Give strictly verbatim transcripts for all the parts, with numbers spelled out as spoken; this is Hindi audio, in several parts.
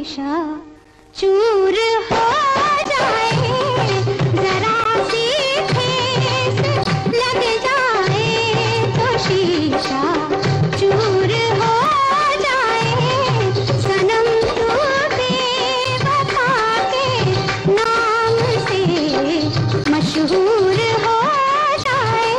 शीशा चूर हो जाए, जरा सी ठेस लग जाए तो शीशा चूर हो जाए। सनम तू बेवफा के नाम से मशहूर हो जाए।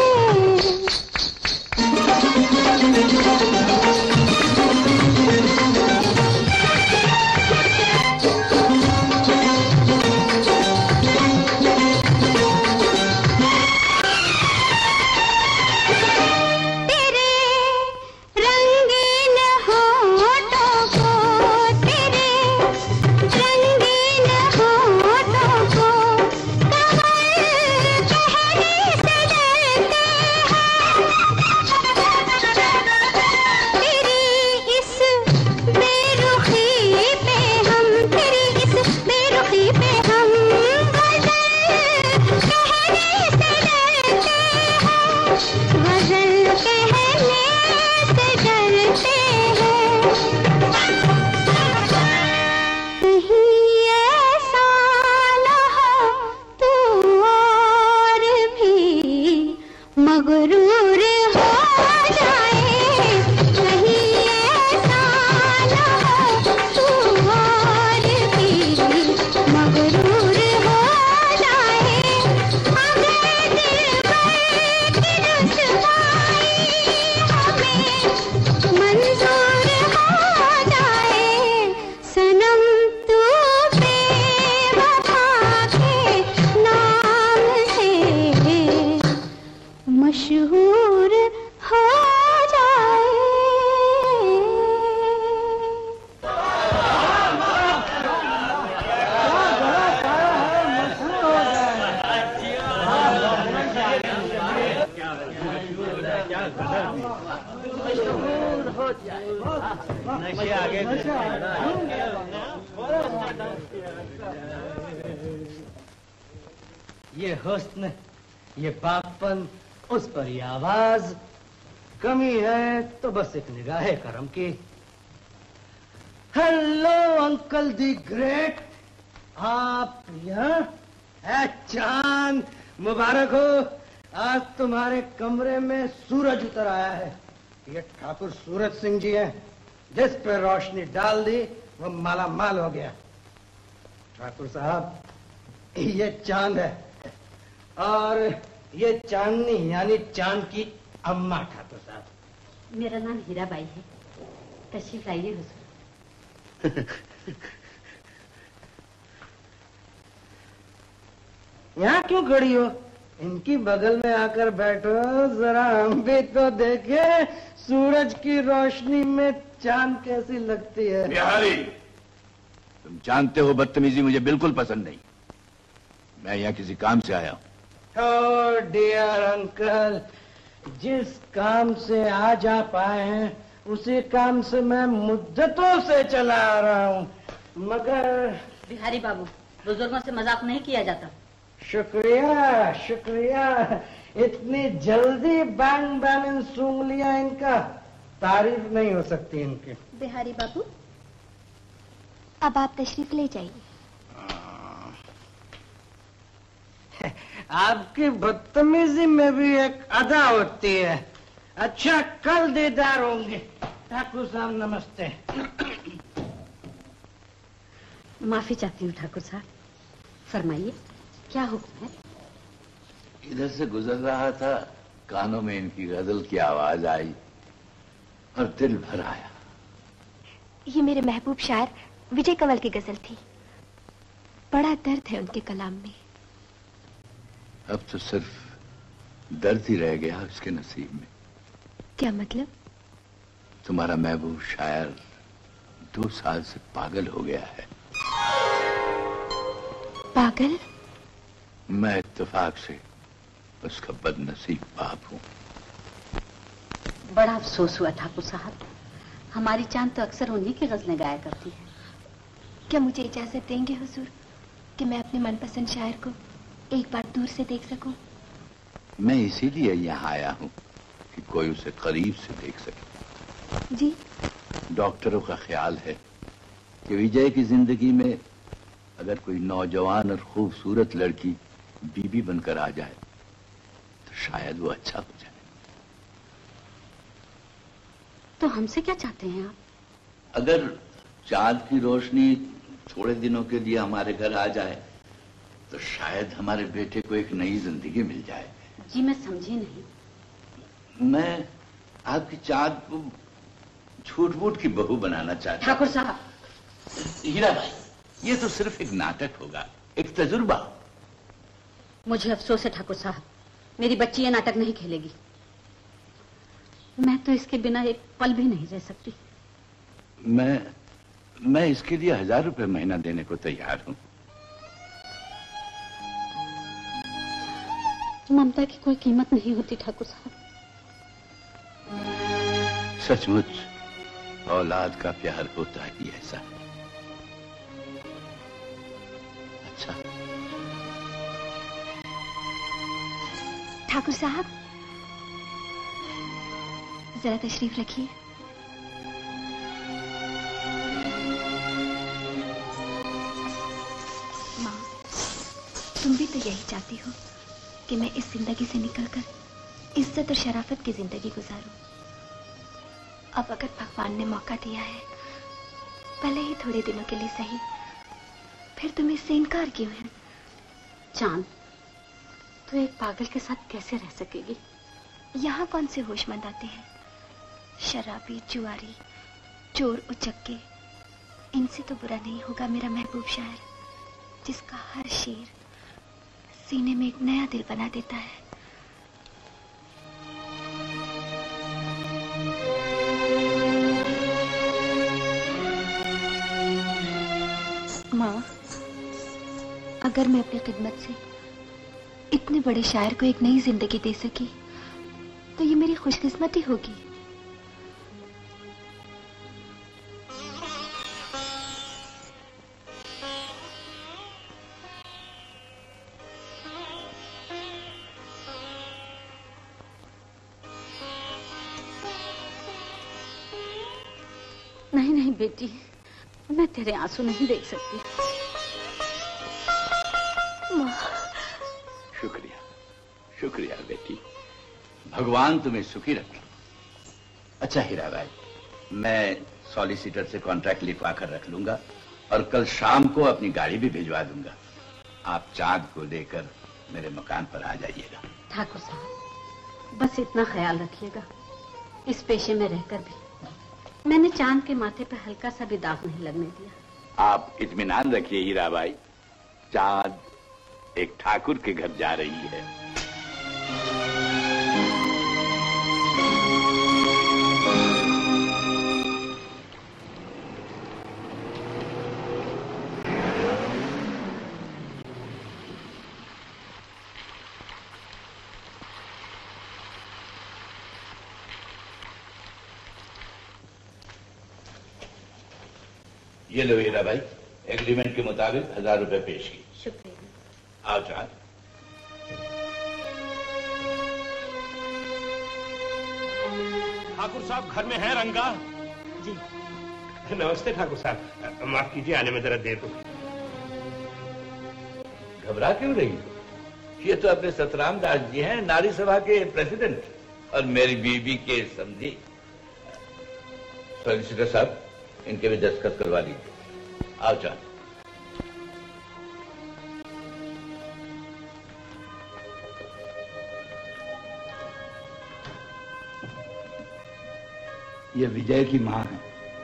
मगरूर हो जाए, कहीं ऐसा न हो तू और भी मगरूर हो जाए। अगर दिलबर की रुसवाई हमें मंजूर हो जाए, सनम तू बेवफा के नाम से मशहूर हो जाए। ये हुस्न, ये बापन, उस पर ये आवाज, कमी है तो बस एक निगाहे करम की। हेलो अंकल दी ग्रेट, आप यहाँ? है चांद, मुबारक हो, आज तुम्हारे कमरे में सूरज उतर आया है। ये ठाकुर सूरज सिंह जी हैं, जिस पे रोशनी डाल दी वो माला माल हो गया। ठाकुर साहब, ये चांद है और ये चांदनी यानी चांद की अम्मा ठाकुर साहब। मेरा नाम हीराबाई है, तशरीफ लाइए हुजूर। यहाँ क्यों खड़ी हो? इनकी बगल में आकर बैठो, जरा हम भी तो देखे सूरज की रोशनी में चांद कैसी लगती है। बिहारी, तुम जानते हो बदतमीजी मुझे बिल्कुल पसंद नहीं। मैं यहाँ किसी काम से आया हूँ। Oh dear अंकल, जिस काम से आज आप आए हैं उसी काम से मैं मुद्दतों से चला आ रहा हूँ, मगर बिहारी बाबू, बुजुर्गों से मजाक नहीं किया जाता। शुक्रिया शुक्रिया, इतनी जल्दी बैंग बैलेंस सूंघ लिया इनका, तारीफ नहीं हो सकती इनकी। बिहारी बाबू, अब आप तशरीफ ले जाइए। आपकी बदतमीजी में भी एक अदा होती है। अच्छा, कल दीदार होंगे। ठाकुर साहब नमस्ते। माफी चाहती हूँ ठाकुर साहब, फरमाइए क्या हुक्म है? इधर से गुजर रहा था, कानों में इनकी गजल की आवाज आई और दिल भर आया। ये मेरे महबूब शायर विजय कंवल की गजल थी। बड़ा दर्द है उनके कलाम में। अब तो सिर्फ दर्द ही रह गया उसके नसीब में। क्या मतलब? तुम्हारा महबूब शायर दो साल से पागल हो गया है। पागल? मैं इत्तेफाक से उसका बदनसीब बाप हूँ। बड़ा अफसोस हुआ ठाकुर साहब, हमारी चांद तो अक्सर उन्हीं की गजलें गाया करती है। क्या मुझे इजाजत देंगे हुजूर कि मैं अपने मनपसंद शायर को एक बार दूर से देख सकूं? मैं इसीलिए यहाँ आया हूँ कि कोई उसे करीब से देख सके। जी? डॉक्टरों का ख्याल है कि विजय की जिंदगी में अगर कोई नौजवान और खूबसूरत लड़की बीबी बनकर आ जाए तो शायद वो अच्छा हो जाए। तो हमसे क्या चाहते हैं आप? अगर चांद की रोशनी थोड़े दिनों के लिए हमारे घर आ जाए तो शायद हमारे बेटे को एक नई जिंदगी मिल जाए। जी मैं समझी नहीं। मैं आपकी चांद को झूठ मूठ की बहू बनाना चाहता। ठाकुर साहब। हीरा भाई, ये तो सिर्फ एक नाटक होगा, एक तजुर्बा। मुझे अफसोस है ठाकुर साहब, मेरी बच्ची ये नाटक नहीं खेलेगी। मैं तो इसके बिना एक पल भी नहीं रह सकती। मैं मैं इसके लिए हजार रुपए महीना देने को तैयार हूं। ममता की कोई कीमत नहीं होती ठाकुर साहब। सचमुच औलाद का प्यार होता ही ऐसा। अच्छा ठाकुर साहब, जरा तशरीफ रखिए। माँ, तुम भी तो यही चाहती हो कि मैं इस जिंदगी से निकलकर इज्जत और शराफत की जिंदगी गुजारूं। अब अगर भगवान ने मौका दिया है, भले ही थोड़े दिनों के लिए सही, फिर तुम इससे इनकार क्यों है? चांद, तो एक पागल के साथ कैसे रह सकेगी? यहाँ कौन से होशमंद आते हैं? शराबी, जुआरी, चोर, उचक्के, इनसे तो बुरा नहीं होगा मेरा महबूब शायर, जिसका हर शेर सीने में एक नया दिल बना देता है। माँ, अगर मैं अपनी खिदमत से इतने बड़े शायर को एक नई जिंदगी दे सकी तो ये मेरी खुशकिस्मती होगी। नहीं नहीं बेटी, मैं तेरे आंसू नहीं देख सकती। माँ। शुक्रिया, शुक्रिया बेटी, भगवान तुम्हें सुखी रखे। अच्छा हीरा भाई, मैं सॉलिसिटर से कॉन्ट्रैक्ट लिखवा कर रख लूंगा और कल शाम को अपनी गाड़ी भी भिजवा दूंगा। आप चांद को लेकर मेरे मकान पर आ जाइएगा। ठाकुर साहब, बस इतना ख्याल रखिएगा, इस पेशे में रहकर भी मैंने चांद के माथे पर हल्का सा भी दाग नहीं लगने दिया। आप इत्मीनान रखिए हीरा भाई, चांद एक ठाकुर के घर जा रही है। ये लो हीरा भाई, एग्रीमेंट के मुताबिक हजार रुपए पेश की। शुक्रिया। आओ चांद। ठाकुर साहब घर में है रंगा? जी। नमस्ते ठाकुर साहब, माफ कीजिए आने में जरा देर हो गई। घबरा क्यों रही हो? ये तो अपने सतराम दास जी हैं, नारी सभा के प्रेसिडेंट और मेरी बीबी के समझी। सॉलिसिटर साहब, इनके भी दस्तखत करवा लीजिए। आओ चांद। ये विजय की मां है।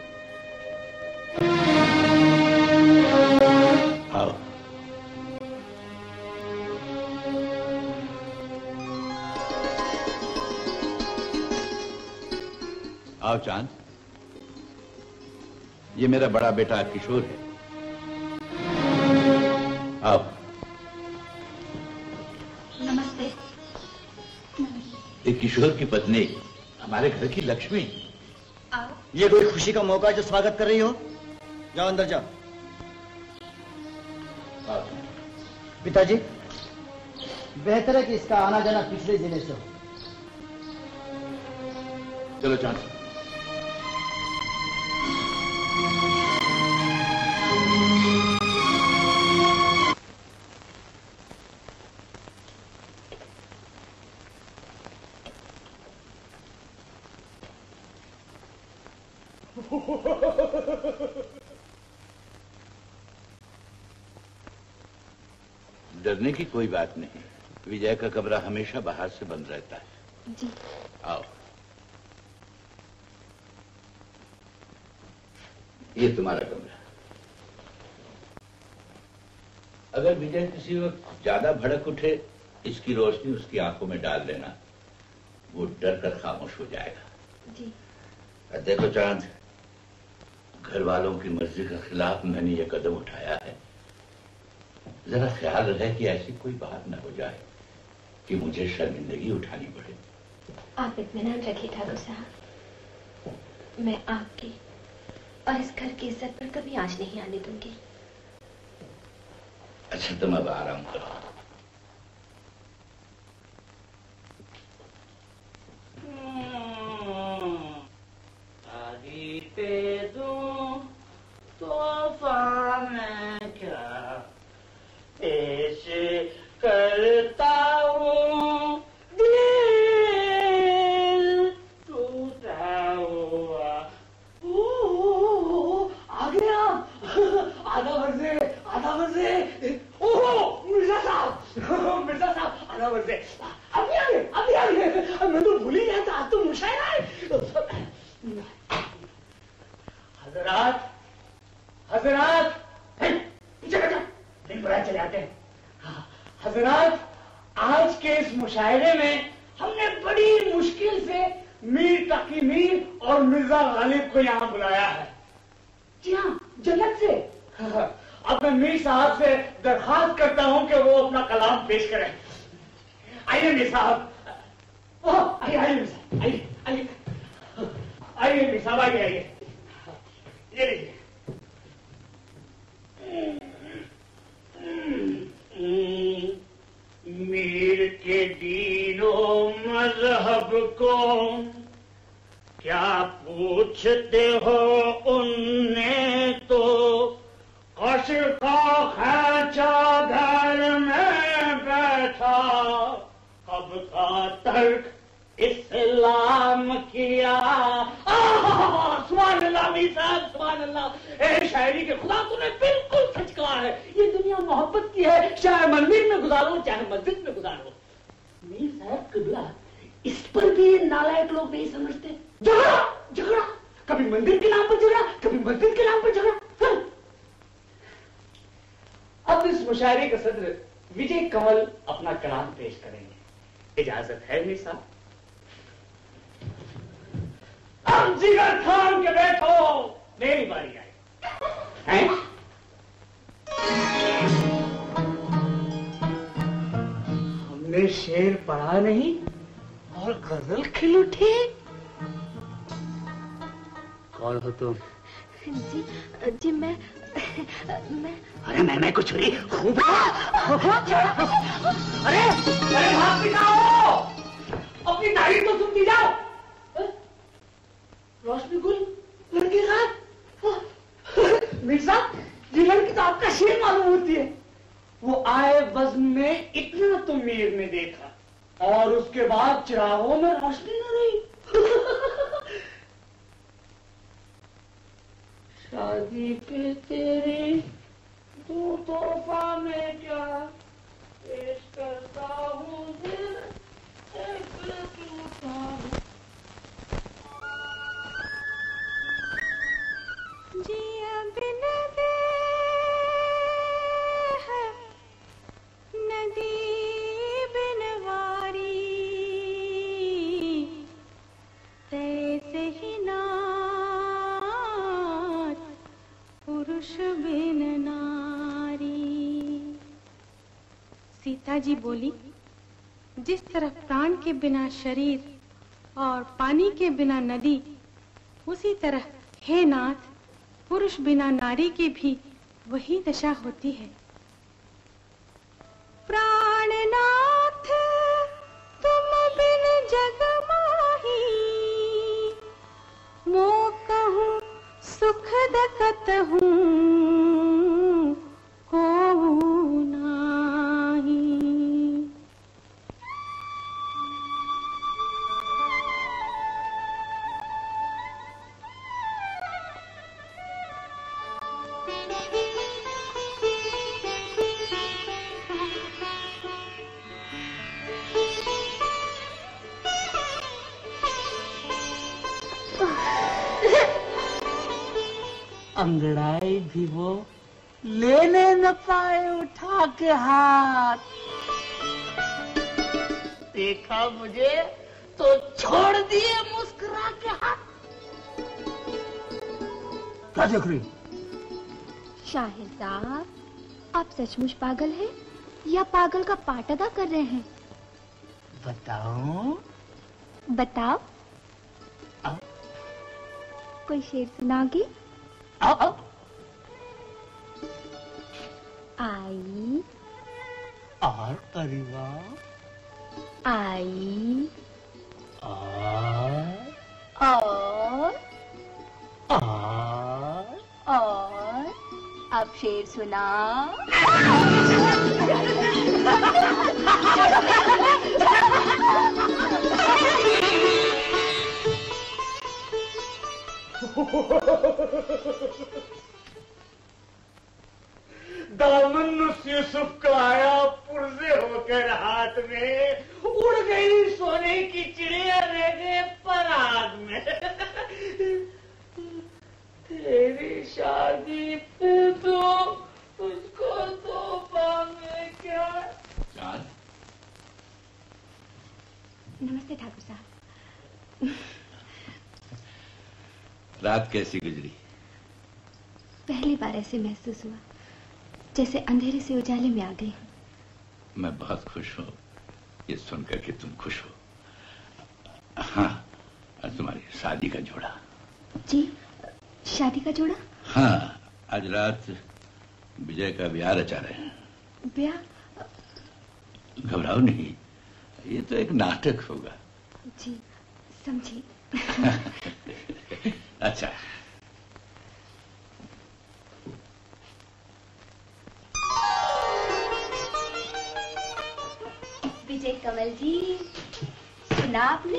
आओ। आओ चांद, ये मेरा बड़ा बेटा किशोर है। आओ। नमस्ते। ये किशोर की पत्नी, हमारे घर की लक्ष्मी। आओ। ये कोई खुशी का मौका है जो स्वागत कर रही हो? जाओ अंदर जाओ। आओ। पिताजी, बेहतर है कि इसका आना जाना पिछले जिले से हो। चलो चांद। डरने की कोई बात नहीं। विजय का कमरा हमेशा बाहर से बंद रहता है। जी। आओ, ये तुम्हारा कमरा। अगर विजय किसी वक्त ज्यादा भड़क उठे, इसकी रोशनी उसकी आंखों में डाल देना, वो डर कर खामोश हो जाएगा। जी। देखो चांद, घर वालों की मर्जी के खिलाफ मैंने ये कदम उठाया है। जरा ख्याल रहे कि ऐसी कोई बात न हो जाए कि मुझे शर्मिंदगी उठानी पड़े। आप इत्मीनान रखिए ठाकुर साहब, मैं आपकी और इस घर की इज्जत पर कभी आंच नहीं आने दूंगी। अच्छा, तुम अब आराम करो। आदि पे दूं तोहफा में क्या पेश करता हूँ, दिल टूटा हुआ। आ गया, आधा बजे, आधा बजे। ओहो मिर्जा साहब, मिर्जा साहब, आधा बजे। अभी आ गए, अभी आ गए। मैं तो भूल ही गया था, आज तो मुशायरा है। हजरात, हजरात, पीछे बैठो, दिन बुरा चले आते हैं। हाँ, हजरात, आज के इस मुशायरे में हमने बड़ी मुश्किल से मीर तकी मीर और मिर्जा गालिब को यहाँ बुलाया है। जी हाँ, जन्नत से। हाँ, अब मैं मीर साहब से दरखास्त करता हूँ कि वो अपना कलाम पेश करें। आइए मीर साहब, आइए आइए मीर साहब, आइए आइए आइए मीर साहब, आइए आइए, ये लीजिए। मीर के दीनो मजहब को क्या पूछते हो, उनने तो कश्र का खर्चा घर में बैठा, कब का तर्क इस्लाम किया। सुभान अल्लाह मीर साहब, सुभान अल्लाह। ए शायरी के खुदा, तूने बिल्कुल सच कहा है। ये दुनिया मोहब्बत की है, चाहे मंदिर में गुजारो चाहे मस्जिद में गुजारो। मीर साहब किबला, इस पर भी नालायक लोग नहीं समझते। झगड़ा झगड़ा, कभी मंदिर के नाम पर झगड़ा, कभी मस्जिद के नाम पर झगड़ा। हाँ। अब इस मुशायरे का सदर विजय कमल अपना कलाम पेश करेंगे। इजाजत है मीर साहब? अब जिगर थाम के बैठो, मेरी बारी आई है। हमने शेर पढ़ा नहीं और गजल खिल उठी। कौन हो तुम? जी जी मैं मैं अरे मैं मैं कुछ नहीं खूब। अरे अरे हाथ पिटाओ, अपनी तारीफ तो सुनती जाओ। रोशनी गुल लड़की साहब, मीर साहब, ये लड़की तो आपका शेर मालूम होती है। वो आए वज़्न में इतना तो मीर ने देखा और उसके बाद चिरागों में रोशनी न रही। शादी पे तेरे तू तोहफा में क्या पेश करता हूँ, दिल एक टूटा हूँ। जिया बिन दे है नदी बिन वारी, तैसे ही नाथ पुरुष बिन नारी। सीता जी बोली, जिस तरह प्राण के बिना शरीर और पानी के बिना नदी, उसी तरह हे नाथ पुरुष बिना नारी की भी वही दशा होती है। प्राणनाथ तुम बिन जग माही, मो कहूँ सुख दकत हूँ को नाही। अंगड़ाई भी वो लेने न पाए उठा के हाथ। देखा मुझे तो छोड़ दिए मुस्कुरा के हाथ। क्या देख रही? शाहिद साहब, आप सचमुच पागल हैं या पागल का पार्ट अदा कर रहे हैं? बताओ बताओ। आओ। कोई शेर सुनाओगी? आओ आओ। आई और परिवार आई और और और और अब शेर सुना। दामन यूसुफ का आया पुर्जे होकर हाथ में, उड़ गई सोने की चिड़िया रह गए पराग में। तेरी शादी पे तो तुझको तो पावे क्या। चांद, नमस्ते ठाकुर साहब। रात कैसी गुजरी? पहली बार ऐसे महसूस हुआ जैसे अंधेरे से उजाले में आ गई। मैं बहुत खुश हूँ ये सुनकर कि तुम खुश हो। हाँ, तुम्हारी शादी का जोड़ा। जी, शादी का जोड़ा? हाँ, आज रात विजय का ब्याह रचा रहे हैं। ब्याह? घबराओ नहीं, ये तो एक नाटक होगा। जी, समझी। अच्छा, विजय कमल जी, सुना आपने?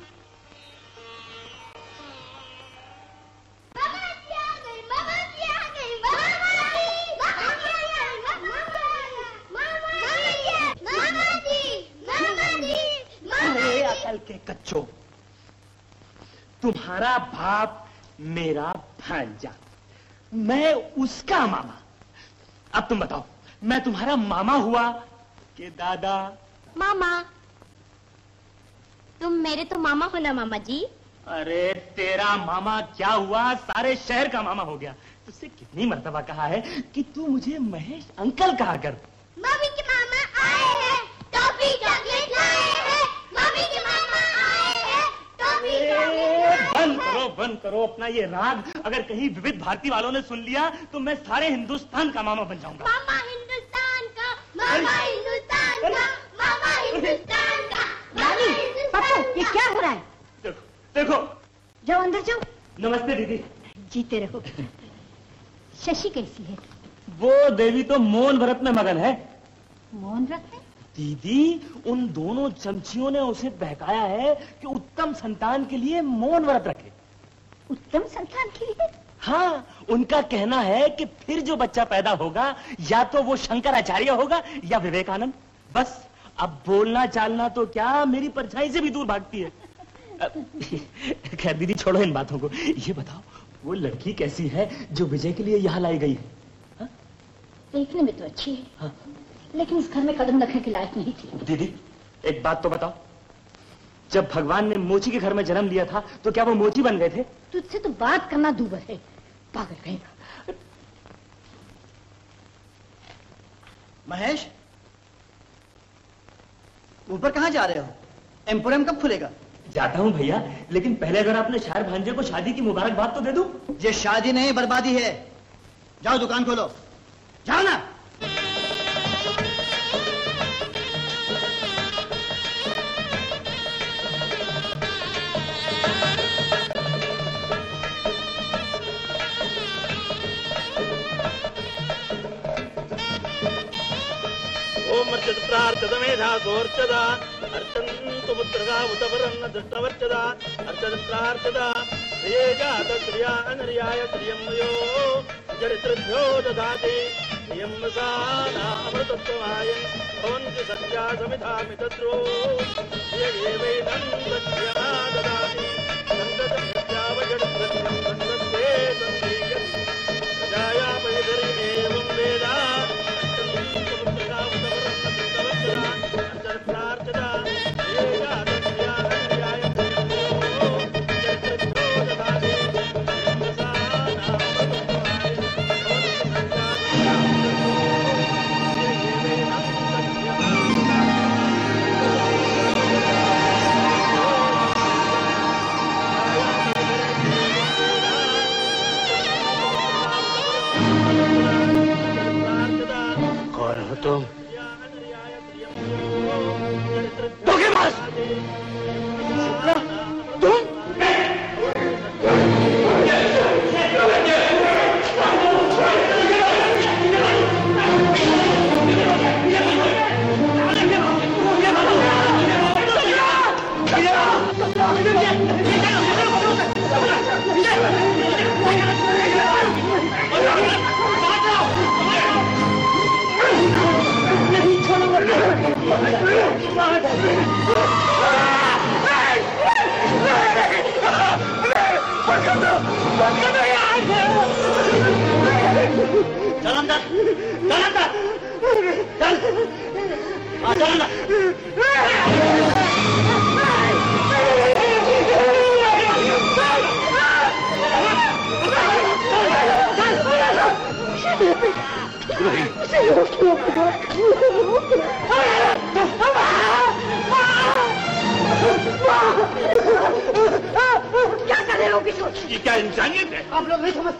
अरे अकल के कच्चो, तुम्हारा बाप मेरा भांजा, मैं उसका मामा। अब तुम बताओ, मैं तुम्हारा मामा हुआ कि दादा? मामा। तुम मेरे तो मामा हो ना मामा जी। अरे तेरा मामा क्या हुआ, सारे शहर का मामा हो गया। तुझसे कितनी मर्तबा कहा है कि तू मुझे महेश अंकल कहा कर। मम्मी के मामा आए हैं, टॉफी चॉकलेट लाए हैं। मम्मी के मामा आए हैं, टॉफी चॉकलेट। बंद करो बंद करो अपना ये राग। अगर कहीं विविध भारती वालों ने सुन लिया तो मैं सारे हिंदुस्तान का मामा बन जाऊंगा। मामा हिंदुस्तान का, मामा हिंदुस्तान का, मामा हिंदुस्तान का। लाली, पप्पू, ये क्या हो रहा है? देखो देखो। जाओ अंदर जाओ। नमस्ते दीदी। जीते रहो। शशि कैसी है? वो देवी तो मौन व्रत में मगन है। मौन व्रत में? दीदी, उन दोनों चमचियों ने उसे बहकाया है कि उत्तम संतान के लिए मौन व्रत रखे। उत्तम संतान के लिए? हाँ, उनका कहना है कि फिर जो बच्चा पैदा होगा या तो वो शंकराचार्य होगा या विवेकानंद। बस अब बोलना चालना तो क्या, मेरी परछाई से भी दूर भागती है। खैर दीदी, छोड़ो इन बातों को। ये बताओ, वो लड़की कैसी है जो विजय के लिए यहाँ लाई गई है? हा? देखने में तो अच्छी है, हाँ। लेकिन इस घर में कदम रखने के लायक नहीं थी। दीदी, एक बात तो बताओ, जब भगवान ने मोची के घर में जन्म लिया था तो क्या वो मोची बन गए थे? तुझसे तो बात करना दूभर है, पागल कहेगा। महेश, ऊपर कहाँ जा रहे हो? एम्पोरियम कब खुलेगा? जाता हूँ भैया, लेकिन पहले अगर आपने शायर भांजे को शादी की मुबारकबाद तो दे दूं। ये शादी नहीं, बर्बादी है। जाओ दुकान खोलो, जाओ ना। ओम अर्चद प्रार्थद मेधा गोर्चदा अर्चन्तु पुत्रगा उतवरन्न दृष्टवर्चदा अर्चद प्रार्थदा श्रिये जात श्रिया अनर्याय श्रियं यो चरित्रभ्यो ददाति श्रियं वसाना अमृतत्वमाय भवन्ति सत्या समिधा मितद्रो श्रियेवैनं दत्या ददाति सन्दतं सत्यावजडत्रं सन्दस्ते सन्दीयति तुम धोखेबाज! तुम नहीं छोड़ूंगा। चल अंदर, चल अंदर, चल, आ चल अंदर। क्या कर रहे हो किशोर? ये क्या इंसानियत है? आप लोग नहीं समझते।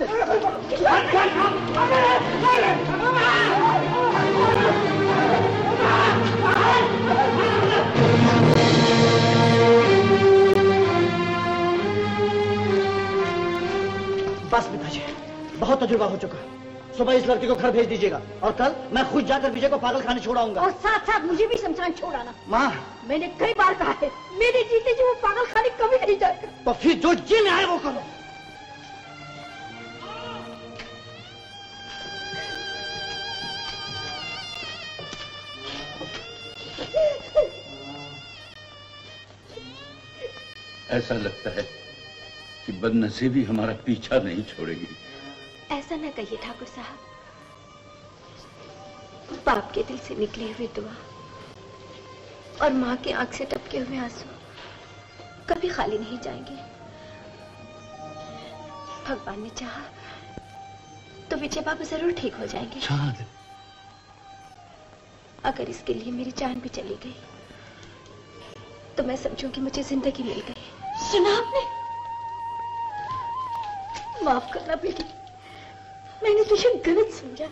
बस पिताजी, बहुत तजुर्बा हो चुका। सुबह इस लड़के को घर भेज दीजिएगा और कल मैं खुद जाकर विजय को पागल खाने छोड़ाऊंगा। और साथ साथ मुझे भी शमशान छोड़ाना। माँ, मैंने कई बार कहा है, मेरे जीते जी वो पागल खाने कभी नहीं जाएगा। तो फिर जो जी में आए वो करो। ऐसा लगता है कि बदनसीबी हमारा पीछा नहीं छोड़ेगी। ऐसा न कहिए ठाकुर साहब। बाप के दिल से निकली हुई दुआ और माँ की आंख से टपके हुए आंसू कभी खाली नहीं जाएंगे। भगवान ने चाहा तो विजय बाबू जरूर ठीक हो जाएंगे। चाँद, अगर इसके लिए मेरी जान भी चली गई तो मैं समझूं कि मुझे जिंदगी मिल गई। सुना आपने? माफ करना बेटी, मैंने तुझे गलत समझा।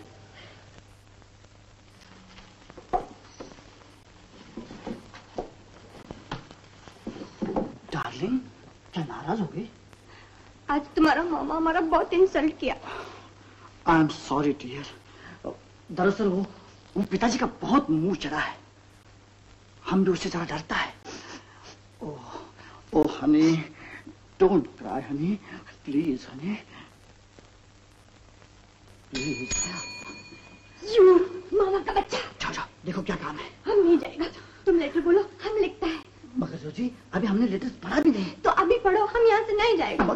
डार्लिंग, क्या नाराज हो गई? आज तुम्हारा मामा हमारा बहुत इंसल्ट किया। I am sorry dear. दरअसल वो वो पिताजी का बहुत मुंह चढ़ा है। हम भी उससे जरा डरता है। Oh oh honey, don't cry honey, please honey, please. You मामा का बच्चा। जाओ जाओ, देखो क्या काम है। हम नहीं जाएगा। तुम लेटर बोलो, हम लिखता है। मगर जोजी, अभी हमने लेटर पढ़ा भी नहीं। तो अभी पढ़ो, हम यहाँ से नहीं जाएगा।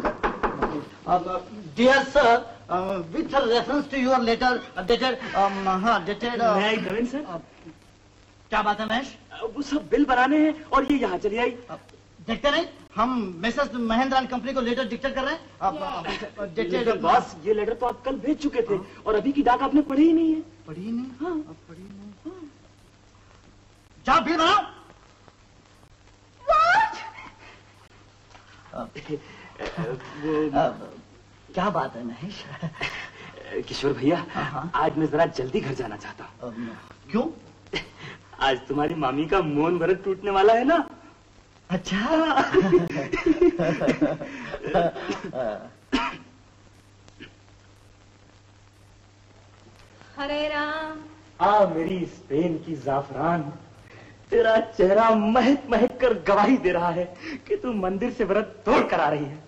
Dear sir, with reference to your letter dated, हाँ डेटेड। मैं सर, क्या बात है महेश? वो सब बिल बनाने हैं और ये यहाँ चली आई। देखते नहीं, हम मिसेस महेंद्र एंड कंपनी को लेटर डिक्टेट कर रहे हैं। अब डेटेड। बॉस, ये लेटर तो आप कल भेज चुके थे और अभी की डाक आपने पढ़ी ही नहीं है। पढ़ी ही नहीं? हाँ, अब पढ़ी नहीं। हाँ। जाओ बिल बनाओ। वो क्या बात है महेश? किशोर भैया, आज मैं जरा जल्दी घर जाना चाहता हूँ। क्यों? आज तुम्हारी मामी का मौन व्रत टूटने वाला है ना। अच्छा। हरे राम। आ मेरी स्पेन की जाफरान, तेरा चेहरा महक महक कर गवाही दे रहा है कि तू मंदिर से व्रत तोड़ कर आ रही है।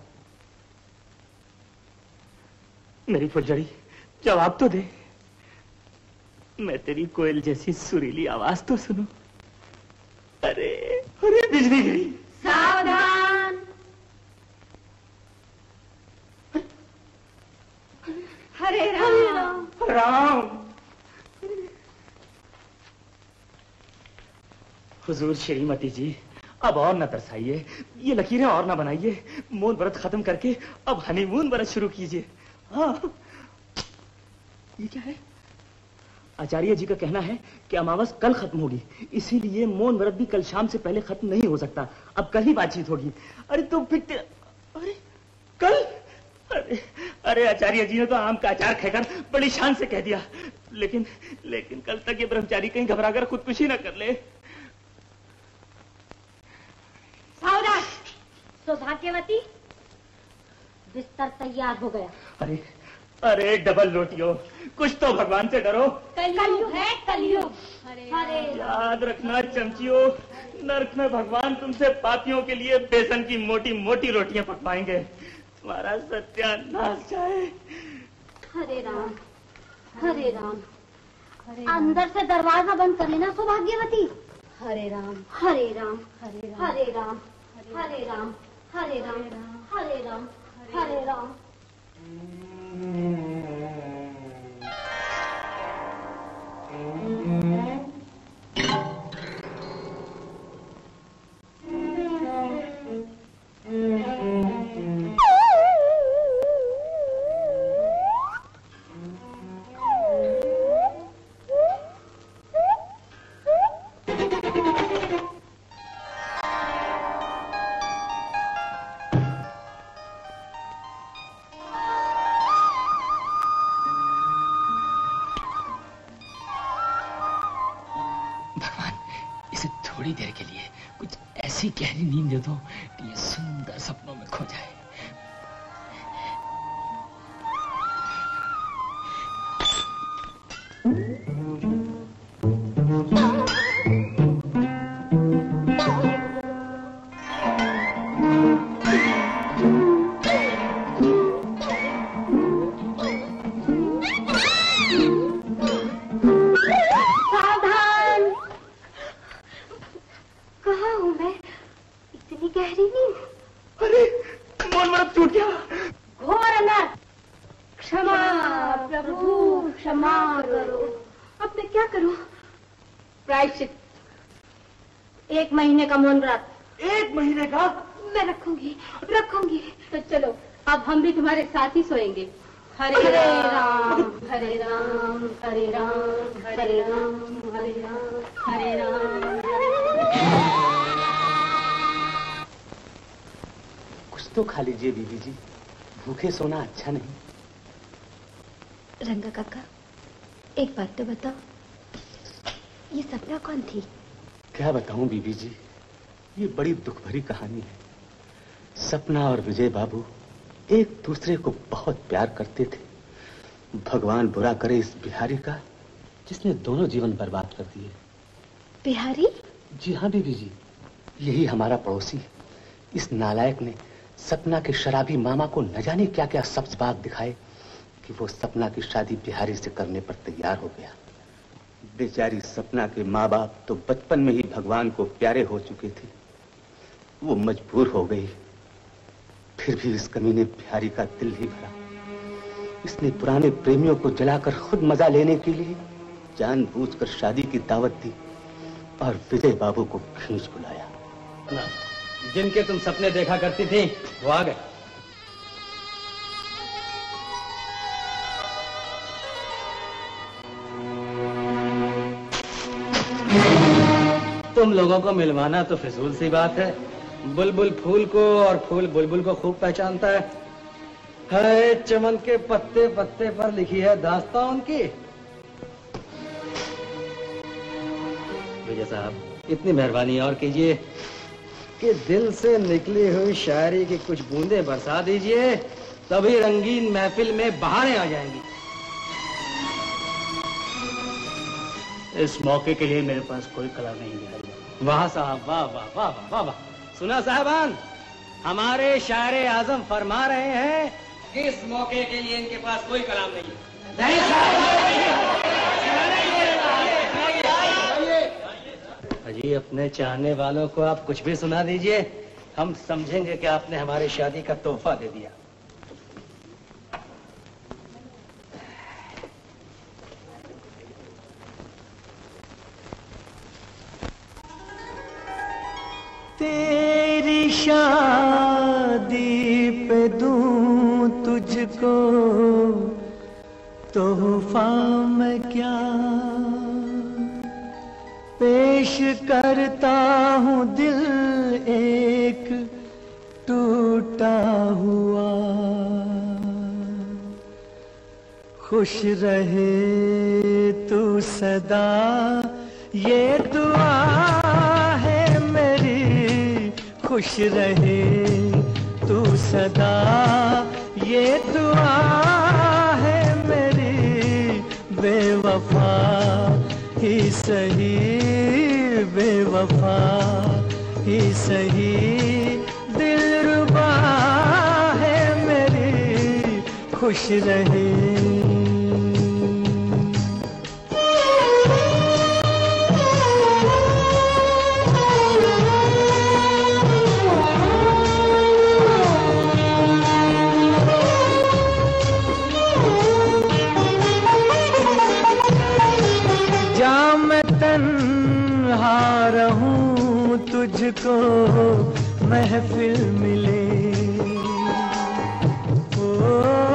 मेरी फुलझड़ी, जवाब तो दे। मैं तेरी कोयल जैसी सुरीली आवाज तो सुनूं। अरे अरे बिजली गिरी। सावधान। हरे राम। राम। हुजूर श्रीमती जी, अब और न तरसाइए, ये लकीरें और न बनाइए। मौन व्रत खत्म करके अब हनीमून व्रत शुरू कीजिए। हाँ, ये क्या है? आचार्य जी का कहना है कि अमावस कल खत्म होगी, इसीलिए मौन व्रत भी कल शाम से पहले खत्म नहीं हो सकता। अब कल ही बातचीत होगी। अरे तो फिर अरे कल? अरे अरे आचार्य जी ने तो आम का अचार खाकर बड़ी शान से कह दिया, लेकिन लेकिन कल तक ये ब्रह्मचारी कहीं घबराकर खुदकुशी न कर ले। सावधान सौभाग्यवती, बिस्तर तैयार हो गया। अरे अरे डबल रोटियों, कुछ तो भगवान से डरो। कलयुग है कलयुग। अरे याद रखना चमचियों, नरक में भगवान तुमसे पापियों के लिए बेसन की मोटी मोटी रोटियां पकवाएंगे, तुम्हारा सत्यानाश जाए। हरे राम हरे राम, अंदर से दरवाजा बंद कर लेना सौभाग्यवती। हरे राम हरे राम हरे राम हरे राम हरे राम हरे राम हरे राम हरे राम। थोड़ी देर के लिए कुछ ऐसी गहरी नींद दे दो कि ये सुंदर सपनों में खो जाए। एक महीने का मौन व्रत। एक महीने का? मैं रखूंगी रखूंगी। तो चलो अब हम भी तुम्हारे साथ ही सोएंगे। हरे राम हरे राम हरे राम हरे राम हरे राम हरे राम। कुछ तो खा लीजिए बीबी जी, भूखे सोना अच्छा नहीं। रंगा काका, एक बात तो बताओ, ये सपना कौन थी? क्या बताऊं बीबी जी, ये बड़ी दुख भरी कहानी है। सपना और विजय बाबू एक दूसरे को बहुत प्यार करते थे। भगवान बुरा करे इस बिहारी का, जिसने दोनों जीवन बर्बाद कर दिए। बिहारी? जी हाँ बीबी जी, यही हमारा पड़ोसी है। इस नालायक ने सपना के शराबी मामा को न जाने क्या क्या सब्ज बात दिखाए कि वो सपना की शादी बिहारी से करने पर तैयार हो गया। बेचारी सपना के माँ बाप तो बचपन में ही भगवान को प्यारे हो चुके थे, वो मजबूर हो गई। फिर भी इस कमीने बिहारी का दिल ही भरा। इसने पुराने प्रेमियों को जलाकर खुद मजा लेने के लिए जानबूझकर शादी की दावत दी और विजय बाबू को खींच बुलाया। ना, जिनके तुम सपने देखा करती थी वो आ गए। तुम लोगों को मिलवाना तो फिजूल सी बात है। बुलबुल फूल को और फूल बुलबुल को खूब पहचानता है। है चमन के पत्ते पत्ते पर लिखी है दास्तां उनकी। विजय साहब, इतनी मेहरबानी और कीजिए कि दिल से निकली हुई शायरी की कुछ बूंदें बरसा दीजिए, तभी रंगीन महफिल में बहारें आ जाएंगी। इस मौके के लिए मेरे पास कोई कला नहीं है। वाह साहब, वाह वाह वाह वाह वाह वाह। सुना साहबान, हमारे शायर आजम फरमा रहे हैं कि इस मौके के लिए इनके पास कोई कलाम नहीं है। नहीं साहब, अजी अपने चाहने वालों को आप कुछ भी सुना दीजिए, हम समझेंगे कि आपने हमारी शादी का तोहफा दे दिया। तेरी शादी पे दूं तुझको तोहफा मैं क्या पेश करता हूँ, दिल एक टूटा हुआ। खुश रहे सदा, ये दुआ है मेरी, खुश रहे तू सदा, ये दुआ है मेरी, बेवफा ही सही, बेवफा ही सही, दिलरुबा है मेरी, खुश रहे। रहूं तुझको महफिल मिले, ओ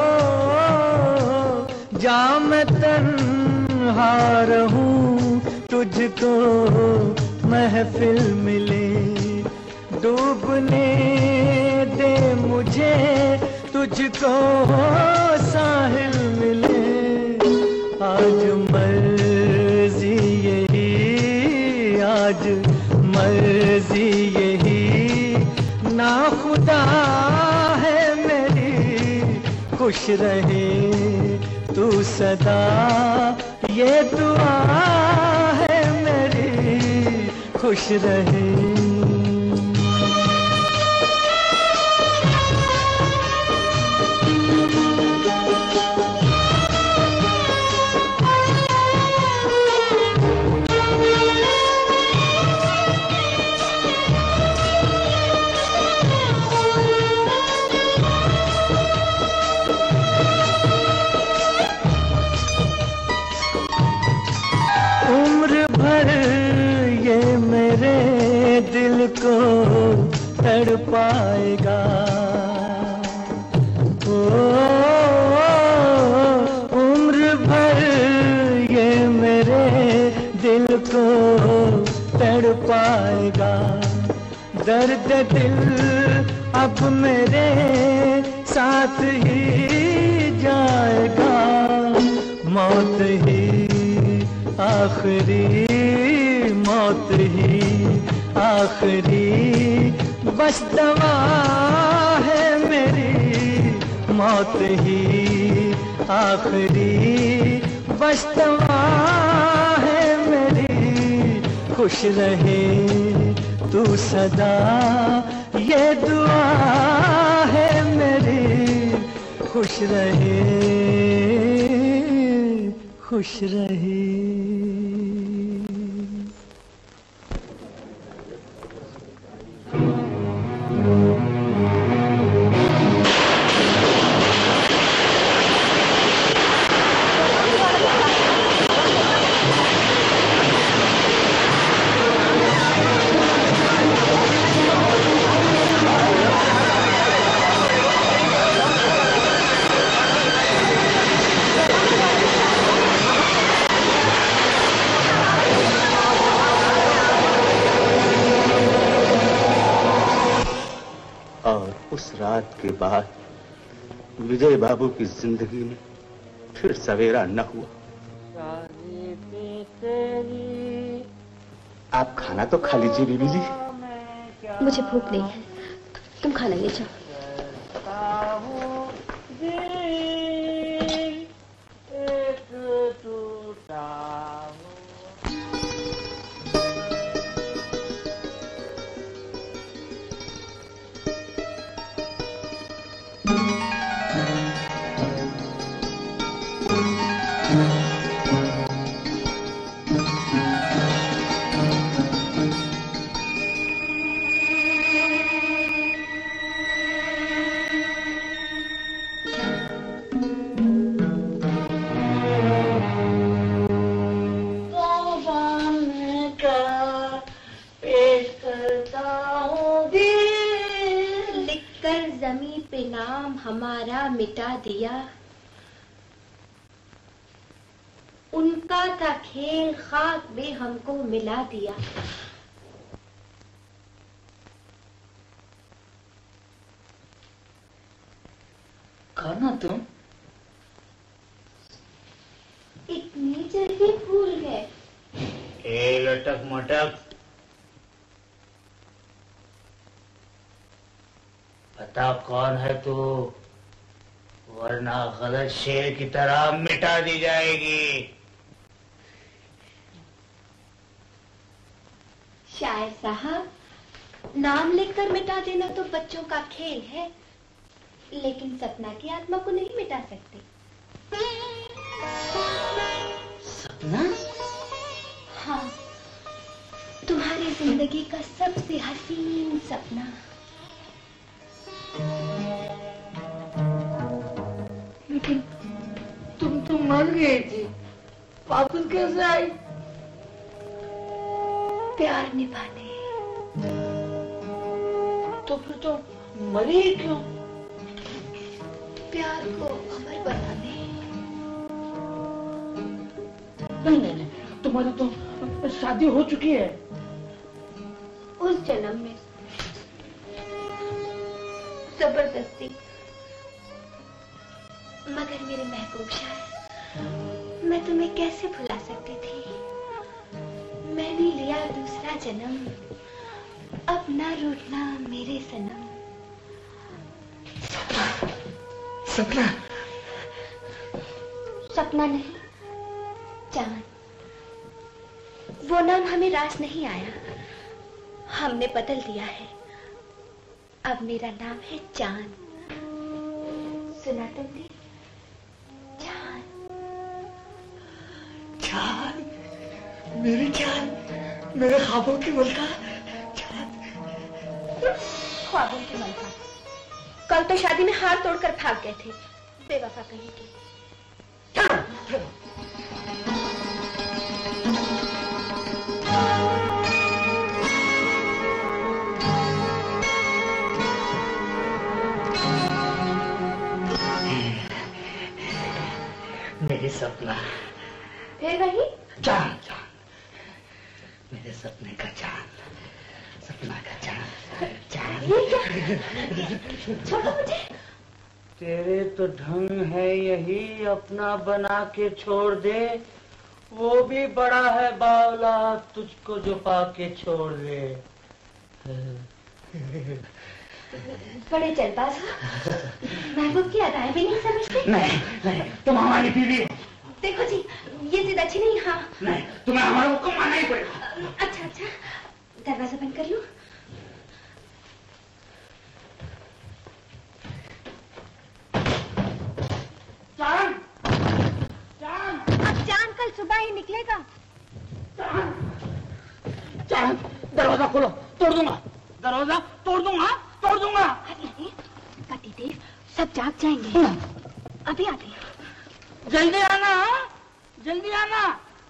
जा मैं तन्हा रहूं तुझको महफिल मिले, डूबने दे मुझे तुझको साहिल मिले, आज मर्जी यही, आज मर्जी यही, ना खुदा है मेरी, खुश रहे तू सदा, ये दुआ है मेरी, खुश रहे। दिल को तड़पाएगा, ओ उम्र भर ये मेरे दिल को तड़पाएगा, दर्द दिल अब मेरे साथ ही जाएगा, मौत ही आखिरी, मौत ही आखिरी, बस दवा है मेरी, मौत ही आखिरी, बस दवा है मेरी, खुश रहे तू सदा, ये दुआ है मेरी, खुश रहे, खुश रहे। उस रात के बाद विजय बाबू की जिंदगी में फिर सवेरा न हुआ। आप खाना तो खा लीजिए बीबी जी। मुझे भूख नहीं है, तुम खाना ले जाओ। हमारा मिटा दिया, उनका था खेल खाक में हमको मिला दिया। खाना तुम इतनी जल्दी भूल गए? ए लटक मटक, बता कौन है तू, वरना गलत शेर की तरह मिटा दी जाएगी। शायर साहब, नाम लिखकर मिटा देना तो बच्चों का खेल है, लेकिन सपना की आत्मा को नहीं मिटा सकते। सपना? हाँ, तुम्हारी जिंदगी का सबसे हसीन सपना। लेकिन तुम तो मर गई थी, वापस कैसे आई? प्यार निभाने। तो फिर तो मरी ही क्यों? प्यार को अमर बनाने। नहीं नहीं नहीं, तुम्हारी तो शादी हो चुकी है। उस जन्म में जबरदस्ती, मगर मेरे महबूब शायर, मैं तुम्हें कैसे भुला सकती थी? मैंने लिया दूसरा जन्म, अब ना रूठना मेरे सनम। सपना? सपना नहीं, चांद। वो नाम हमें रास नहीं आया, हमने बदल दिया है। अब मेरा नाम है चांद। सुना तुमने? चांद। चांद, मेरी जान, मेरे ख्वाबों की मलका। ख्वाबों की मलका? कल तो शादी में हार तोड़कर भाग गए थे, बेवफा कहीं के। मेरी सपना। फिर वही चांद, चांद, मेरे सपने का चांद, सपना का चांद, चांद। छोड़ो मुझे। तेरे तो ढंग है यही, अपना बना के छोड़ दे, वो भी बड़ा है बावला, तुझको जो पाके छोड़ दे। बड़े जल्दबाज हो, महबूब की अदाएं भी नहीं समझते। नहीं नहीं, तुम हमारी बीवी हो। देखो जी, ये जिद अच्छी नहीं। हाँ नहीं, तुम्हें हमारा हुक्म मानना ही पड़ेगा। अच्छा अच्छा, दरवाजा बंद कर लूं? चांद, चांद, अब चांद कल सुबह ही निकलेगा। चांद, चांद, दरवाजा खोलो, तोड़ दूंगा, दरवाजा तोड़ दूंगा, तोड़ दूंगा। नहीं, पतिदेव सब जाग जाएंगे। अभी आते हैं। जल्दी आना, जल्दी आना।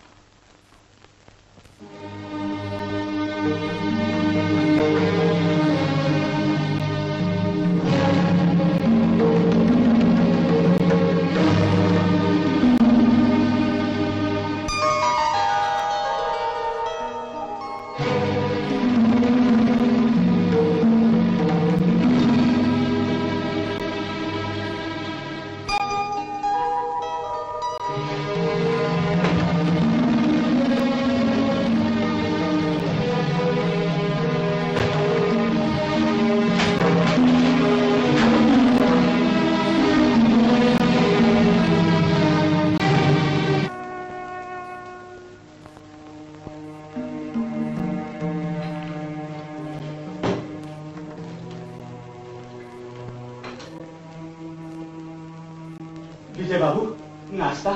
विजय बाबू, नाश्ता।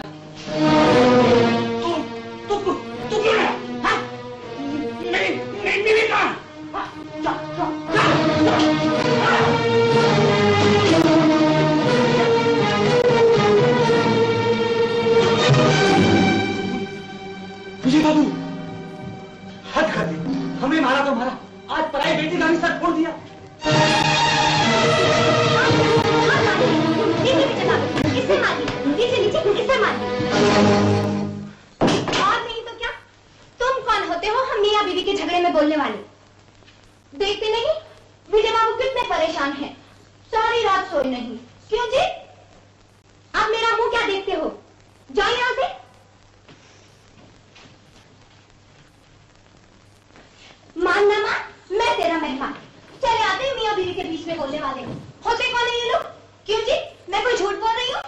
तू तू तू तू क्यों है? हाँ? मेरी मेरी बीवी कहाँ? हाँ? जा जा जा जा। विजय बाबू, हद कर दी, हमें मारा तो मारा, आज पराई बेटी का भी सर फोड़ दिया। इसे मारिए, नीचे नीचे इसे मारिए। और नहीं तो क्या? तुम कौन होते हो हम मियाँ बीवी के झगड़े में बोलने वाले? देखते नहीं विजय बाबू कितने परेशान हैं, सारी रात सोए नहीं। क्यों जी? आप मेरा मुंह क्या देखते हो? जाओ यहाँ से, बोलने वाले हैं। होते कौन है ये लोग? क्यों जी, मैं कोई झूठ बोल रही हूँ?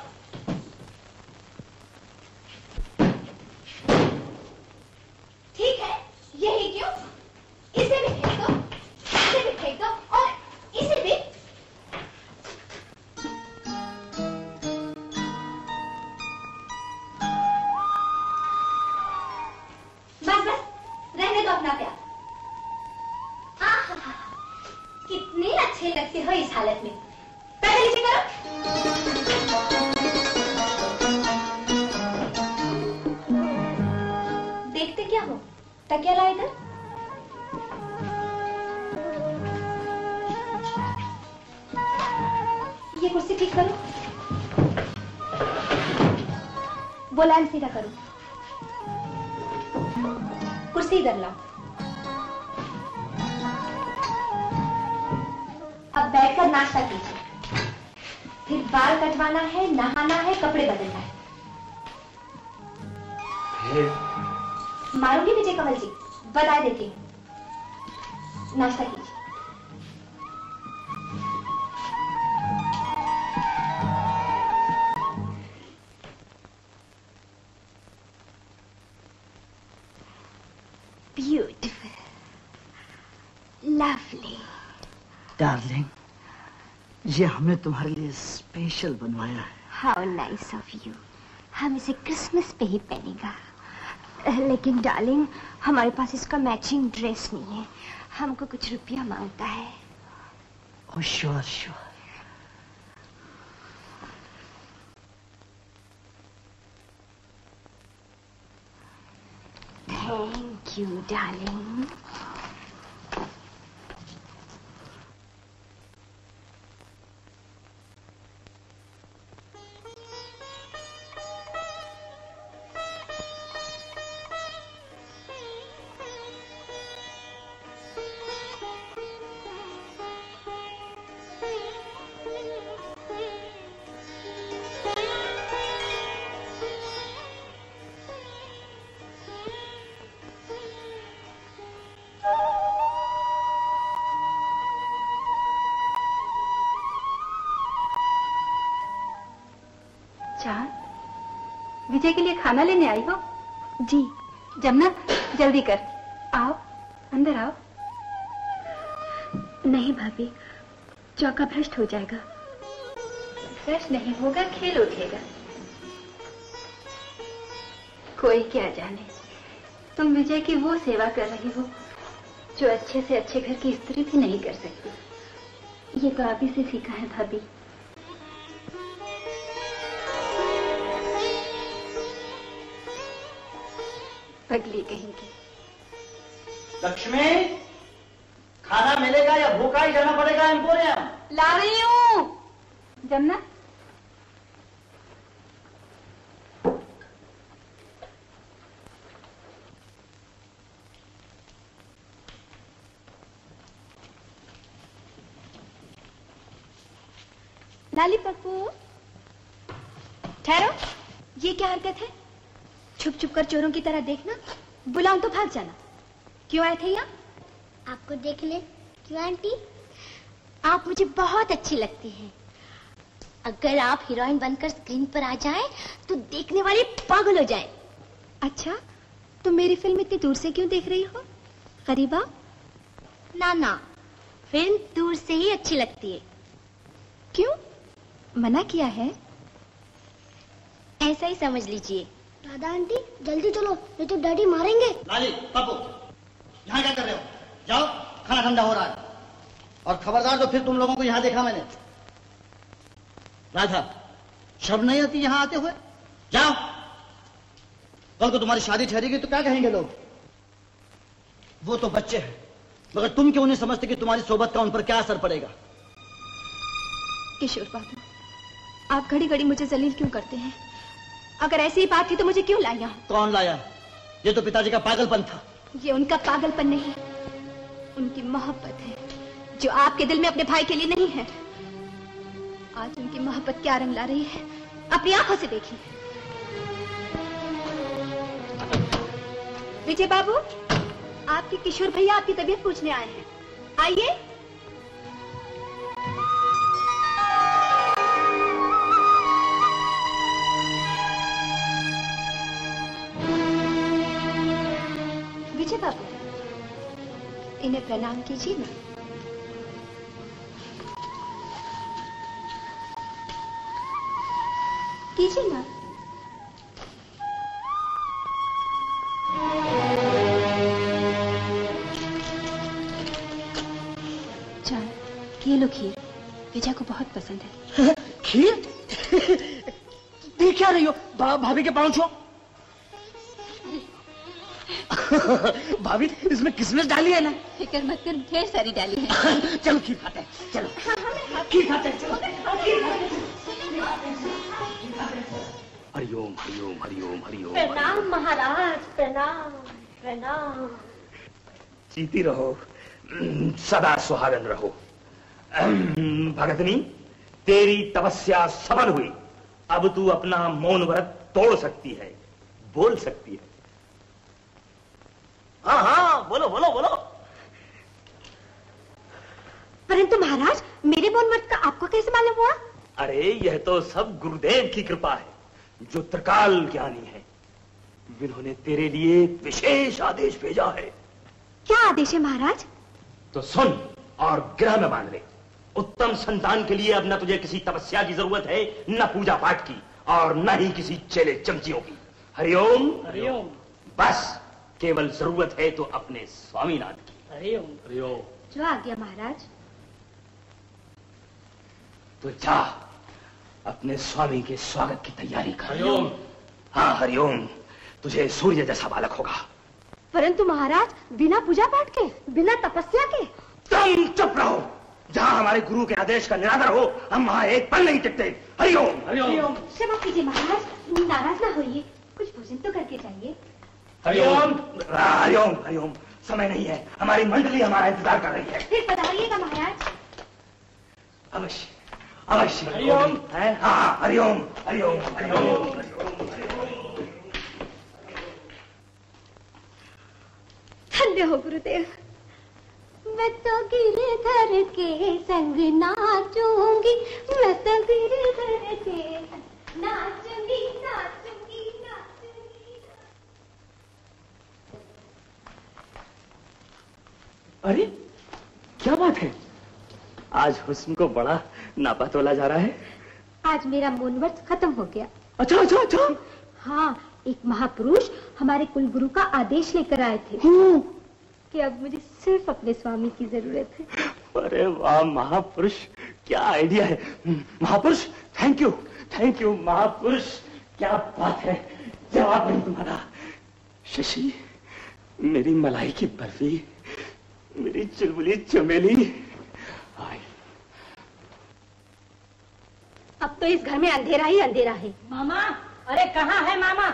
ठीक है, यही क्यों? इसे भी फेंक दो, इसे भी फेंक दो और इसे भी। बस बस, रहने दो अपना प्यार। आहा, कितने अच्छे लगते हो इस हालत में। पैर नीचे करो। देखते क्या हो? तकिया ला इधर। ये कुर्सी ठीक करो। वो लाइन सीधा करो। कुर्सी इधर लाओ। अब बैठकर नाश्ता कीजिए। फिर बाल कटवाना है, नहाना है, कपड़े बदलना है। फिर मारूंगी विजय कमल जी, बता देती हूँ। नाश्ता कीजिए। Beautiful, lovely. डार्लिंग, ये हमने तुम्हारे लिए स्पेशल बनवाया है। How nice of you. हम इसे क्रिसमस पे ही पहनेगा। लेकिन डार्लिंग, हमारे पास इसका मैचिंग ड्रेस नहीं है। हमको कुछ रुपया मांगता है। Oh, sure, sure. Thank you, darling. विजय के लिए खाना लेने आई हो? जी। जमुना, जल्दी कर। आओ, अंदर आओ। नहीं भाभी, चौका भ्रष्ट हो जाएगा। भ्रष्ट नहीं होगा, खेल उठेगा। कोई क्या जाने, तुम विजय की वो सेवा कर रही हो जो अच्छे से अच्छे घर की स्त्री भी नहीं कर सकती। ये तो आप ही से सीखा है भाभी। पगली कहेंगी। लक्ष्मी, खाना मिलेगा या भूखा ही जाना पड़ेगा एम्पोरियम? ला रही हूँ। जमुना, लाली पप्पू, ठहरो। ये क्या हरकत है? छुप छुप कर चोरों की तरह देखना, बुलाऊं तो भाग जाना। क्यों आए थे यहाँ? आपको देखने। क्यों आंटी? आप मुझे बहुत अच्छी लगती हैं। अगर आप हीरोइन बनकर स्क्रीन पर आ जाएं, तो देखने वाले पागल हो जाए। अच्छा, तुम मेरी फिल्म इतनी दूर से क्यों देख रही हो? करीबा? ना ना, फिल्म दूर से ही अच्छी लगती है। क्यों? मना किया है? ऐसा ही समझ लीजिए। दादा आंटी, जल्दी चलो, नहीं तो डैडी मारेंगे। लाली, पप्पू, यहाँ क्या कर रहे हो? जाओ, खाना ठंडा हो रहा है। और खबरदार, तो फिर तुम लोगों को यहाँ देखा मैंने। राधा, शर्म नहीं आती यहाँ आते हुए? जाओ, कल को तुम्हारी शादी ठहरेगी तो क्या कहेंगे लोग? वो तो बच्चे हैं, मगर तुम क्यों नहीं समझते कि तुम्हारी सोबत का उन पर क्या असर पड़ेगा? किशोर बाबू, आप घड़ी घड़ी मुझे जलील क्यों करते हैं? अगर ऐसी ही बात थी तो मुझे क्यों लाया? कौन लाया? ये तो पिताजी का पागलपन था। ये उनका पागलपन नहीं, उनकी मोहब्बत है जो आपके दिल में अपने भाई के लिए नहीं है। आज उनकी मोहब्बत क्या रंग ला रही है, अपनी आंखों से देखिए। विजय बाबू, आपके किशोर भैया आपकी तबीयत पूछने आए हैं। आइए। लीजिए बाबू, इन्हें प्रणाम कीजिए ना। कीजिए ना। जान, ये लो खीर, विजय को बहुत पसंद है। खीर? देख क्या रही हो? भा, भाभी के पाँव छुओ। भाभी, इसमें किसमिस डाली है ना? फिक्र मत कर, ढेर सारी डाली है। चलो खीर खाते हैं, चलो खीर खाते हैं, चलो खीर खाते हैं। हरिओम हरिओम हरिओम हरिओम। प्रणाम महाराज, प्रणाम प्रणाम। जीती रहो, सदा सुहागन रहो। भगतनी, तेरी तपस्या सफल हुई। अब तू अपना मौन व्रत तोड़ सकती है, बोल सकती है। हाँ हाँ, बोलो बोलो बोलो। परंतु महाराज, मेरे मौन व्रत का आपको कैसे मालूम हुआ? अरे यह तो सब गुरुदेव की कृपा है, जो त्रिकाल ज्ञानी है। जिन्होंने तेरे लिए विशेष आदेश भेजा है। क्या आदेश है महाराज? तो सुन और ग्रह में बांध ले। उत्तम संतान के लिए अब न तुझे किसी तपस्या की जरूरत है, न पूजा पाठ की, और न ही किसी चेले चमचियों की। हरिओम हरिओम। बस केवल जरूरत है तो अपने स्वामीनाथ की। हरिओम हरिओम। जो आ गया महाराज। तो जा अपने स्वामी के स्वागत की तैयारी कर। हरिओम। हाँ हरिओम, तुझे सूर्य जैसा बालक होगा। परंतु महाराज, बिना पूजा पाठ के, बिना तपस्या के। तुम चुप रहो। जहाँ हमारे गुरु के आदेश का निरादर हो, हम वहाँ एक पल नहीं टिकते। हरिओम हरिओम। क्षमा कीजिए महाराज, नाराज ना होइए, कुछ भोजन तो करके जाइए। हरिओम हरिओम हरिओम। समय नहीं है, हमारी मंडली हमारा इंतजार कर रही है। फिर पधारिएगा महाराज। अवश्य अवश्य। हरिओम। है हाँ, हरिओम हरिओम हरिओम हरिओम। धन्य हो गुरुदेव। मैं तो गिरधर के संग नाचूंगी, मैं तो गिरधर के नाचूंगी नाचूंगी नाचूंगी। अरे क्या बात है, आज हुस्न को बड़ा नापा तोला जा रहा है। आज मेरा मौन व्रत खत्म हो गया। अच्छा अच्छा अच्छा। हाँ, एक महापुरुष हमारे कुलगुरु का आदेश लेकर आए थे कि अब मुझे सिर्फ अपने स्वामी की जरूरत है। अरे वाह महापुरुष, क्या आइडिया है। महापुरुष, थैंक यू थैंक यू महापुरुष, क्या बात है, जवाब नहीं तुम्हारा। शशि, मेरी मलाई की बर्फी, मेरी चुलबुली चमेली। आई। अब तो इस घर में अंधेरा ही अंधेरा है। मामा, अरे कहाँ है मामा?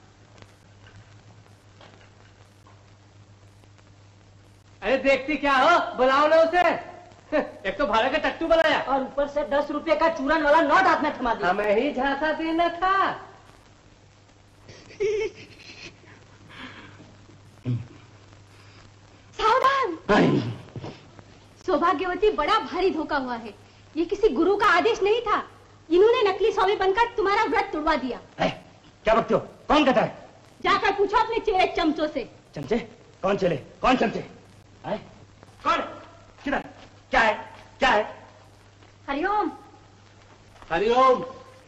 अरे देखती क्या हो, बुलाओ ना उसे। एक तो भाड़े का टट्टू बनाया और ऊपर से दस रुपए का चूरन वाला नोट हाथ में थमा दिया। हमें ही झांसा देना था। सावधान। सौभाग्यवती, बड़ा भारी धोखा हुआ है। ये किसी गुरु का आदेश नहीं था। इन्होंने नकली स्वामी बनकर तुम्हारा व्रत तुड़वा दिया। है, क्या बकते हो? कौन कहता है? जाकर पूछो अपने चेले चमचों से। चमचे? कौन चले? कौन चमचे? है? कौन? किधर? क्या है? क्या है? हरिओम। हरिओम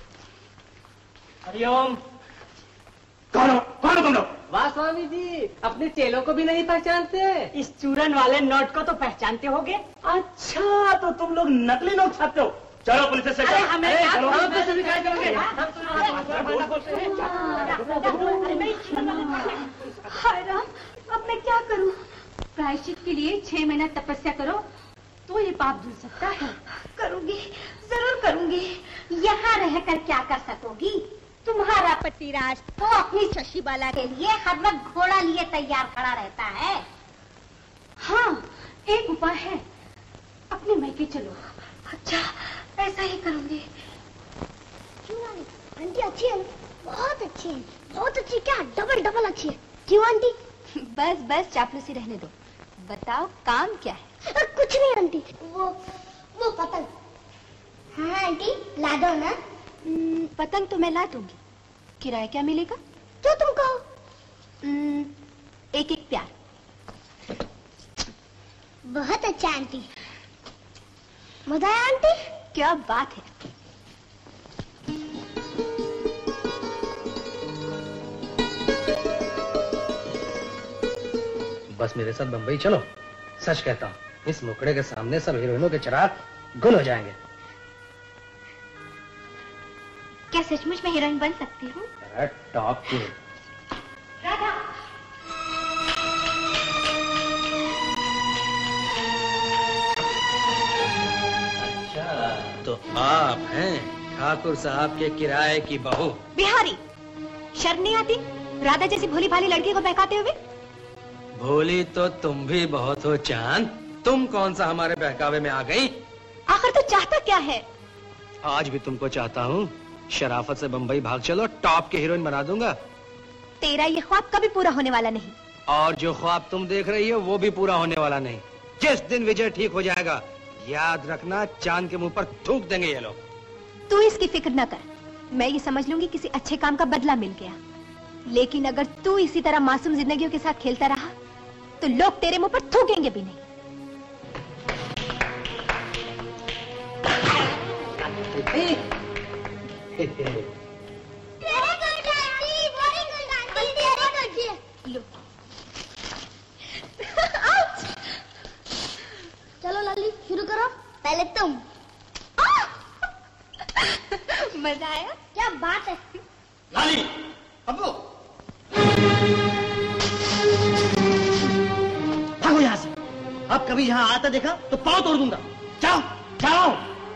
हरिओम। कौन हो? कौन हो तुम लोग? वाह स्वामी जी, अपने चेलों को भी नहीं पहचानते? इस चूरन वाले नोट को तो पहचानते होगे। अच्छा, तो तुम लोग नकली नोट छापते हो। चलो पुलिस से। अरे हमें अरे, क्या चलो, हम हम तो तो शिकायत करेंगे। हाय राम, अब मैं क्या करूं? प्रायश्चित के लिए छह महीना तपस्या करो तो ये पाप धुल सकता है। करूंगी, जरूर करूंगी। यहाँ रहकर क्या कर सकोगी? तुम्हारा पतिराज तो अपनी शशिबाला के लिए हर वक्त घोड़ा लिए तैयार खड़ा रहता है। हाँ, एक उपाय है, अपने मैके चलो। अच्छा, ऐसा ही करूंगी। क्यों आंटी? आंटी अच्छी है, बहुत अच्छी है, बहुत अच्छी। क्या डबल डबल अच्छी है। क्यों आंटी? बस बस चापलूसी रहने दो, बताओ काम क्या है? आ, कुछ नहीं आंटी, वो वो पतंग। हाँ आंटी, ला दो ना। हम्म, पतंग तो मैं ला दूंगी, किराया क्या मिलेगा? जो तुम कहो। हम्म, एक एक प्यार। बहुत अच्छा आंटी। मजा आया आंटी? क्या बात है। बस मेरे साथ बम्बई चलो। सच कहता हूँ, इस मुकड़े के सामने सब हीरोइनों के चिराग गुल हो जाएंगे। क्या सचमुच में हीरोइन बन सकती हूँ? अरे टॉप की। राधा। अच्छा, तो आप हैं ठाकुर साहब के किराए की बहू। बिहारी, शर्म नहीं आती राधा जैसी भोली भाली लड़की को बहकाते हुए? भोली तो तुम भी बहुत हो चांद। तुम कौन सा हमारे बहकावे में आ गई? आखिर तो चाहता क्या है? आज भी तुमको चाहता हूँ। शराफत से बम्बई भाग चलो, टॉप के हीरोइन बना दूंगा। तेरा ये ख्वाब कभी पूरा होने वाला नहीं। और जो ख्वाब तुम देख रही हो वो भी पूरा होने वाला नहीं। जिस दिन विजय ठीक हो जाएगा, याद रखना चांद के मुंह पर थूक देंगे ये लोग। तू इसकी फिक्र न कर, मैं ये समझ लूंगी किसी अच्छे काम का बदला मिल गया। लेकिन अगर तू इसी तरह मासूम जिंदगियों के साथ खेलता रहा तो लोग तेरे मुंह पर थूकेंगे भी नहीं। लो। चलो लाली शुरू करो। पहले तुम। मजा आया? क्या बात है। लाली, अब्बू, भागो यहाँ से। अब कभी यहाँ आता देखा तो पाँव तोड़ दूंगा। जाओ जाओ।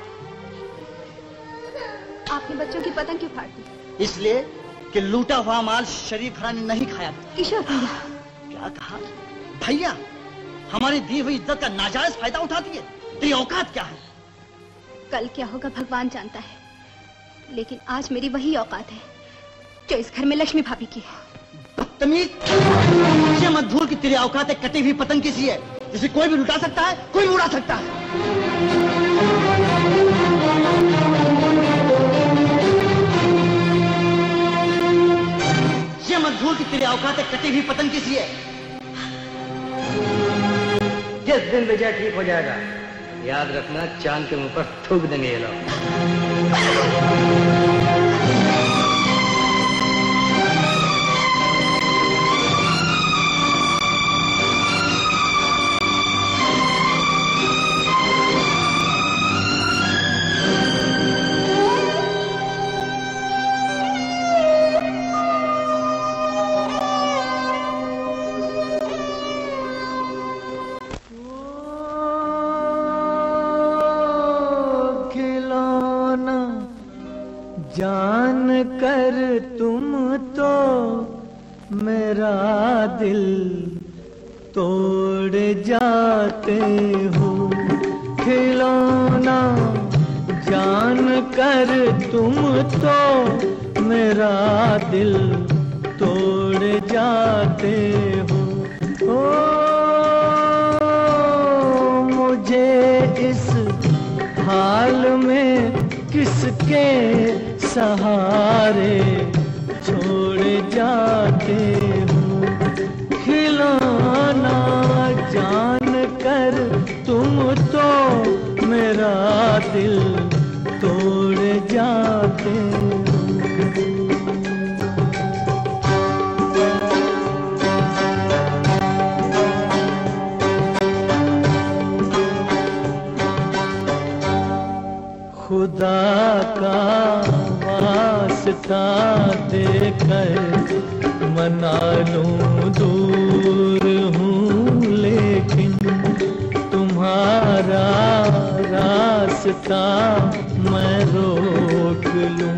आपने बच्चों की पतंग क्यों फाड़ दी? इसलिए कि लूटा हुआ माल शरीफ खाना ने नहीं खाया। किशोर भैया। क्या कहा? भैया, हमारी दी हुई इज्जत का नाजायज फायदा उठाती है। तेरी औकात क्या है? कल क्या होगा भगवान जानता है, लेकिन आज मेरी वही औकात है जो इस घर में लक्ष्मी भाभी की है। बदतमीज, ये मत भूल कि तेरी औकात एक कटी हुई पतंग किसी है जिसे कोई भी लुटा सकता है, कोई भी उड़ा सकता है। ये मत भूल कि तेरी औकात एक कटी हुई पतंग किसी है। जिस दिन विजय ठीक हो जाएगा, याद रखना चांद के मुंह पर थूक देंगे ये लोग। जान कर तुम तो मेरा दिल तोड़ जाते हो। खिलौना जान कर तुम तो मेरा दिल तोड़ जाते हो। ओ मुझे इस हाल में किसके सहारे छोड़ जाते हो। खिलौना जान कर तुम तो मेरा दिल तोड़ जाते हो। खुदा का वास्ता देकर मना लूं दूर हूँ, लेकिन तुम्हारा रास्ता मैं रोक लूं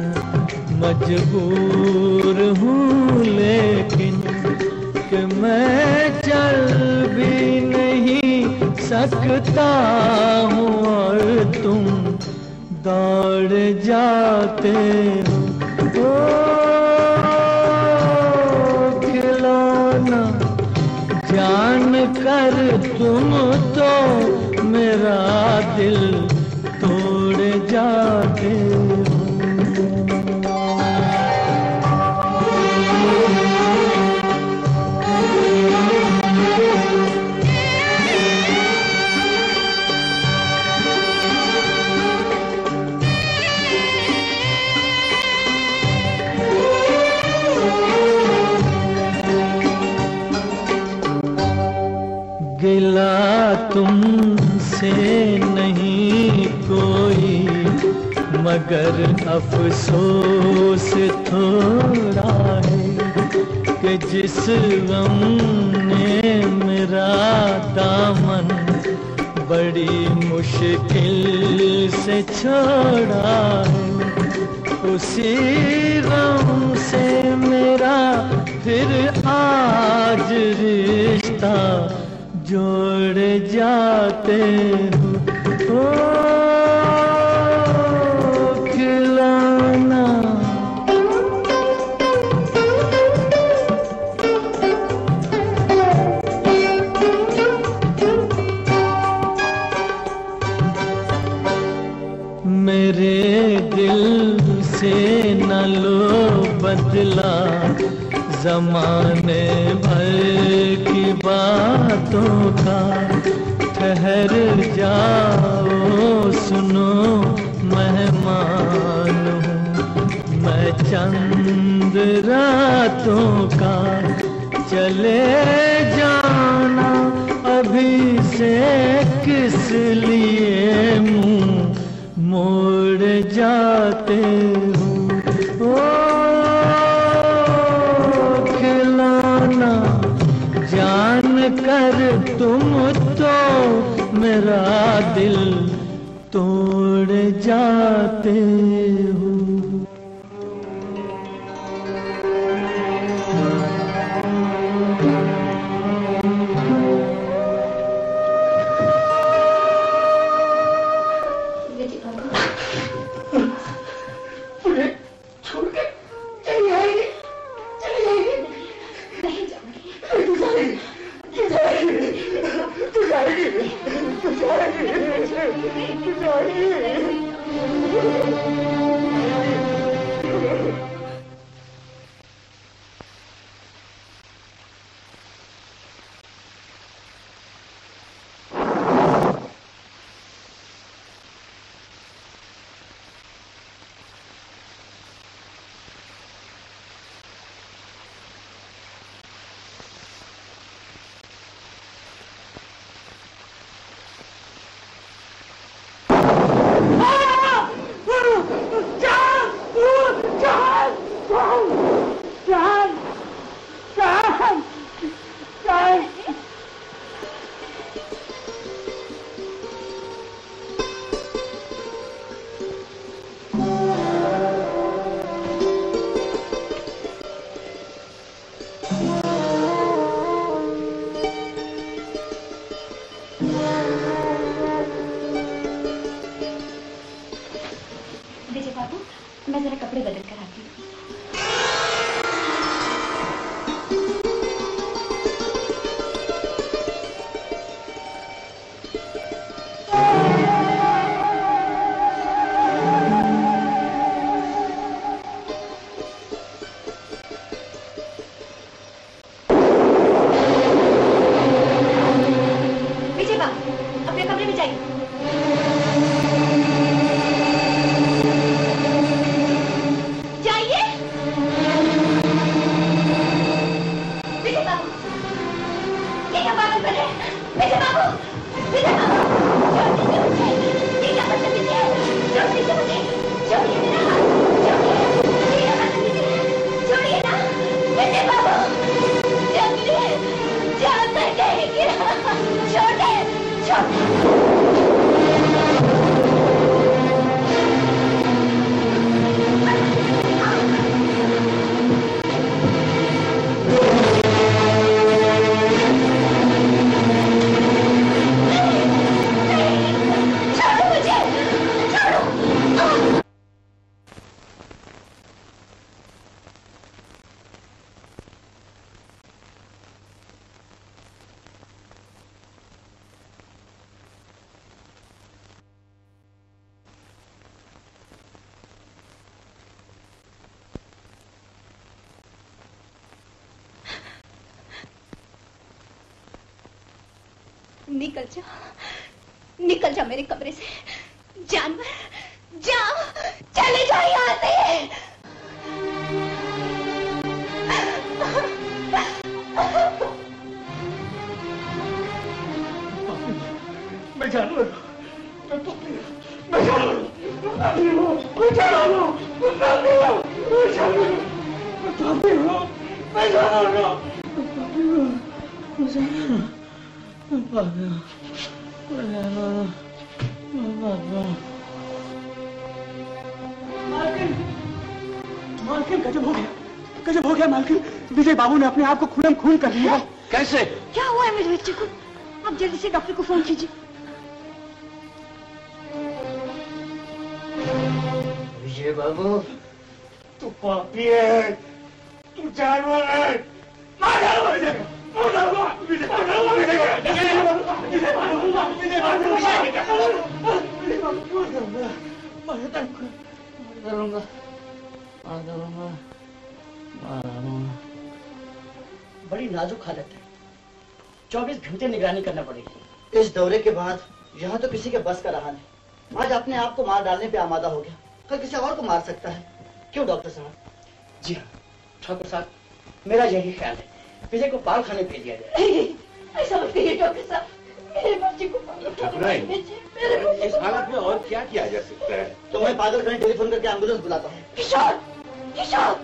मजबूर हूँ। लेकिन कि मैं चल भी नहीं सकता हूँ और तुम दौड़ जाते हो। खिलौना जान कर तुम तो मेरा दिल तोड़ जाते हो। तुमसे नहीं कोई, मगर अफसोस थोड़ा है कि जिस गम ने मेरा दामन बड़ी मुश्किल से छोड़ा है, उसी गम से मेरा फिर आज रिश्ता जोड़ जाते हो। ओ खिलौना मेरे दिल से न लो बदला, जमाने भर की बातों का ठहर जाओ, सुनो मेहमान हूँ मैं चंद रातों का, चले जाना अभी से किस लिए मुंह मोड़ जाते हो। ओ खिलौना जान कर तुम तो मेरा दिल तोड़ जाते हो। निकल जा, निकल जा मेरे कमरे से, जानवर, जाओ, चले जाओ यहाँ से। मैं जानवर मैं तो मैं जानवर मैं जानवर मैं जानवर मैं जानवर मैं जानवर मालकिन, मालकिन गजब हो गया, गजब हो गया मालकिन। विजय बाबू ने अपने आप को खून खून कर लिया। कैसे? क्या हुआ है मेरे बच्चे को? आप जल्दी से डॉक्टर को फोन कीजिए। विजय बाबू, तू पापी है, तू जानवर है, मार डालो विजय को, मार डालो विजय को, मार डालो विजय को, विजय बाबू, विजय बाबू, विजय बाबू, विजय बाबू, मार डालूंगा, मार डालूंगा, मार डालूंगा, मार डालूंगा। बड़ी नाजुक हालत है, चौबीस घंटे निगरानी करना पड़ेगी। इस दौरे के बाद यहाँ तो किसी के बस का रहा नहीं। आज अपने आप को मार डालने पे आमादा हो गया, कल किसी और को मार सकता है। क्यों डॉक्टर साहब? जी हाँ ठाकुर साहब, मेरा यही ख्याल है, विजय को पाल खाने भेज दिया जाए। ऐसा मत कहिए डॉक्टर साहब, मेरे बच्चे को ठाकुराइन, इस हालत में और क्या किया जा सकता है? तो मैं पागल खाने टेलीफोन करके एम्बुलेंस बुलाता हूँ। किशोर, किशोर,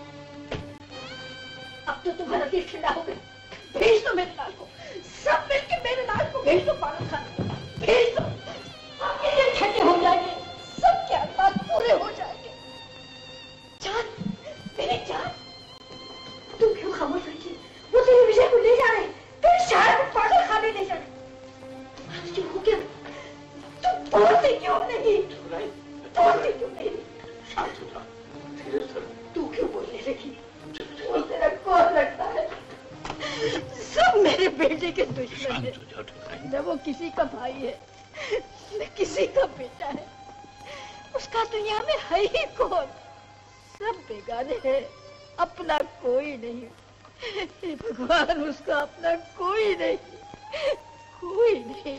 अब तो तुम्हारा दिल ठंडा हो गया। भेज दो मेरे लाल को, सब मिलके मेरे लाल को भेज दो पागल खाने, भेज दो। आपके दिल ठंडे हो जाएंगे, सबके अरमान पूरे हो जाएंगे। जान, मेरी जान, तुम क्यों खामोश रखी? वो तेरे विजय को ले जा रहे, तेरे शहर को पागल खाने ले जा रहे। क्यों हो गया? तुम बोलते क्यों नहीं? बोलते क्यों नहीं? शांत हो जाओ, धीरे से। तू क्यों बोलने लगी? वो तेरा कौन लगता है? सब मेरे बेटे के दुश्मन है। न वो किसी का भाई है, न किसी का बेटा है। उसका दुनिया में है ही कौन? सब बेगाने हैं, अपना कोई नहीं। हे भगवान, उसका अपना कोई नहीं, कोई नहीं।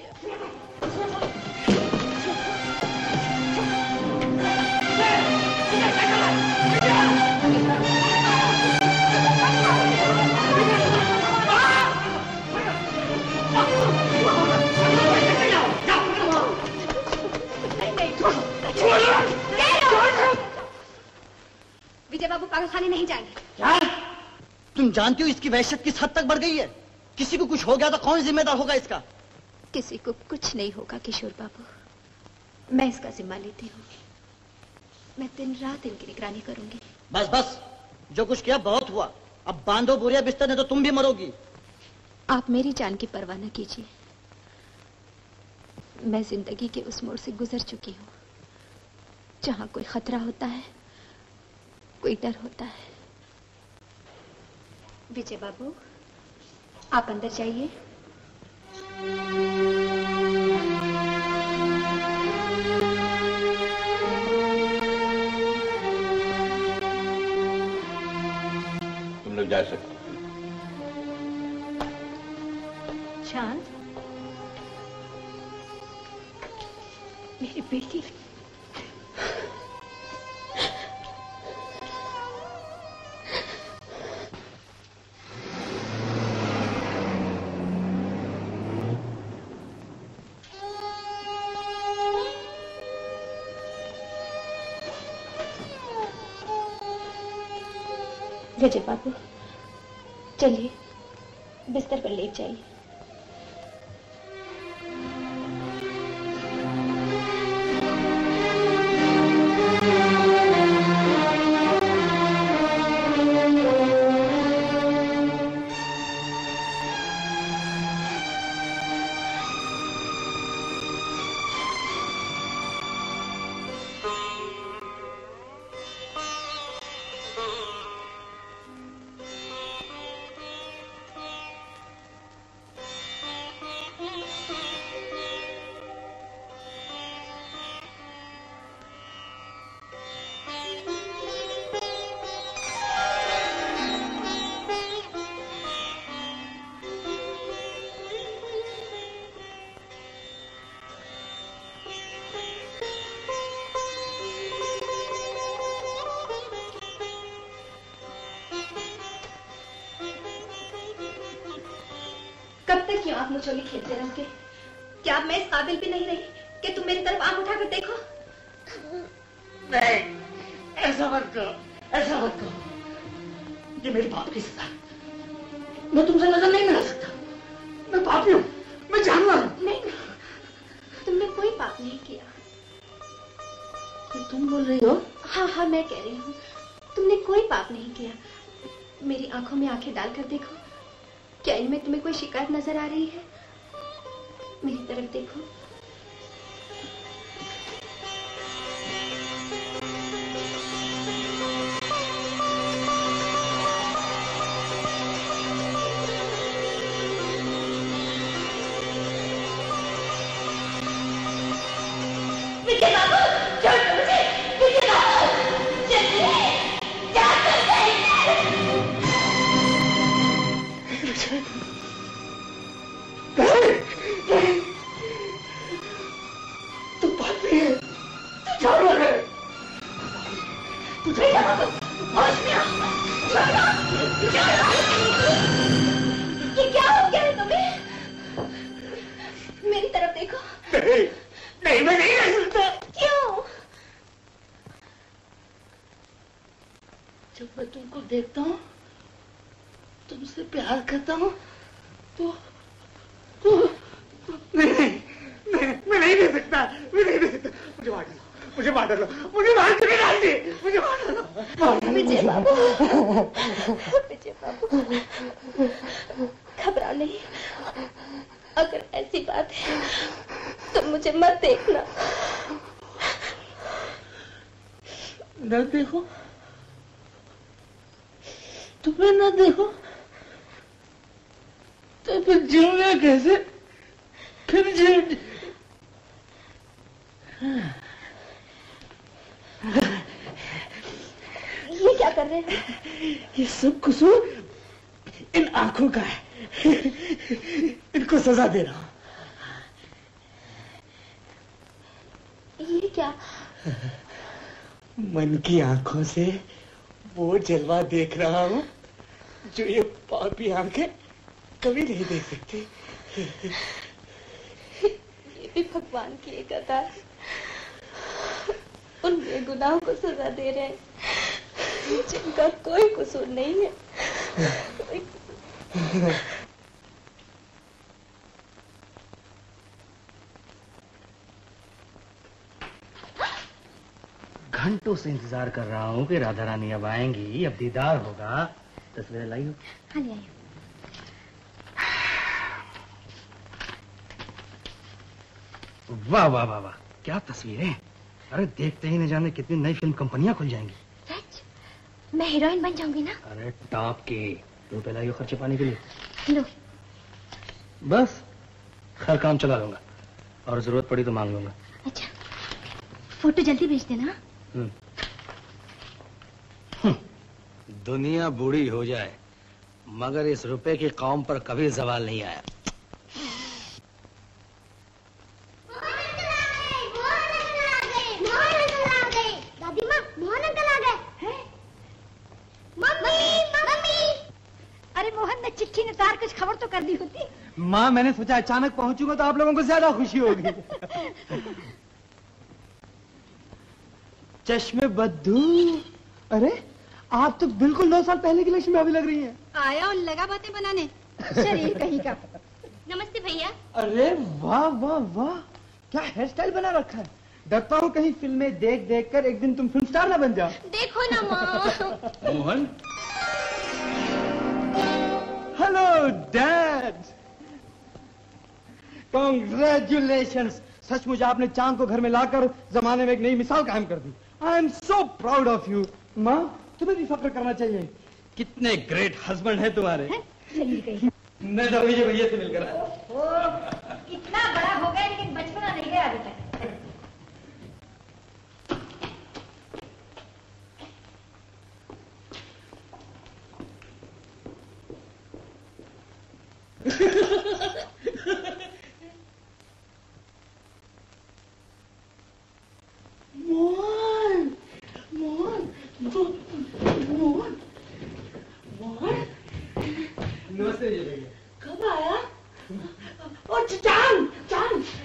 विजय बाबू पागल खाने नहीं जाएंगे। क्या? तुम जानती हो इसकी वहशत किस हद तक बढ़ गई है? किसी को कुछ हो गया तो कौन जिम्मेदार होगा इसका? किसी को कुछ नहीं होगा किशोर बाबू, मैं इसका जिम्मा लेती हूँ। मैं दिन रात इनकी निगरानी करूंगी। बस बस, जो कुछ किया बहुत हुआ। अब बांधो बोरिया बिस्तर, नहीं तो तुम भी मरोगी। आप मेरी जान की परवाह न कीजिए। मैं जिंदगी के उस मोड़ से गुजर चुकी हूँ जहाँ कोई खतरा होता है, कोई डर होता है। विजय बाबू, आप अंदर जाइए। तुम लोग जा सकते हो। चांद, मेरी बेटी, विजय बाबू, चलिए बिस्तर पर लेट जाइए। कब तक क्यों आप मुचोली खेलते रहोगे? क्या मैं इस काबिल भी नहीं रही कि तुम मेरी तरफ आंख उठाकर देखो? नहीं, ऐसा मत करो, ऐसा मत करो। ये मेरे पाप की सजा है। मैं तुमसे नजर नहीं मिला सकता। मैं पापी हूँ, मैं जानवर हूँ। नहीं, तुमने कोई पाप नहीं किया। तुम बोल रही हो? हाँ हाँ, मैं कह रही हूँ, तुमने कोई पाप नहीं किया। मेरी आंखों में आंखें डालकर देखो, क्या इनमें तुम्हें कोई शिकायत नजर आ रही है? मेरी तरफ देखो। विजय बाबू, छोड़ दो मुझे। विजय बाबू, जल्दी, क्या कर रहे हैं? तू पापी है, तू जानवर है। विजय बाबू, होश में आओ। ये क्या हो गया है तुम्हें? मेरी तरफ देखो। नहीं, नहीं, मैं नहीं रह सकता। क्यों? जब मैं तुमको देखता हूँ, तुमसे प्यार करता हूँ, तो, तो, नहीं, नहीं, नहीं, मैं नहीं दे सकता, मैं नहीं दे सकता। मुझे मार डालो, मुझे मार डालो, मुझे मार के नहीं डालती, मुझे मार डालो, मार डालो। विजय बाबू, विजय बाबू, घबराओ नहीं। अगर ऐसी बात है तो मुझे मत देखना। न देखो, तुम्हें न देखो, तो फिर जीऊंगा कैसे? फिर जी ये क्या कर रहे हैं? ये सब कसूर इन आंखों का है। इनको सजा दे रहा हूं। ये क्या? मन की आंखों से वो जलवा देख रहा हूं जो ये पापी आंखें कभी नहीं देख सकती। ये भी भगवान की एक अदा है। उन बेगुनाहों को सजा दे रहे हैं जिनका कोई कसूर नहीं है। घंटों से इंतजार कर रहा हूँ कि राधा रानी अब आएंगी, अब दीदार होगा। तस्वीरें लाई हो? हाँ, ले आई। वाह वाह वाह वाह, क्या तस्वीरें। अरे देखते ही न जाने कितनी नई फिल्म कंपनियां खुल जाएंगी। सच? मैं हीरोइन बन जाऊंगी ना? अरे टॉप की। रुपए लाइयो खर्चे पाने के लिए? लो। बस हर काम चला लूंगा और जरूरत पड़ी तो मांग लूंगा। अच्छा, फोटो जल्दी भेज देना। दुनिया बूढ़ी हो जाए मगर इस रुपए की कौम पर कभी सवाल नहीं आया। दादी माँ, मोहन अंकल आ गए। Mummy, mummy. अरे मोहन ने चिट्ठी निकाल कुछ खबर तो कर दी होती। माँ, मैंने सोचा अचानक पहुंचूंगा तो आप लोगों को ज्यादा खुशी होगी। चश्मे बद्दू, अरे आप तो बिल्कुल नौ साल पहले की लक्ष्मी भाभी लग रही हैं। आया और लगा बातें बनाने। शरीर कहीं का। नमस्ते भैया। अरे वाह वाह वाह, क्या हेयर स्टाइल बना रखा है। डरता हूँ कहीं फिल्में देख देख कर एक दिन तुम फिल्म स्टार ना बन जाओ। देखो ना माँ। मोहन। Hello dad. कॉन्ग्रेचुलेशंस। सचमुच आपने चांद को घर में लाकर जमाने में एक नई मिसाल कायम कर दी। I am so proud of you. माँ, तुम्हें भी फक्र करना चाहिए। कितने ग्रेट हस्बैंड है तुम्हारे। मैं तो विजय भैया से मिलकर आया। ओ, इतना बड़ा हो गया लेकिन बचपना नहीं गया अभी तक। मोहन, मोहन, मोहन, मोहन। नमस्ते विजय भैया। कब आया? और चांद, चांद,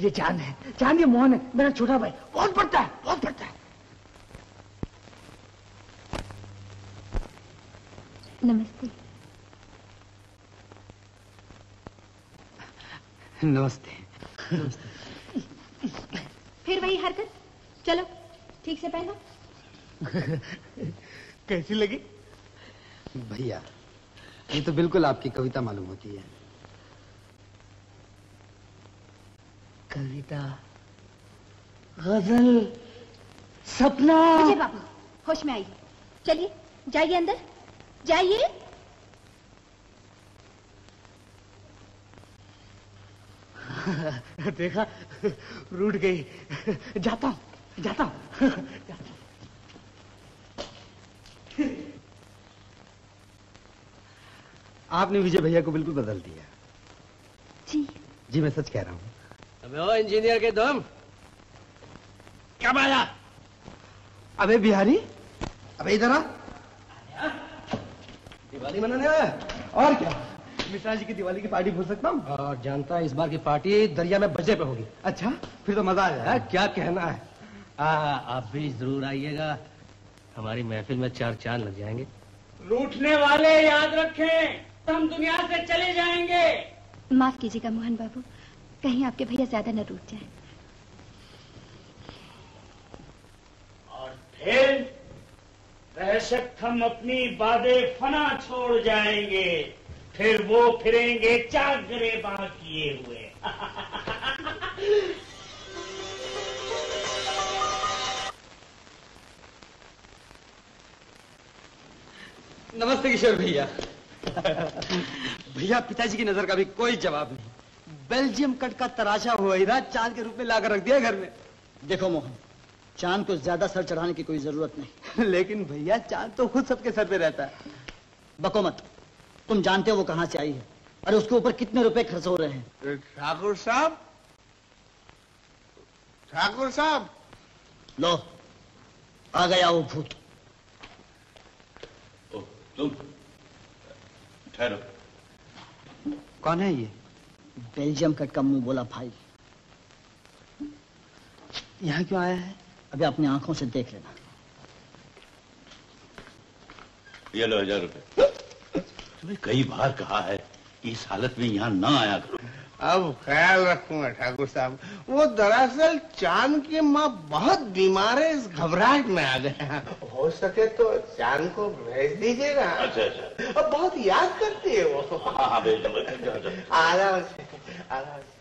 ये चांद है, चांद ये मोहन है, मेरा छोटा भाई। बहुत पढ़ता है, बहुत पढ़ता है। नमस्ते। नमस्ते। नमस्ते। फिर वही हरकत। चलो ठीक से पहनो। कैसी लगी? भैया ये तो बिल्कुल आपकी कविता मालूम होती है। कविता, गजल, सपना। विजय बाबू होश में आइए, चलिए जाइए अंदर, जाइए। देखा, रूठ गई। जाता हूं, जाता हूं। आपने विजय भैया को बिल्कुल बदल दिया। जी जी मैं सच कह रहा हूँ। अबे ओ इंजीनियर के दम, कब आया? अबे बिहारी, अबे इधर आ। दिवाली मनाने आया? और क्या, मिश्रा जी की दिवाली की पार्टी भूल सकता हूँ? और जानता है इस बार की पार्टी दरिया में बजे पे होगी। अच्छा, फिर तो मजा आ जाएगा। क्या कहना है? आ, आप भी जरूर आइएगा, हमारी महफिल में चार चांद लग जाएंगे। रूठने वाले याद रखें, हम दुनिया से चले जाएंगे। माफ कीजिएगा मोहन बाबू, कहीं आपके भैया ज्यादा न रूठ जाए। और फिर बेशक हम अपनी बादे फना छोड़ जाएंगे, फिर वो फिरेंगे चागरे बाह किए हुए। नमस्ते किशोर भैया। भैया पिताजी की नजर का भी कोई जवाब नहीं। बेल्जियम कट का तराशा हुआ हीरा चांद के रूप में लाकर रख दिया घर में। देखो मोहन, चांद को ज्यादा सर चढ़ाने की कोई जरूरत नहीं। लेकिन भैया चांद तो खुद सबके सर पे रहता है। बको मत, तुम जानते हो वो कहां से आई है, और उसके ऊपर कितने रुपए खर्च हो रहे हैं। ठाकुर साहब, ठाकुर साहब। लो आ गया वो भूत। ओ, तुम ठहरो। कौन है ये? बेल्जियम कट का मुंह बोला भाई। यहाँ क्यों आया है? अभी अपनी आंखों से देख लेना। ये लो हजार रुपए। तुम्हें कई बार कहा है कि इस हालत में यहाँ ना आया करो। अब ख्याल रखूंगा ठाकुर साहब। वो दरअसल चांद की माँ बहुत बीमार है, इस घबराहट में आ गया। हो सके तो चांद को भेज दीजिएगा। अच्छा अच्छा। अब बहुत याद करती है वो। हाँ हाँ भेज दूंगा। आराम से, आराम से।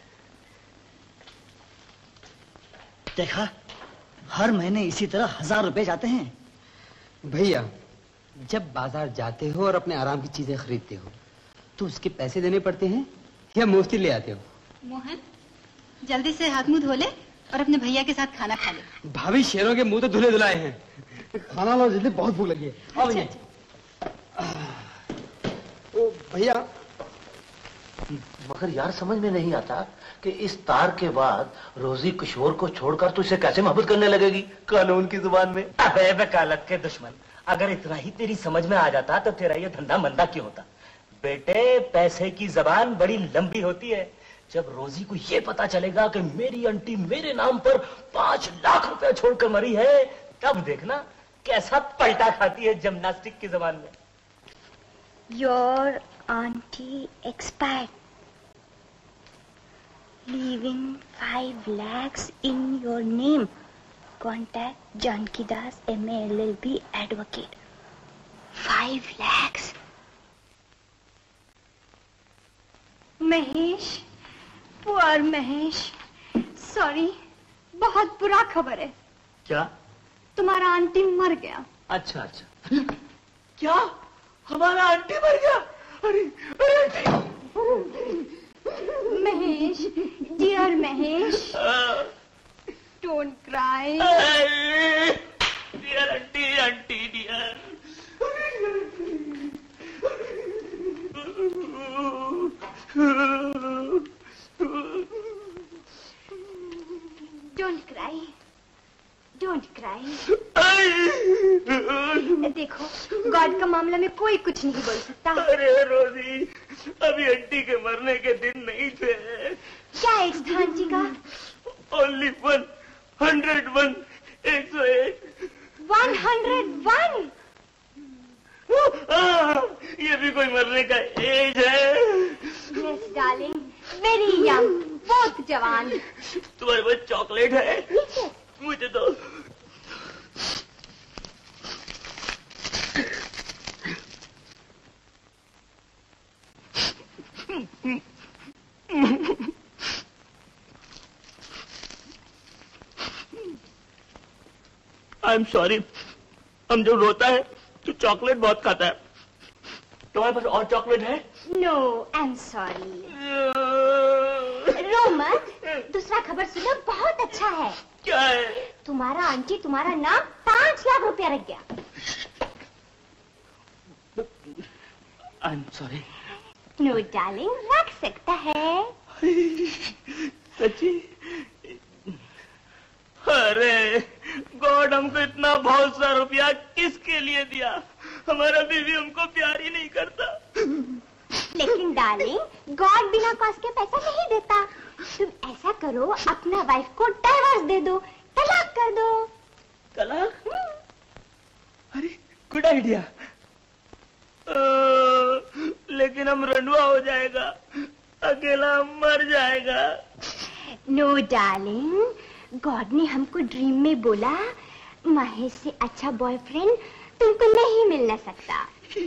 देखा, हर महीने इसी तरह हजार रुपए जाते हैं। भैया जब बाजार जाते हो और अपने आराम की चीजें खरीदते हो तो उसके पैसे देने पड़ते हैं या मुफ्त ले आते हो? मोहन जल्दी से हाथ मुंह धो ले और अपने भैया के साथ खाना खा ले। भाभी शेरों के मुंह तो धुले धुलाए हैं। खाना लो जल्दी, बहुत भूख लगी है। आओ अच्छा, अच्छा। ओ भैया, मगर यार समझ में नहीं आता कि इस तार के बाद रोजी किशोर को छोड़कर तो इसे कैसे मोहब्बत करने लगेगी कानून की जुबान में। अबे वकालत के दुश्मन, अगर इतना ही तेरी समझ में आ जाता तो तेरा ये धंधा मंदा क्यों होता? बेटे पैसे की जबान बड़ी लंबी होती है। जब रोजी को ये पता चलेगा कि मेरी आंटी मेरे नाम पर पांच लाख रुपए छोड़कर मरी है, तब देखना कैसा पलटा खाती है जिम्नास्टिक की जबान में। Your auntie expired, leaving five lakhs in your name. Contact Janki Das, M A L L B advocate. Five lakhs. Mahesh, poor Mahesh, sorry, बहुत बुरा खबर है। क्या? तुम्हारा आंटी मर गया। अच्छा अच्छा। क्या? हमारा आंटी मर गया? अरे अरे Mahesh, dear Mahesh, don't cry. Dear aunty, aunty dear. Don't cry. Don't cry. देखो, गॉड का मामला में कोई कुछ नहीं बोल सकता। अरे रोजी, अभी आंटी के मरने के दिन नहीं थे। क्या एज था आंटी का? ओनली वन हंड्रेड वन, एक सौ एक। One hundred one? ये भी कोई मरने का एज है? यस डार्लिंग, वेरी यंग, बहुत जवान। तुम्हारे पास चॉकलेट है? मुझे दो। आई एम सॉरी, हम जब रोता है तो चॉकलेट बहुत खाता है। तुम्हारे पास और चॉकलेट है? No, I am sorry. रो मत, दूसरा खबर सुनो, बहुत अच्छा है। क्या है? तुम्हारा आंटी तुम्हारा नाम पांच लाख रुपया रख गया। I am sorry. No darling, रख सकता है। सच्ची? अरे गॉड, हमको इतना बहुत सा रुपया किसके लिए दिया? हमारा बीवी हमको प्यार ही नहीं करता। लेकिन डार्लिंग, गॉड बिना कॉस्ट के पैसा नहीं देता। तुम ऐसा करो, अपना वाइफ को डाइवोर्स दे दो, तलाक कर दो। तलाक? अरे गुड आइडिया। लेकिन हम रंडुआ हो जाएगा, अकेला मर जाएगा। नो डार्लिंग, गॉड ने हमको ड्रीम में बोला, महेश से अच्छा बॉयफ्रेंड तुमको नहीं मिल सकता।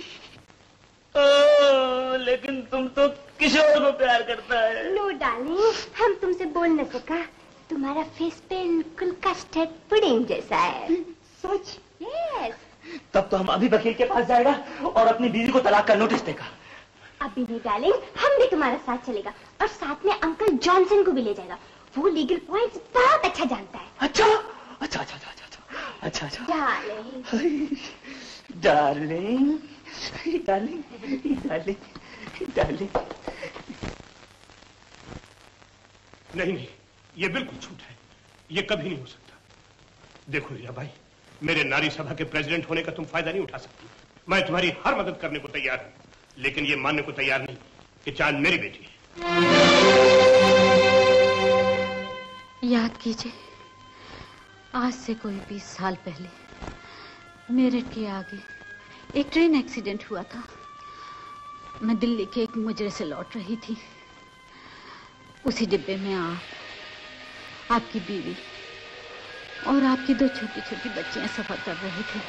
ओ, लेकिन तुम तो किशोर को प्यार करता है। नो डार्लिंग, हम तुमसे बोल न सका। तुम्हारा फेस बिल्कुल कस्टर्ड पुडिंग जैसा है। सच? यस। तब तो हम अभी वकील के पास जाएगा और अपनी बीवी को तलाक का नोटिस देगा। अभी नहीं डार्लिंग, हम भी तुम्हारा साथ चलेगा और साथ में अंकल जॉनसन को भी ले जाएगा। वो लीगल पॉइंट्स बहुत अच्छा जानता है। अच्छा अच्छा अच्छा अच्छा अच्छा अच्छा अच्छा। Darling darling darling darling darling. नहीं नहीं, ये बिल्कुल झूठ है, ये कभी नहीं हो सकता। देखो हीरा भाई, मेरे नारी सभा के प्रेसिडेंट होने का तुम फायदा नहीं उठा सकती। मैं तुम्हारी हर मदद करने को तैयार हूं, लेकिन ये मानने को तैयार नहीं कि चांद मेरी बेटी है। याद कीजिए, आज से कोई बीस साल पहले मेरठ के आगे एक ट्रेन एक्सीडेंट हुआ था। मैं दिल्ली के एक मुजरे से लौट रही थी। उसी डिब्बे में आप, आपकी बीवी और आपकी दो छोटी छोटी बच्चियां सफर कर रहे थे।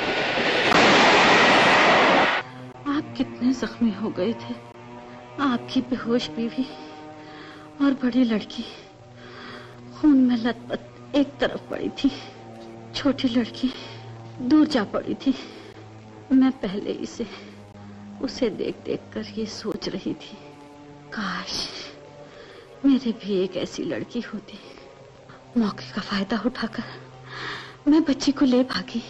आप कितने जख्मी हो गए थे। आपकी बेहोश बीवी और बड़ी लड़की खून में लथपथ एक तरफ पड़ी थी। छोटी लड़की दूर जा पड़ी थी। मैं पहले इसे उसे देख देख कर ये सोच रही थी, काश मेरे भी एक ऐसी लड़की होती। मौके का फायदा उठाकर मैं बच्ची को ले भागी।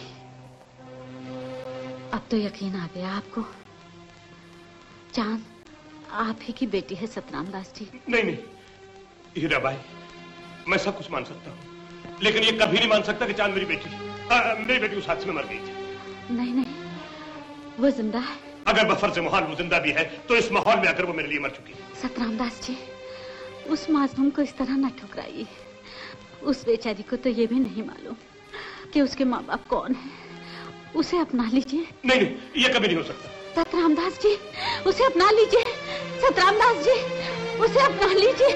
अब तो यकीन आ गया आपको, चांद आप ही की बेटी है सतराम दास जी। नहीं नहीं हीरा भाई, मैं सब कुछ मान सकता हूँ, लेकिन ये कभी नहीं मान सकता कि चांद मेरी बेटी आ, मेरी बेटी उस हादसे में मर गई थी। नहीं नहीं, वो जिंदा है। अगर बफर से माहौल वो जिंदा भी है तो इस माहौल में आकर वो मेरे लिए मर चुकी है। सतराम दास जी, उस मासूम को इस तरह न ठुकराइए। उस बेचारी को तो ये भी नहीं मालूम कि उसके माँ बाप कौन है। उसे अपना लीजिए। नहीं नहीं, ये कभी नहीं हो सकता। सतराम दास जी, उसे अपना लीजिए। सतराम दास जी, उसे अपना लीजिए।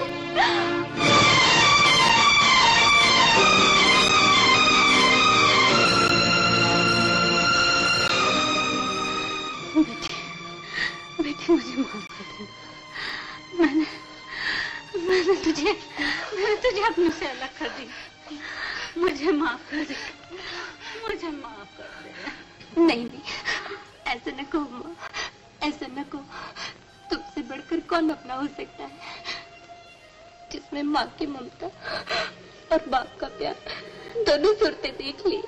बेटी, बेटी मुझे माफ कर देना। मैंने मैंने तुझे मैंने तुझे अपनों से अलग कर दिया। मुझे माफ कर दे, मुझे माफ कर दे। नहीं नहीं, ऐसे न कहो माँ, ऐसे न कहो। तुमसे बढ़कर कौन अपना हो सकता है, जिसमें माँ की ममता और बाप का प्यार दोनों सूरतें देख ली।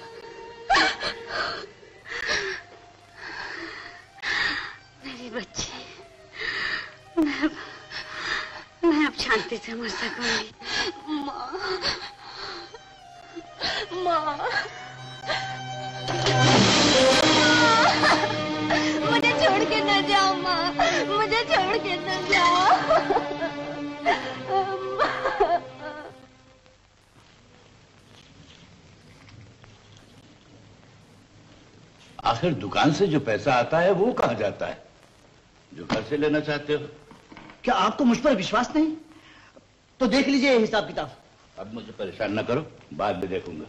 मेरी बच्ची, मैं अब मैं अब शांति से मर सकूंगी। माँ, माँ। आखिर दुकान से जो पैसा आता है वो कहाँ जाता है जो घर से लेना चाहते हो? क्या आपको मुझ पर विश्वास नहीं? तो देख लीजिए ये हिसाब किताब। अब मुझे परेशान न करो, बाद में देखूंगा।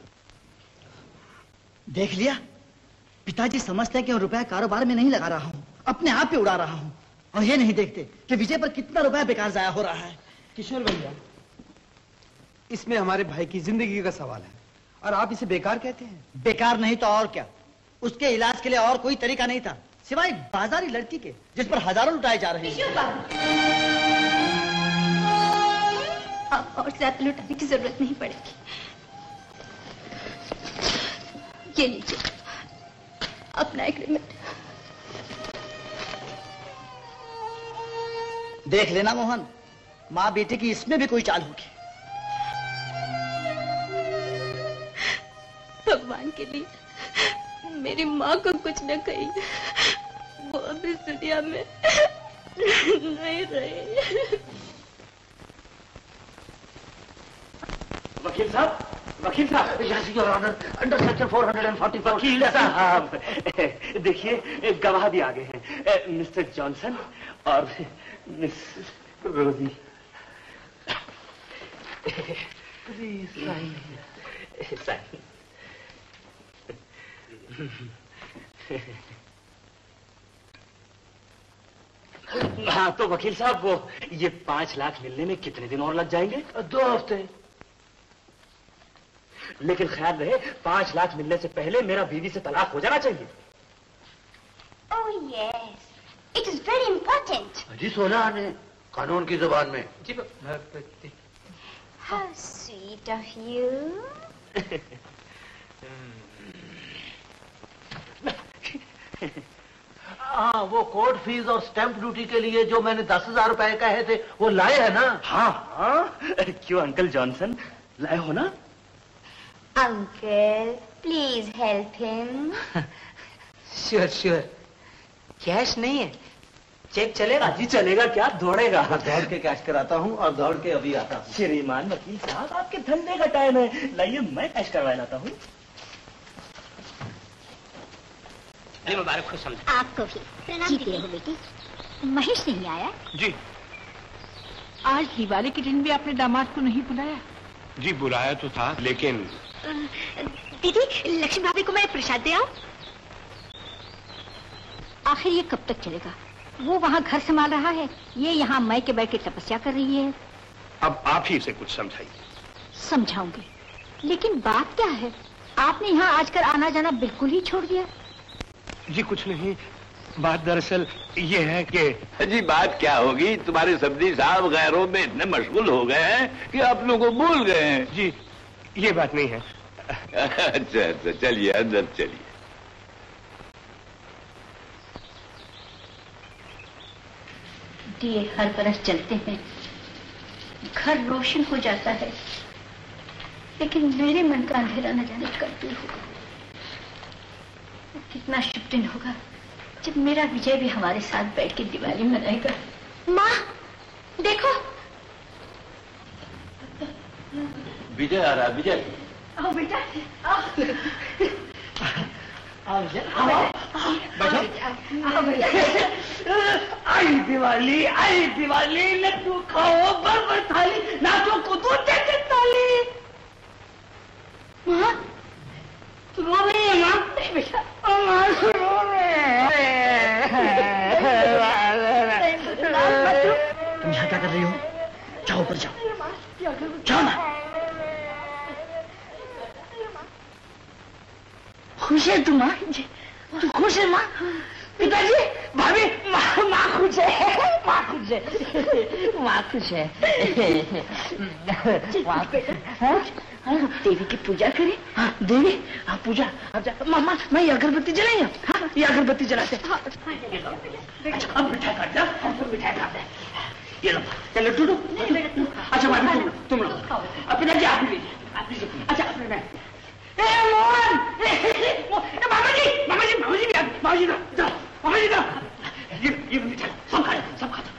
देख लिया, पिताजी समझते हैं कि रुपया कारोबार में नहीं लगा रहा हूँ, अपने आप पे उड़ा रहा हूँ, और ये नहीं देखते कि विजय पर कितना रुपया बेकार जाया हो रहा है। किशोर भैया, इसमें हमारे भाई की जिंदगी का सवाल है और आप इसे बेकार कहते हैं? बेकार नहीं तो और क्या, उसके इलाज के लिए और कोई तरीका नहीं था सिवाय बाजारी लड़की के जिस पर हजारों लुटाए जा रहे हैं। अब और ज्यादा लुटाने की जरूरत नहीं पड़ेगी। ये लीजिए अपना एग्रीमेंट। देख लेना मोहन, माँ बेटे की इसमें भी कोई चाल होगी। भगवान के लिए मेरी माँ को कुछ न कही, वो अब इस दुनिया में नहीं रही। वकील साहब, वकील साहब, yes your honour, under section four forty four. वकील साहब, देखिए गवाह भी आ गए हैं, मिस्टर जॉनसन और miss Rosie. Please sign sign. हाँ तो वकील साहब, वो ये पांच लाख मिलने में कितने दिन और लग जाएंगे? दो हफ्ते। लेकिन ख्याल रहे पांच लाख मिलने से पहले मेरा बीवी से तलाक हो जाना चाहिए। Oh yes, it is very important. जी सोना ने कानून की जुबान में। जी How sweet of you. हाँ, वो कोर्ट फीस और स्टैंप ड्यूटी के लिए जो मैंने दस हजार रुपए कहे थे वो लाए हैं ना? हाँ हाँ, क्यों अंकल जॉनसन, लाए हो ना? Uncle, please help him. Sure sure. Cash नहीं है, चेक चलेगा? जी चलेगा, क्या दौड़ेगा? दौड़ के कैश कराता हूँ और दौड़ के अभी आता हूँ। श्रीमान वकील साहब, आपके धंधे का टाइम है, लाइए मैं कैश करवा लाता हूँ। मुबारक खुश समझ। आपको भी जीते रहो बेटी। महेश नहीं आया? जी आज दिवाली के दिन भी आपने दामाद को नहीं बुलाया? जी बुलाया तो था, लेकिन दीदी, लक्ष्मी भाभी को मैं प्रसाद दे आऊं? आखिर ये कब तक चलेगा? वो वहाँ घर संभाल रहा है, ये यहाँ मैं के बैठ के तपस्या कर रही है। अब आप ही इसे कुछ समझाइए। समझाऊंगी, लेकिन बात क्या है? आपने यहाँ आजकल आना जाना बिल्कुल ही छोड़ दिया। जी कुछ नहीं, बात दरअसल ये है कि जी बात क्या होगी, तुम्हारे सब्जी साहब गैरों में इतने मशगूल हो गए हैं कि आप लोगों को भूल गए हैं। जी ये बात नहीं है। अच्छा अच्छा, चलिए अंदर चलिए। दिए हर बरस जलते हैं, घर रोशन हो जाता है, लेकिन मेरे मन का अंधेरा न जाने कब दूर होगा। कितना शुभ दिन होगा जब मेरा विजय भी हमारे साथ बैठ के दिवाली मनाएगा। माँ देखो, विजय आ रहा, विजय। आओ बेटा, आओ। आओ विजय, आओ, आओ बेटा। आई दिवाली, आई दिवाली, लड्डू खाओ बरबर थाली, नाचो कूदो जय ताली। माँ रो रही है माँ? नहीं बेटा, माँ रो रहे हैं। तुम यहाँ क्या कर रही हो? जाओ ऊपर जाओ, जाओ ना। खुश है तू माँ? तू खुश है माँ? पिताजी, भाभी, माँ माँ खुश है, माँ खुश है, माँ खुश है। देवी की पूजा करें। हाँ, देवी, हाँ पूजा। अब जा, मामा, मैं ये अगरबत्ती जलाएंगे। हाँ, ये अगरबत्ती जलाते। अच्छा, अब मिठाई काट जा, अब मिठाई काट दे। ये लो, ये लड्डू दो। अच्छा भाभी, तुम तुम लो। अब पिताजी आप भी लीजिए, आप लीजिए। अच्छा, अपने में। ए मोहन, मामा जी, मामा जी, मामा जी भी, मामा जी दो, जाओ, मामा जी दो। ये ये मिठाई सब खा, सब खा।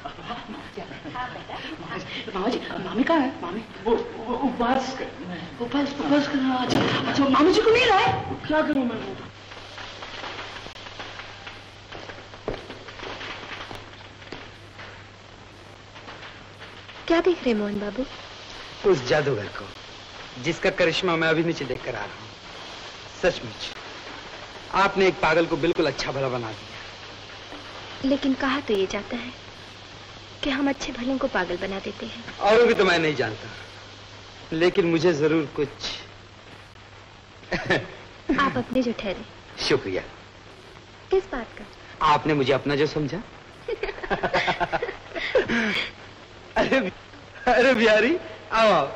मामा जी, मामी कहाँ है? मामी वो उपवास उपवास उपवास करना। अच्छा अच्छा, मामी जी को नहीं लाए? क्या करूं मैं? क्या देख रहे मोहन बाबू? उस जादूगर को जिसका करिश्मा मैं अभी नीचे लेकर आ रहा हूँ। सचमुच आपने एक पागल को बिल्कुल अच्छा भला बना दिया। लेकिन कहा तो ये जाता है कि हम अच्छे भले को पागल बना देते हैं। और भी तो मैं नहीं जानता, लेकिन मुझे जरूर कुछ आप अपने जो ठहरे। शुक्रिया। किस बात का? आपने मुझे अपना जो समझा। अरे अरे बिहारी आओ आओ।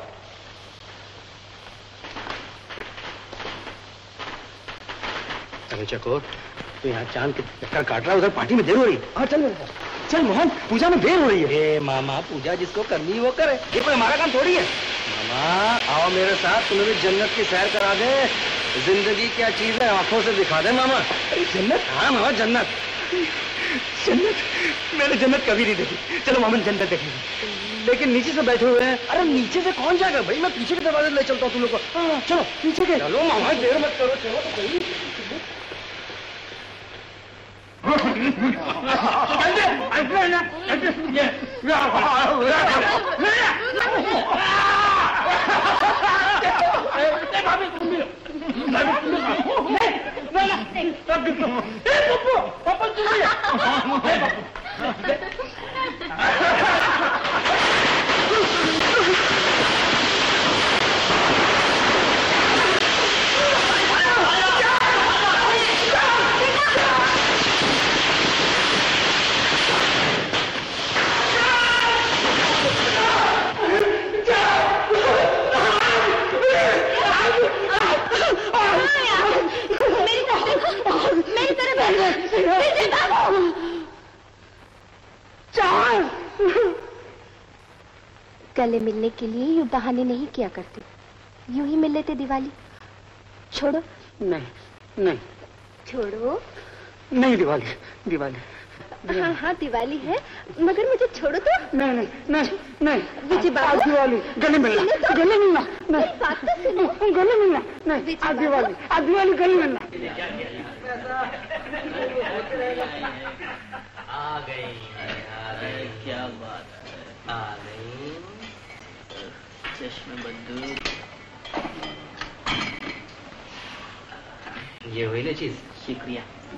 अरे चकोर तो यहाँ चांद के चक्कर काट रहा है, उधर पार्टी में देर हो रही है। हाँ चल मेरे साथ। चल मोहन, पूजा में देर हो रही है। ए मामा, पूजा जिसको करनी वो करे, ये कोई हमारा काम थोड़ी है। मामा आओ मेरे साथ, तुम्हें भी जन्नत की सैर करा दे। जिंदगी क्या चीज है आंखों से दिखा दे मामा। अरे जन्नत? हाँ मामा जन्नत। जन्नत? मैंने जन्नत कभी नहीं देखी। चलो मामा जन्नत देखेंगे। लेकिन नीचे से बैठे हुए हैं। अरे नीचे से कौन जाएगा भाई, मैं पीछे के दरवाजे ले चलता हूँ तुम लोग को। हाँ चलो पीछे के। चलो मामा देर मत करो, चलो तो सही। गले मिलने के लिए यूं बहाने नहीं किया करते, यूं ही मिल लेते दिवाली। छोड़ो। नहीं नहीं छोड़ो। नहीं दिवाली दिवाली, दिवाली। हाँ हाँ दिवाली है, मगर मुझे छोड़ो तो। नहीं नहीं नहीं नहीं विजय बाबू, दिवाली गले मिलना, गले मिलना नहीं, बात तो सुनो। गले मिलना नहीं, आज दिवाली, आज दिवाली गले मिलना। आ गई आ गई, क्या बात है, आ गई चश्मे बंदूक। ये हुई ना चीज। शुक्रिया।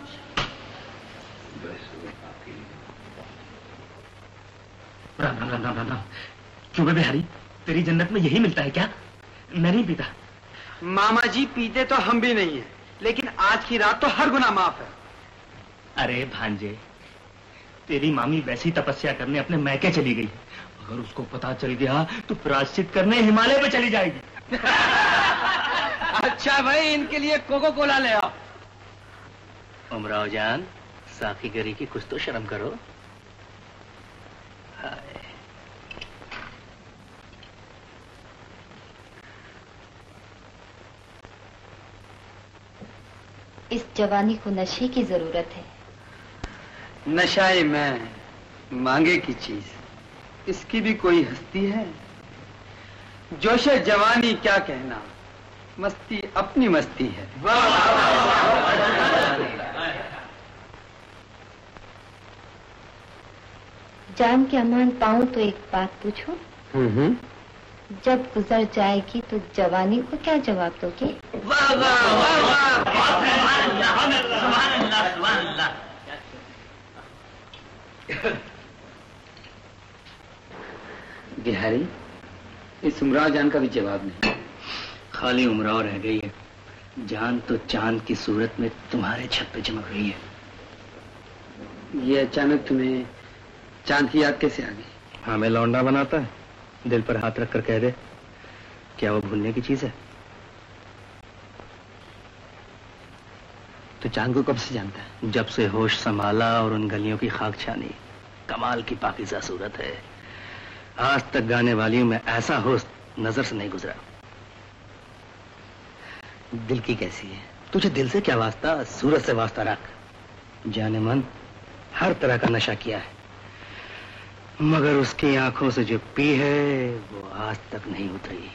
राम राम राम राम राम राम। क्यों बे बिहारी, तेरी जन्नत में यही मिलता है क्या? मैं नहीं पीता। मामा जी पीते तो हम भी नहीं है, लेकिन आज की रात तो हर गुनाह माफ है। अरे भांजे, तेरी मामी वैसी तपस्या करने अपने मैके चली गई है। अगर उसको पता चल गया तो प्रायश्चित करने हिमालय पे चली जाएगी। अच्छा भाई, इनके लिए कोको कोला ले आओ। उमराव जान, साकी गरी की कुछ तो शर्म करो। हाय। इस जवानी को नशे की जरूरत है। नशाए में मांगे की चीज, इसकी भी कोई हस्ती है? जोशे जवानी क्या कहना, मस्ती अपनी मस्ती है। जान के अमान पाऊं तो एक बात पूछूं? हम्म। जब गुजर जाएगी तो जवानी को क्या जवाब दोगे? वाह वाह वाह वाह, सुभान अल्लाह सुभान अल्लाह। बिहारी, इस उमराव जान का भी जवाब नहीं। खाली उमराव रह गई है, जान तो चांद की सूरत में तुम्हारे छत पे चमक रही है। ये अचानक तुम्हें चांद की याद कैसे आ गई? हमें लौंडा बनाता है, दिल पर हाथ रख कर कह दे, क्या वो भूलने की चीज है? तो चांद को कब से जानता है? जब से होश संभाला और उन गलियों की खाक छानी। कमाल की पाकीज़ा सूरत है, आज तक गाने वालियों में ऐसा हुस्न नजर से नहीं गुजरा। दिल की कैसी है? तुझे दिल से क्या वास्ता, सूरत से वास्ता रख। जाने मन हर तरह का नशा किया है, मगर उसकी आंखों से जो पी है वो आज तक नहीं उतरी।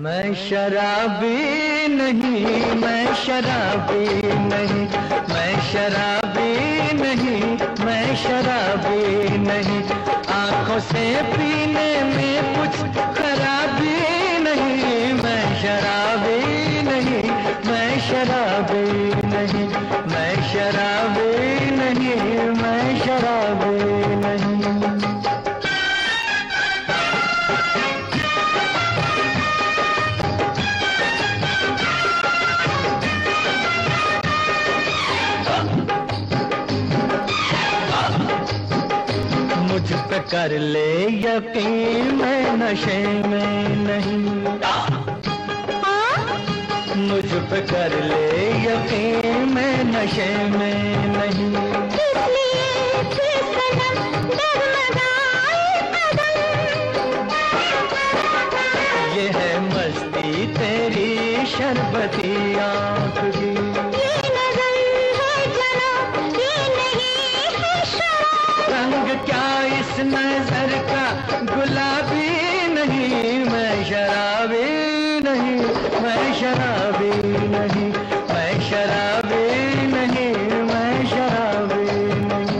मैं शराबी नहीं, मैं शराबी नहीं, मैं शराबी नहीं, मैं शराबी नहीं। आंखों से पीने में कुछ खराबी नहीं, मैं शराबी नहीं, मैं शराबी नहीं, मैं शराबी नहीं, मैं शराबी नहीं। मुझ पे कर ले यकीन, मैं नशे में नहीं। मुझ पे कर ले यकीन, मैं नशे में नहीं। ये है मस्ती तेरी शरबती आँख की, रंग क्या इस नजर का गुलाबी नहीं। मैं शराबी नहीं, मैं शराबी नहीं, मैं शराबी नहीं, मैं शराबी नहीं।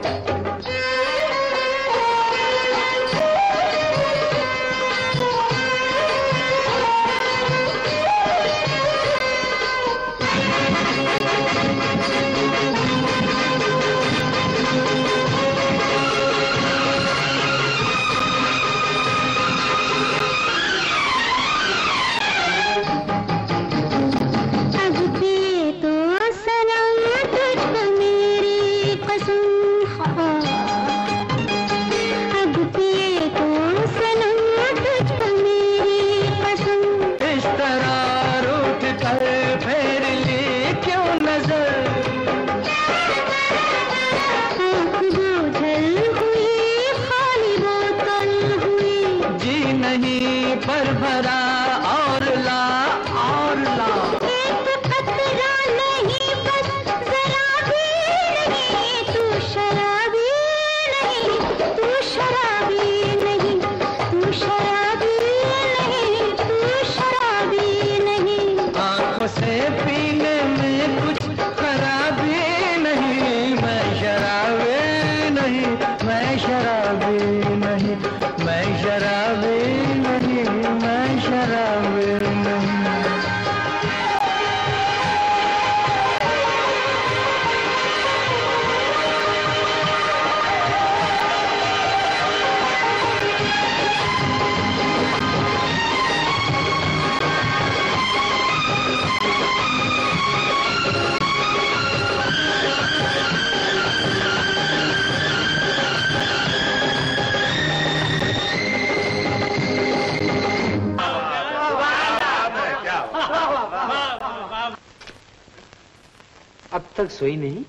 अब तक सोई नहीं?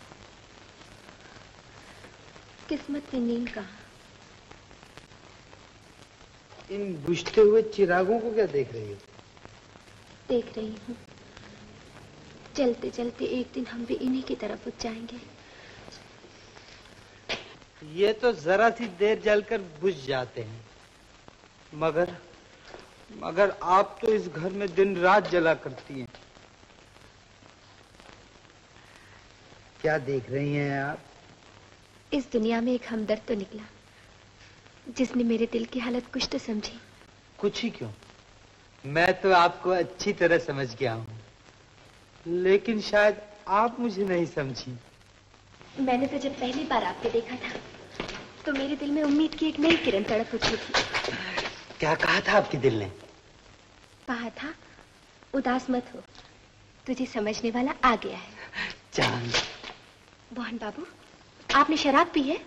किस्मत की नींद कहाँ? इन बुझते हुए चिरागों को क्या देख रही हो? देख रही हूँ, चलते चलते एक दिन हम भी इन्हीं की तरफ उठ जाएंगे। ये तो जरा सी देर जलकर बुझ जाते हैं, मगर मगर आप तो इस घर में दिन रात जला करती हैं। क्या देख रही हैं आप? इस दुनिया में एक हमदर्द तो निकला जिसने मेरे दिल की हालत कुछ तो समझी। कुछ ही क्यों, मैं तो आपको अच्छी तरह समझ गया हूँ, लेकिन शायद आप मुझे नहीं समझी। मैंने तो जब पहली बार आपको देखा था तो मेरे दिल में उम्मीद की एक नई किरण तड़प उठी थी। क्या कहा था आपके दिल ने? कहा था, उदास मत हो, तुझे समझने वाला आ गया है। चांद। मोहन बाबू, आपने शराब पी है?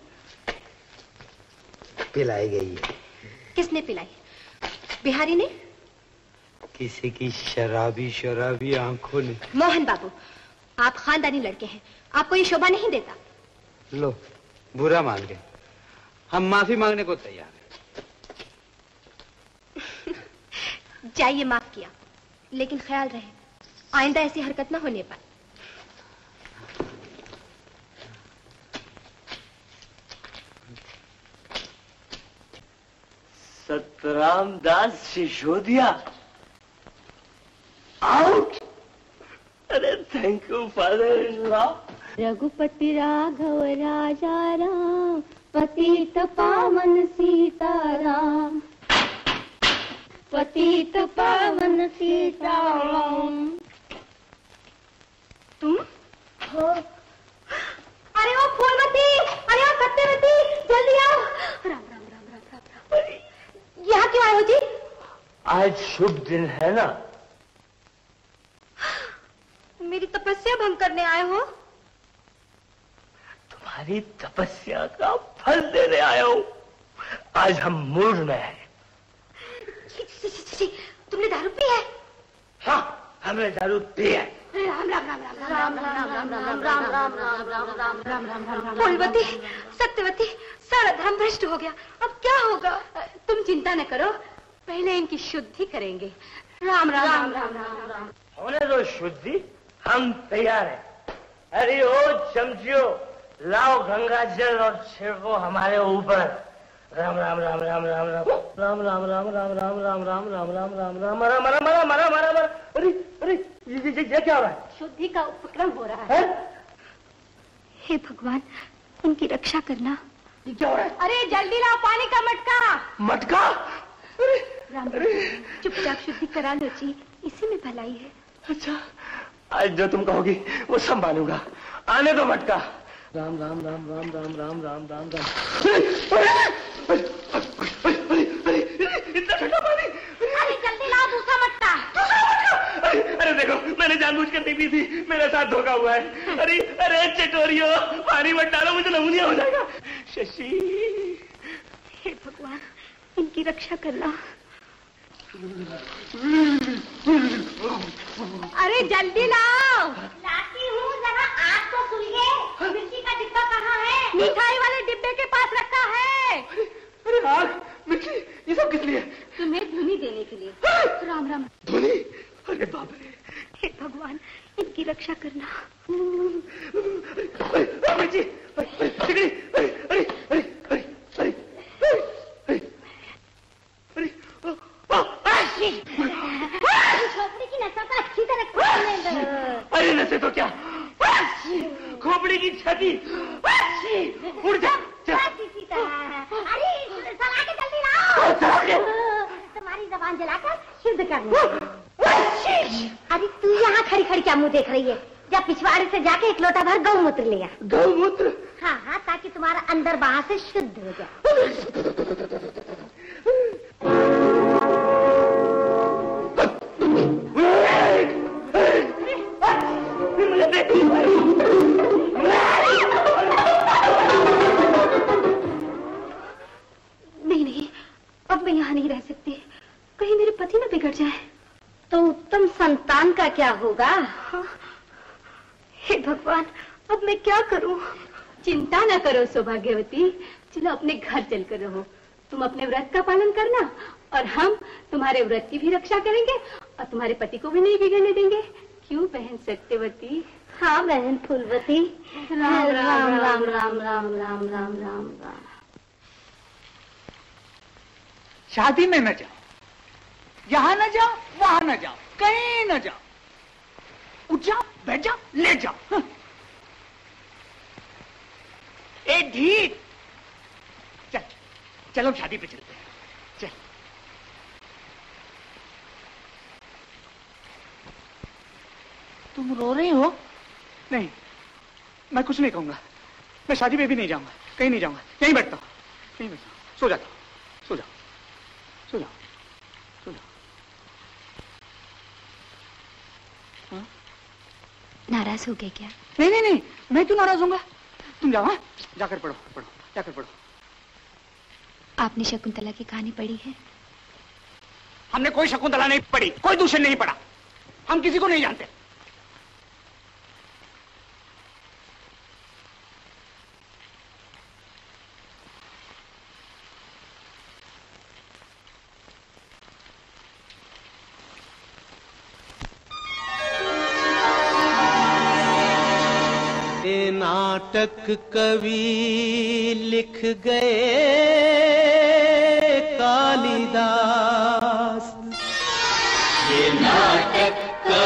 पिलाई गई है। किसने पिलाई? बिहारी ने? किसी की शराबी शराबी आंखों ने। मोहन बाबू, आप खानदानी लड़के हैं, आपको ये शोभा नहीं देता। लो, बुरा मान गए, हम माफी मांगने को तैयार हैं। जाइए, माफ किया, लेकिन ख्याल रहे आइंदा ऐसी हरकत ना होने पाए। सतराम दास सिसोदिया, आउट। अरे thank you father in law. Raghupati Raghav Raja Ram, पतित पावन सीताराम, पतित पावन सीताराम। तुम हो? अरे ओ फूलमती, अरे ओ सत्यवती, जल्दी आओ। राम राम राम राम राम राम। यहाँ क्यों आए हो जी? आज शुभ दिन है ना? मेरी तपस्या भंग करने आए हो? तुम्हारी तपस्या का फल देने आए हो। आज हम मूड में हैं। तुमने दारू पी है? हाँ, हमने दारू पी है। राम राम राम राम राम राम राम राम राम राम राम राम राम राम राम राम राम राम राम। फूलवती, सत्यवती, सारा धर्म भ्रष्ट हो गया। अब क्या होगा? तुम चिंता न करो, पहले इनकी शुद्धि करेंगे। राम राम राम राम राम राम। होने दो शुद्धि, हम तैयार हैं। अरे ओ चमचियो, लाओ गंगा जल और छिड़को हमारे ऊपर। राम राम राम राम राम राम राम राम राम राम राम राम राम राम राम राम राम मरा मरा मरा मरा मरा मरा। अरे अरे ये ये ये क्या हो रहा है? शुद्धि का उपक्रम हो रहा है। हे भगवान, उनकी रक्षा करना। ये क्या हो रहा है? अरे जल्दी लाओ पानी का मटका। मटका? अरे राम चुपचाप शुद्धि करा लो जी, इसी में भलाई है। अच्छा, आज जो तुम कहोगी वो संभालूंगा। आने दो मटका। राम राम राम राम राम राम राम राम राम। इतना ठंडा पानी। अरे जल्दी लाओ दूसरा मटका। अरे अरे देखो, मैंने जानबूझ कर नहीं पी थी, मेरे साथ धोखा हुआ है। अरे अरे चटोरियो, पानी मत डालो, मुझे नमूनिया हो जाएगा। शशि, हे भगवान, इनकी रक्षा करना। अरे जल्दी लाओ। लाती हूँ, जरा आग तो सुलिए। मिर्ची का डिब्बा कहाँ है? मिठाई वाले डिब्बे के पास रखा है। अरे, अरे आग, मिर्ची, ये सब किस लिए? तुम्हें धुनी देने के लिए। राम राम। धुनी? अरे बाप रे। हे भगवान, इनकी रक्षा करना। मिर्ची, अरे अरे अरे अरे अरे अरे खोपड़ी की नसों का अच्छी तरह खोलने दो। अरे नसें तो क्या, खोपड़ी की छाती। उड़ जा, जा। अरे जला के जल्दी लाओ। तुम्हारी जबान जलाकर शुद्ध करना। अरे तू यहाँ खड़ी खड़ी क्या मुंह देख रही है? जा पिछवाड़े से जाके एक लोटा भर गौमूत्र ले आ। गौमूत्र? हाँ हाँ, ताकि तुम्हारा अंदर बाहर से शुद्ध हो जाए। नहीं नहीं, अब मैं यहाँ नहीं रह सकती, कहीं मेरे पति न बिगड़ जाए। तो उत्तम संतान का क्या होगा? हाँ। हे भगवान, अब मैं क्या करूं? चिंता न करो सौभाग्यवती, चलो अपने घर चलकर रहो। तुम अपने व्रत का पालन करना और हम तुम्हारे व्रत की भी रक्षा करेंगे और तुम्हारे पति को भी नहीं बिगड़ने देंगे। क्यों बहन सत्यवती? हाँ बहन फूलवती। राम राम राम राम राम राम राम राम राम। शादी में न जाओ, यहाँ न जाओ, वहां न जाओ, कहीं न जाओ। उठ जाओ, बैठ जाओ, ले जाओ। ए ढीठ, चल चलो शादी पे चलते हैं। चल। तुम रो रही हो? नहीं, मैं कुछ नहीं कहूंगा। मैं शादी पे भी नहीं जाऊंगा, कहीं नहीं जाऊंगा, यहीं बैठता हूँ, यहीं बैठता हूँ। सो जाता हूँ, सो जाओ, सो जाओ, सो जाओ। हाँ? नाराज हो गए क्या? नहीं नहीं नहीं, मैं क्यों नाराज होऊंगा? तुम जाओ, हाँ? जाकर पढ़ो, पढ़ो, जाकर पढ़ो। आपने शकुंतला की कहानी पढ़ी है? हमने कोई शकुंतला नहीं पढ़ी, कोई दूषण नहीं पढ़ा, हम किसी को नहीं जानते। नाटक कवि लिख गए कालिदास, ये नाटक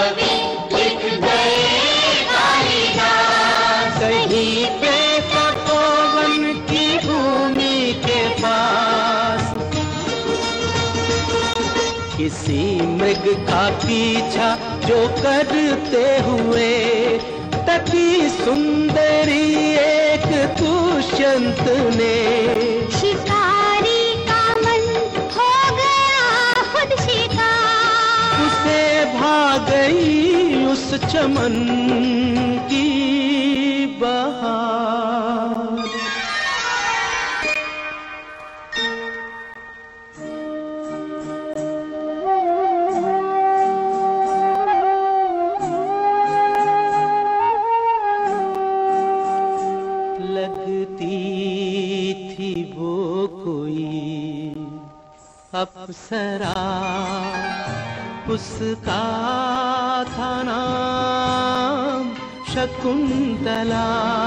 किसी मृग का पीछा जो करते हुए टकी सुंदरी एक दुष्यंत ने। शिकारी का मन हो गया खुद शिकार, उसे भाग गई उस चमन की बहार। अप्सरा उसका था नाम शकुंतला।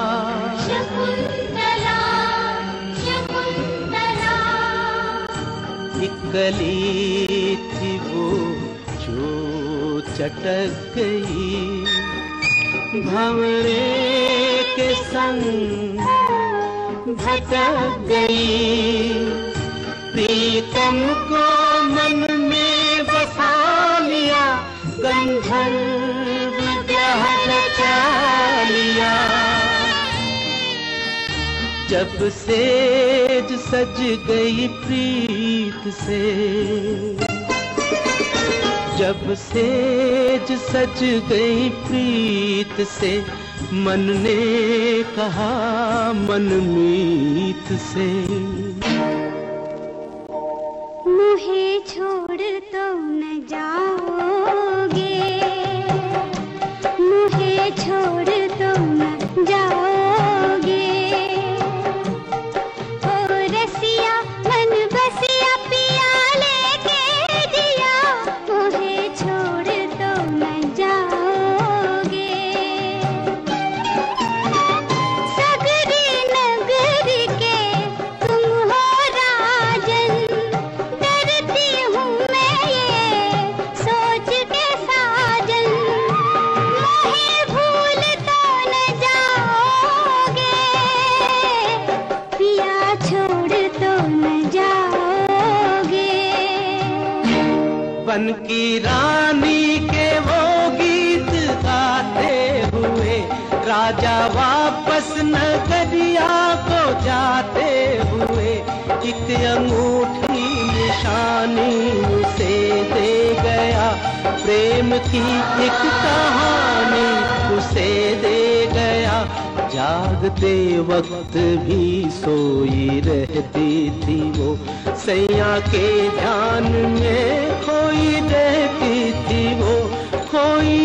शकुंतला शकुंतला एक कली थी वो जो चटक गई भंवरे के संग भटक गई। प्रीतम को मन में बसा लिया गंधर्व ग्रह रचा लिया। जब सेज सज गई प्रीत से, जब सेज सज गई प्रीत से, मन ने कहा मनमीत से। मुझे छोड़ तो न जाओगे, मुझे छोड़ तो न जाओगे। ओ रसिया मन बसिया पिया लेके दिया, मुझे छोड़ तो न जाओगे। सगरी नगरी के तुम हो राजन, बन की रानी के वो गीत गाते हुए राजा वापस नगरिया को जाते हुए एक अंगूठी निशानी उसे दे गया। प्रेम की एक कहानी उसे दे गया। जागते वक्त भी सोई रहती थी वो, सैया के ध्यान में खोई रहती थी वो, खोई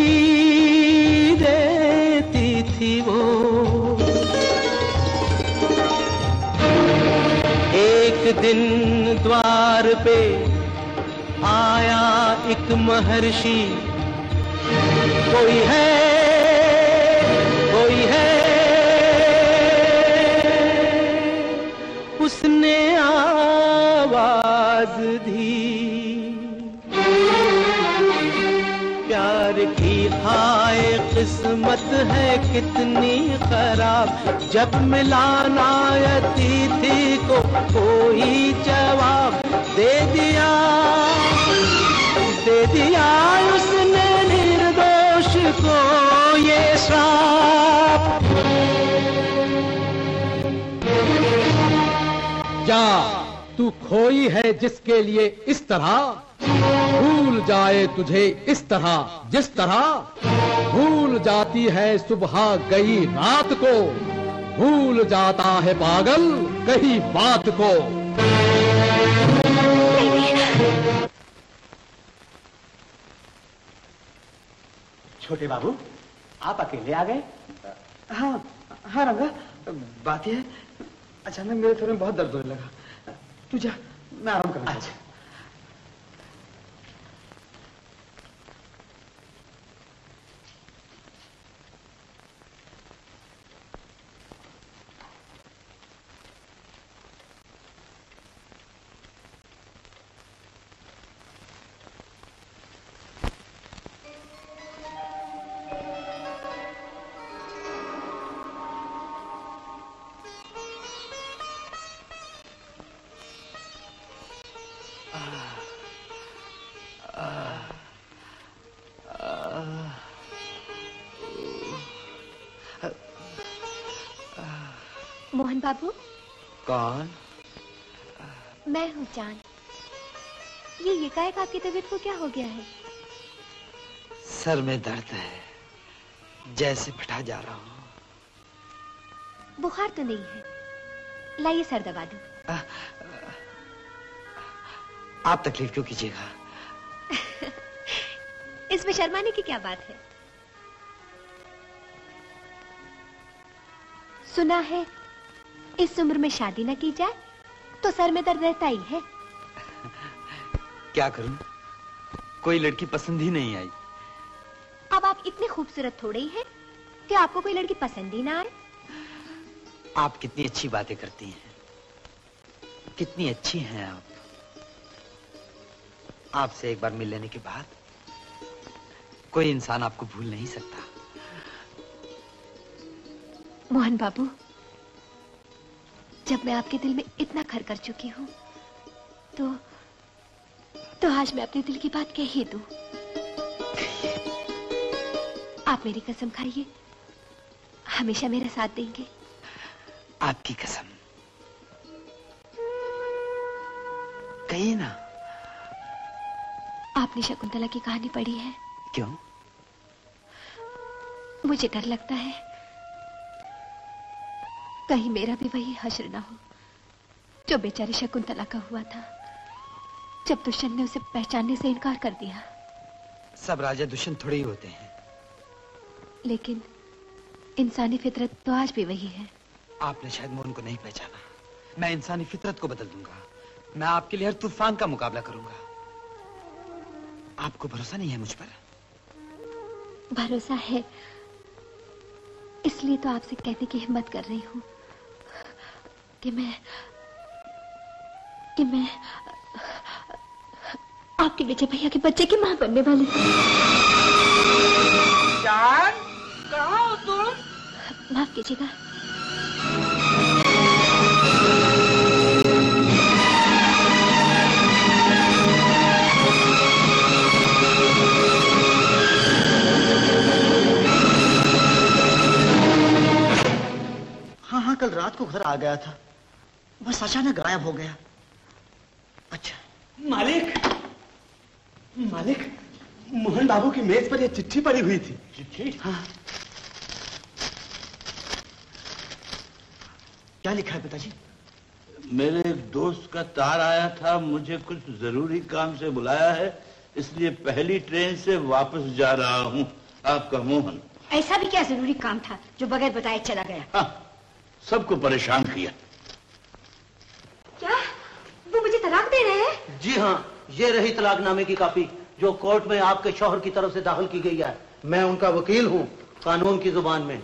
रहती थी वो। एक दिन द्वार पे आया एक महर्षि, कोई है कोई है, उसने आवाज दी। प्यार की हाय किस्मत है कितनी खराब, जब मिलाना अतिथि को कोई जवाब दे दिया, दे दिया उसने निर्दोष को ये श्राप। जा तू खोई है जिसके लिए इस तरह, भूल जाए तुझे इस तरह जिस तरह भूल जाती है सुबह गई रात को, भूल जाता है पागल कही बात को। छोटे बाबू आप अकेले आ गए? हाँ हाँ रंगा, बात यह है अचानक मेरे थोड़े में बहुत दर्द होने लगा। तू जा, मैं आराम करूंगा। अच्छा। मोहन बाबू। कौन? मैं हूँ चांद। ये एकाएक आपकी तबीयत को क्या हो गया है? सर में दर्द है, जैसे फटा जा रहा हूँ। बुखार तो नहीं है, लाइए सर दबा दूं। आप तकलीफ क्यों कीजिएगा? इसमें शर्माने की क्या बात है? सुना है इस उम्र में शादी न की जाए तो सर में दर्द रहता ही है। क्या करूं, कोई लड़की पसंद ही नहीं आई। अब आप इतने खूबसूरत थोड़े ही हैं कि आपको कोई लड़की पसंद ही ना आए। आप कितनी अच्छी बातें करती हैं, कितनी अच्छी हैं आप। आपसे एक बार मिल लेने के बाद कोई इंसान आपको भूल नहीं सकता। मोहन बाबू, जब मैं आपके दिल में इतना घर कर चुकी हूँ तो तो आज मैं अपने दिल की बात कह ही दूं। आप मेरी कसम खाइए, हमेशा मेरा साथ देंगे। आपकी कसम कहिए ना। आपने शकुंतला की कहानी पढ़ी है? क्यों? मुझे डर लगता है कहीं मेरा भी वही हश्र ना हो जो बेचारी शकुंतला का हुआ था जब दुष्यंत ने उसे पहचानने से इनकार कर दिया। सब राजा दुष्यंत थोड़े ही होते हैं। लेकिन इंसानी फितरत तो आज भी वही है। आपने शायद मोहन को नहीं पहचाना। मैं इंसानी फितरत को बदल दूंगा। मैं आपके लिए हर तूफान का मुकाबला करूंगा। आपको भरोसा नहीं है मुझ पर? भरोसा है, इसलिए तो आपसे कहने की हिम्मत कर रही हूं कि मैं कि मैं आपके विजय भैया के बच्चे की मां बनने वाली हूं। जान, कहाँ हो तुम? माफ कीजिएगा। हाँ हाँ, कल रात को घर आ गया था, बस अचानक गायब हो गया। अच्छा मालिक, मालिक, मोहन बाबू की मेज पर यह चिट्ठी पड़ी हुई थी। चिट्ठी? हाँ। क्या लिखा है पिताजी? मेरे एक दोस्त का तार आया था, मुझे कुछ जरूरी काम से बुलाया है, इसलिए पहली ट्रेन से वापस जा रहा हूँ। आपका मोहन। ऐसा भी क्या जरूरी काम था जो बगैर बताए चला गया? हाँ, सबको परेशान किया। क्या वो मुझे तलाक दे रहे हैं? जी हाँ, ये रही तलाकनामे की कॉपी जो कोर्ट में आपके शौहर की तरफ से दाखिल की गई है। मैं उनका वकील हूँ, कानून की जुबान में।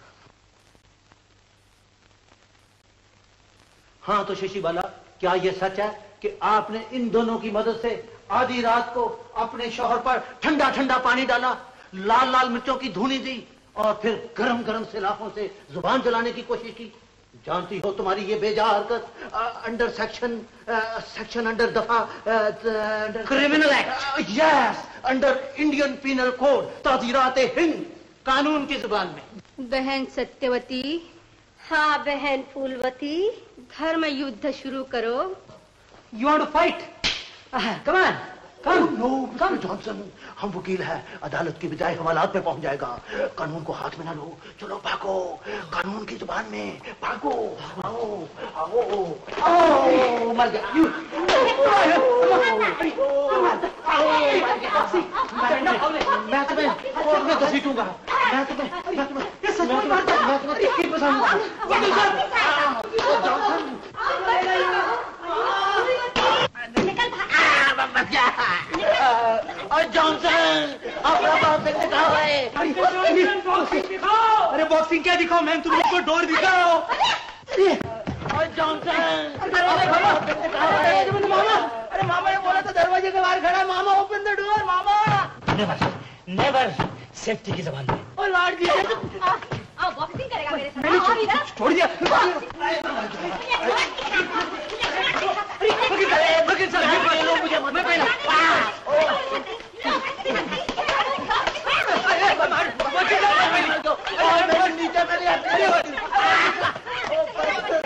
हाँ तो शशि बाला, क्या यह सच है कि आपने इन दोनों की मदद से आधी रात को अपने शौहर पर ठंडा ठंडा पानी डाला, लाल लाल मिर्चों की धुनी दी और फिर गरम गरम सलाखों से जुबान जलाने की कोशिश की? जानती हो तुम्हारी ये बेजा हरकत अंडर सेक्शन सेक्शन अंडर दफा criminal act, yes, under Indian penal code, ताजीरात हिंद, कानून की जुबान में। बहन सत्यवती। हाँ बहन फूलवती, घर में युद्ध शुरू करो। You want to fight? Come on, come. No mister Johnson, हम वकील हैं, अदालत की बजाय हवालात में पहुंच जाएगा। कानून को हाथ में ना लो, चलो भागो, कानून की जुबान में भागो। आओ आओ आओ, मर गया। यू मैं तुम्हें कोर्ट में घसीटूंगा। मैं तुम्हें मैं तुम्हें मैं तुम्हें तीर बसाऊंगा। और जॉनसन, अपना बाप दिखाओ। अरे बॉक्सिंग क्या दिखाओ मैम, तुम लोग डोर दिखाओ। और जॉनसन, मामा, अरे मामा ने बोला था दरवाजे के बाहर खड़ा। मामा ओपन द डोर, मामा। नेवर, नेवर, सेफ्टी की जबान में। और लॉर्ड जी, आओ बॉक्सिंग करेगा मेरे साथ। छोड़ दिया। वकील साहब, मुझे मत पहला। नीचे मेरी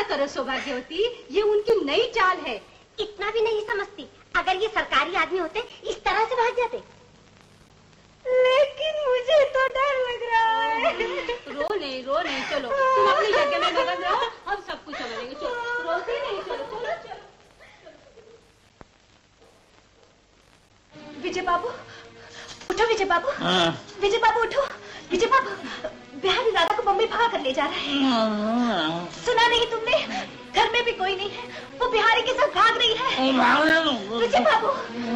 करो सौभाग्यवती, ये उनकी नई चाल है। इतना भी नहीं समझती, अगर ये सरकारी आदमी होते इस तरह से भाग जाते। लेकिन मुझे तो डर लग रहा है। रो नहीं रो नहीं, चलो तुम अपनी जगह में मगन रहो, हम सब कुछ समझेंगे। चलो रोते नहीं, चलो चलो चलो। विजय बाबू उठो, विजय बाबू, विजय बाबू उठो, विजय बाबू, बिहारी दादा को बम्बई भगा कर ले जा रहा है। सुना नहीं तुमने? घर में भी कोई नहीं है, वो बिहारी के साथ भाग रही है। विजय बाबू,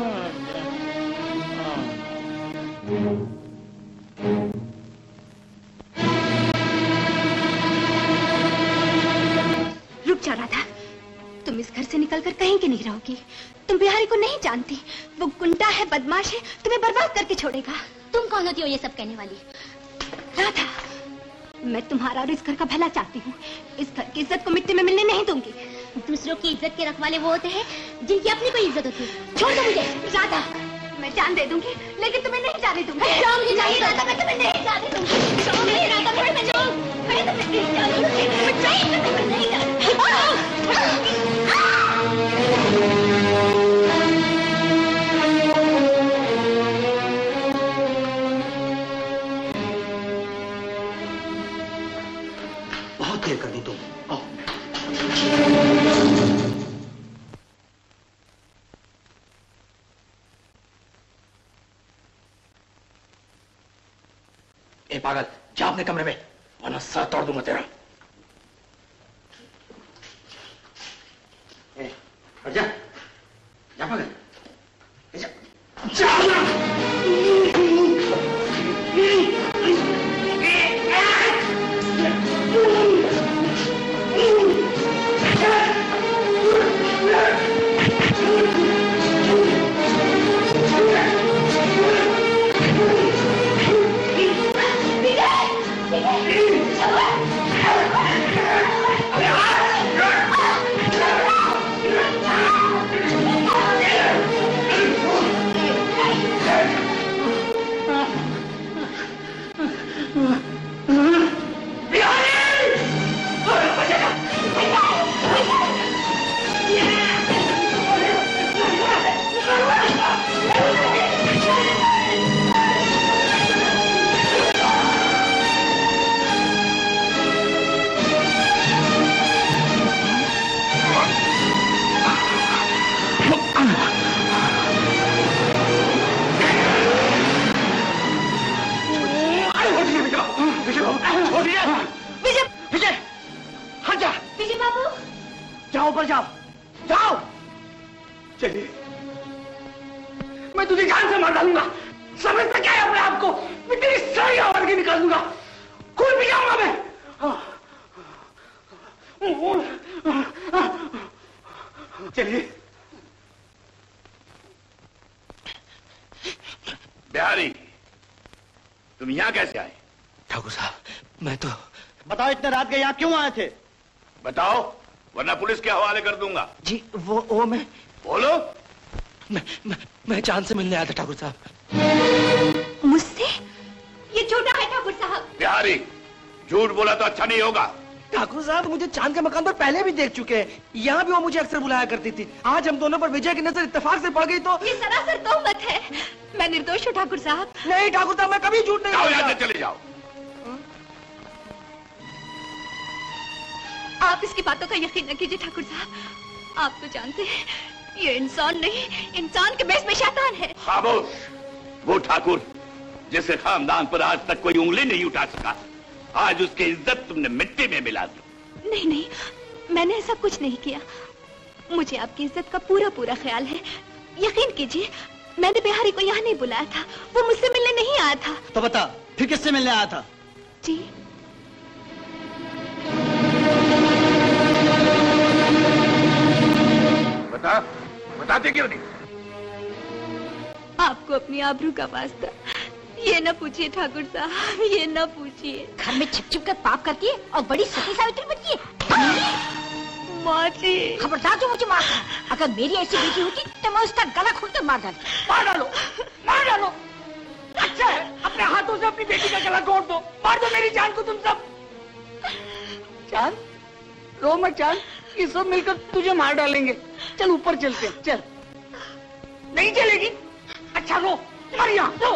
रुक जा रहा था। तुम इस घर से निकलकर कहीं की नहीं रहोगी। तुम बिहारी को नहीं जानती, वो गुंडा है, बदमाश है, तुम्हें बर्बाद करके छोड़ेगा। तुम कौन होती हो ये सब कहने वाली? राधा, मैं तुम्हारा और इस घर का भला चाहती हूँ। इस घर की इज्जत को मिट्टी में मिलने नहीं दूंगी। दूसरों की इज्जत के रखवाले वो होते हैं जिनकी अपनी कोई इज्जत होती है। छोड़ दो मुझे। राधा, मैं जान दे दूंगी, लेकिन तुम्हें नहीं जाने दूंगी। नहीं राधा, मैं तुम्हें नहीं जाने दूंगी। नहीं राधा, मैं तुम्हें नहीं जाने दूंगी। मैं तुम्हें नहीं जाने दूंगी। बहुत देर कर दी तुम। आओ। ए पागल, जा अपने कमरे में, वरना सर तोड़ दूंगा तेरा। ए, हट जा, जा पागल, जा, जा। ऊपर जाओ, जाओ। चलिए, मैं तुझे जान से मार डालूंगा। समझता क्या है अपने आप को? मैं तेरी सारी आवाज की निकाल दूंगा, खून पी जाऊंगा मैं। चलिए। बिहारी, तुम यहाँ कैसे आए? ठाकुर साहब, मैं तो बताओ, इतने रात के यहाँ क्यों आए थे? बताओ, वरना पुलिस के हवाले कर दूंगा। जी वो वो मैं बोलो। मैं मैं, मैं चांद से मिलने आया था ठाकुर साहब। मुझसे? ये झूठा है ठाकुर साहब। बिहारी, झूठ बोला तो अच्छा नहीं होगा। ठाकुर साहब, मुझे चांद के मकान पर पहले भी देख चुके हैं। यहाँ भी वो मुझे अक्सर बुलाया करती थी। आज हम दोनों पर विजय की नजर इत्तेफाक से पड़ गई तो ये सरासर तोहमत है। मैं निर्दोष हूँ ठाकुर साहब। नहीं ठाकुर साहब, मैं कभी झूठ नहीं बोलता। चले जाओ। आप इसकी बातों का यकीन न कीजिए ठाकुर साहब। आप तो जानते हैं ये इंसान नहीं, इंसान के बेस में शैतान है। खामोश। वो ठाकुर जिसे खानदान पर आज तक कोई उंगली नहीं उठा सका, आज उसकी इज्जत तुमने मिट्टी में मिला दी। नहीं नहीं, मैंने ऐसा कुछ नहीं किया। मुझे आपकी इज्जत का पूरा पूरा ख्याल है। यकीन कीजिए, मैंने बिहारी को यहाँ नहीं बुलाया था। वो मुझसे मिलने नहीं आया था। तो बता, फिर किससे मिलने आया था? जी, बता, बताते क्यों नहीं? आपको अपनी आबरू का वास्ता ये न पूछिए ठाकुर साहब, ये न पूछिए। घर में छिप छिप कर पाप करती है और बड़ी सती सावित्री बनती है। माँ जी, खबरदार जो मुझे मार। अगर मेरी ऐसी बेटी होती तो मैं उसका गला घोटकर मार डालती। मार डालो, मार डालो। अच्छा है, अपने हाथों से अपनी बेटी का गला घोट दो, मार दो मेरी जान को तुम सब। जान? रो मत चांद, ये सब मिलकर तुझे मार डालेंगे। चल ऊपर चलते हैं, चल। नहीं चलेगी? अच्छा रो, मर यहाँ, रो।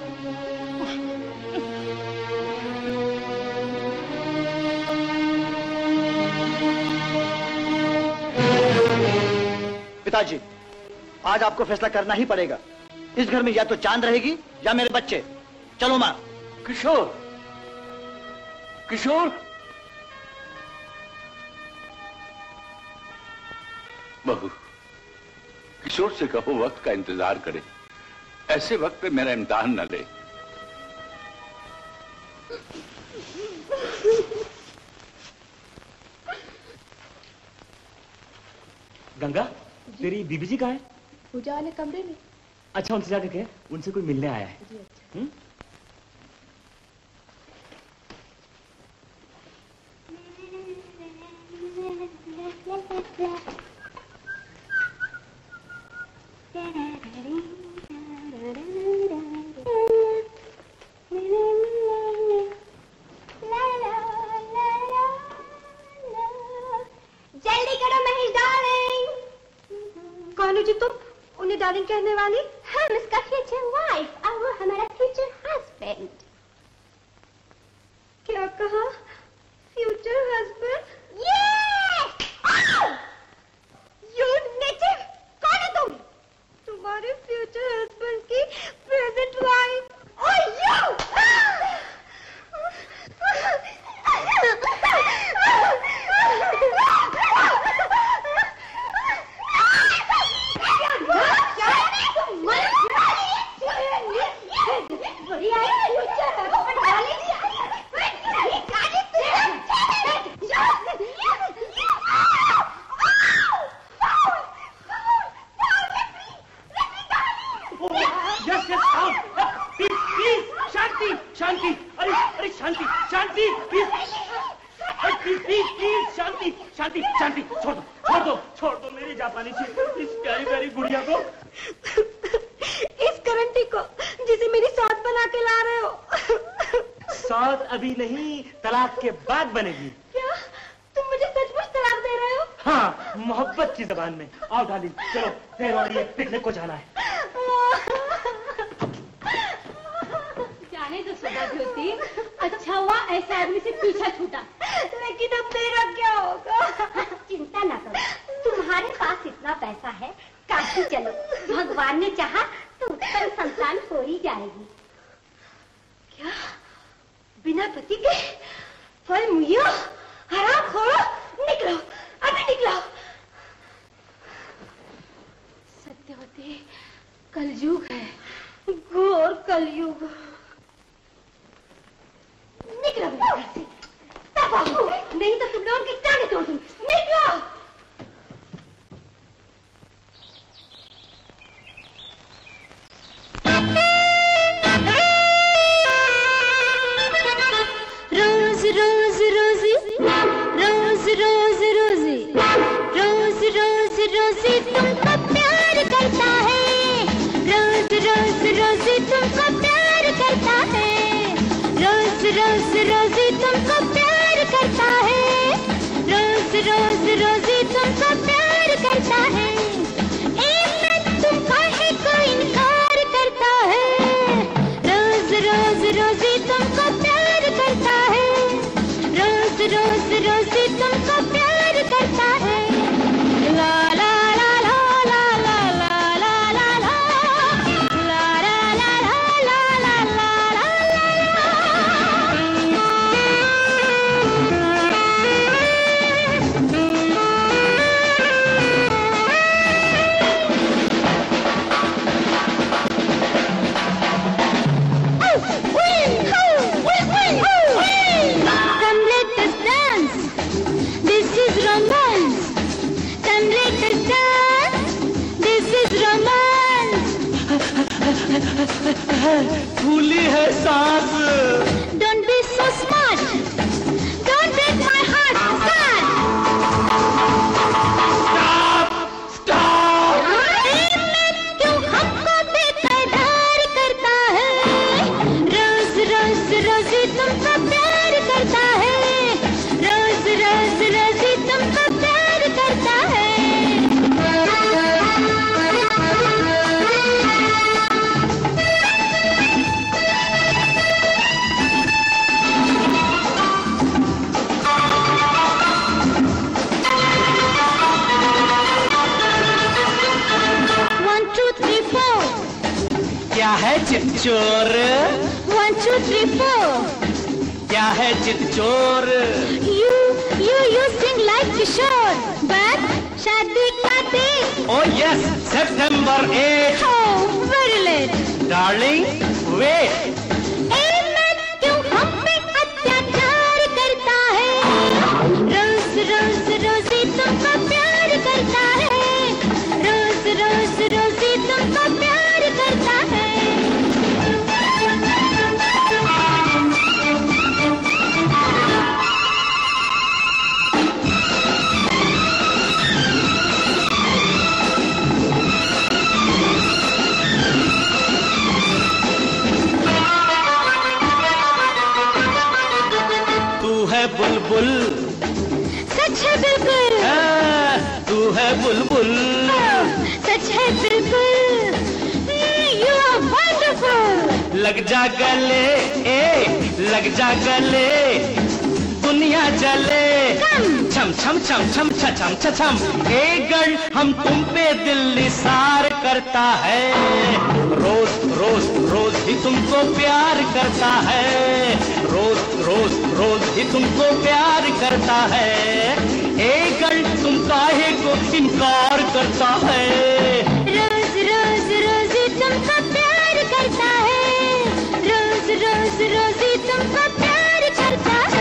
पिताजी, आज आपको फैसला करना ही पड़ेगा। इस घर में या तो चांद रहेगी या मेरे बच्चे। चलो माँ। किशोर, किशोर। बहू, किशोर से कहो वक्त का इंतजार करे, ऐसे वक्त पे मेरा इम्तिहान न ले। गंगा, तेरी बीबी जी कहाँ है? पूजा वाले कमरे में। अच्छा, उनसे जाकर कहे, उनसे कोई मिलने आया है। जी अच्छा। हुँ? जल्दी करो महेश डार्लिंग। कौन हो जी तुम? उन्हें डार्लिंग कहने वाली? हम इसका फ्यूचर वाइफ और वो हमारा फ्यूचर हस्बैंड। क्या कहा? Future husband? Yes! You native! कौन हो तुम? तुम्हारे फ्यूचर हस्बैंड की प्रेजेंट वाइफ। Oh you! शांति, शांति, अरे अरे शांति, शांति, प्लीज, प्लीज, प्लीज, प्लीज, शांति, शांति, शांति, छोड़ दो, छोड़ दो, छोड़ दो मेरी जापानी सी इस प्यारी प्यारी गुड़िया को, इस करंटी को जिसे मेरी साथ बना के ला रहे हो। साथ अभी नहीं, तलाक के बाद बनेगी। क्या तुम मुझे सचमुच तलाक दे रहे हो? हाँ, मोहब्बत की जबान में। आओ डार्लिंग, चलो देर हो रही है, पिकनिक को जाना है। जाने दो सुधा ज्योति, अच्छा हुआ ऐसे आदमी से पीछा छूटा। लेकिन अब मेरा क्या होगा? चिंता ना करो, तुम्हारे पास इतना पैसा है, काशी चलो, भगवान ने चाहा तो उत्तम संतान हो ही जाएगी। क्या बिना पति के फल मुझे हराम खोरो? निकलो, अभी निकलो। सत्यवती, कलयुग है, घोर कलयुग। निकलो घर से, नहीं तो तुम लोगों की टांगे तोड़ दूं। निकलो। रोज रोज रोजी, रोज रोज रोजी, रोज रोज रोजी तुमको प्यार करता है। रोज रोज रोजी तुमको प्यार करता है। रोज रोज रोजी तुमको प्यार करता है। रोज रोज रोजी तुमको प्यार करता है। एक मिनट तुम काहे को इनकार करता है। रोज रोज रोजी तुमको प्यार करता है। रोज रोज रोजी तुमको प्यार करता है। ला ला ला ला ला ला ला ला ला ला ला ला ला ला ला ला ला। Come let us dance. This is romance. Come let us dance. This is romance. फूली है सांस। Don't be so smart. Don't break my heart. Start. Stop! Stop! क्यों हमको बेकरार करता है। रोज रोज रोजी तुमको प्यार करता है। रोज रोज रोजी तुम चित चोर? One, two, three, four. क्या है चित चोर? You, you, you sing like Kishore, but शादी का दिन? Oh yes, September eighth. Oh, very late. Darling, wait. ए मन क्यों हम पे अत्याचार करता है? रोज रोज रोजी तुमको प्यार करता है। रोज रोज रोजी तुमको प्यार करता है। बुलबुल सच है बिल्कुल। तू है बुलबुल सच है बिल्कुल। You are wonderful। लग जा गले ए लग जा गले दुनिया जले छम छम छम छम छम छम ए गण हम तुम पे दिल निसार करता है। रोज रोज रोज ही तुमको प्यार करता है। रोज रोज रोज ही तुमको प्यार करता है। ए गण तुम काहे को इनकार करता है। रोज रोज रोज ही तुमको प्यार करता है। रोज रोज रोज ही तुमको प्यार करता है।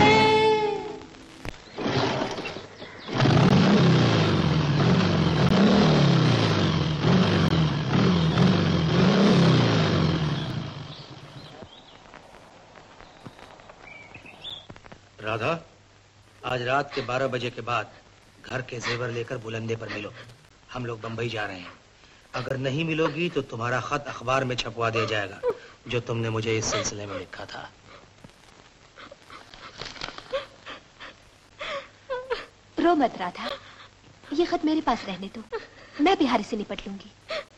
राधा, आज रात के बारह बजे के बाद घर के जेवर लेकर बुलंदे पर मिलो। हम लोग बंबई जा रहे हैं। अगर नहीं मिलोगी तो तुम्हारा खत अखबार में छपवा दिया जाएगा जो तुमने मुझे इस सिलसिले में लिखा था। रो मत राधा, ये खत मेरे पास रहने दो, मैं बिहारी से निपट लूंगी।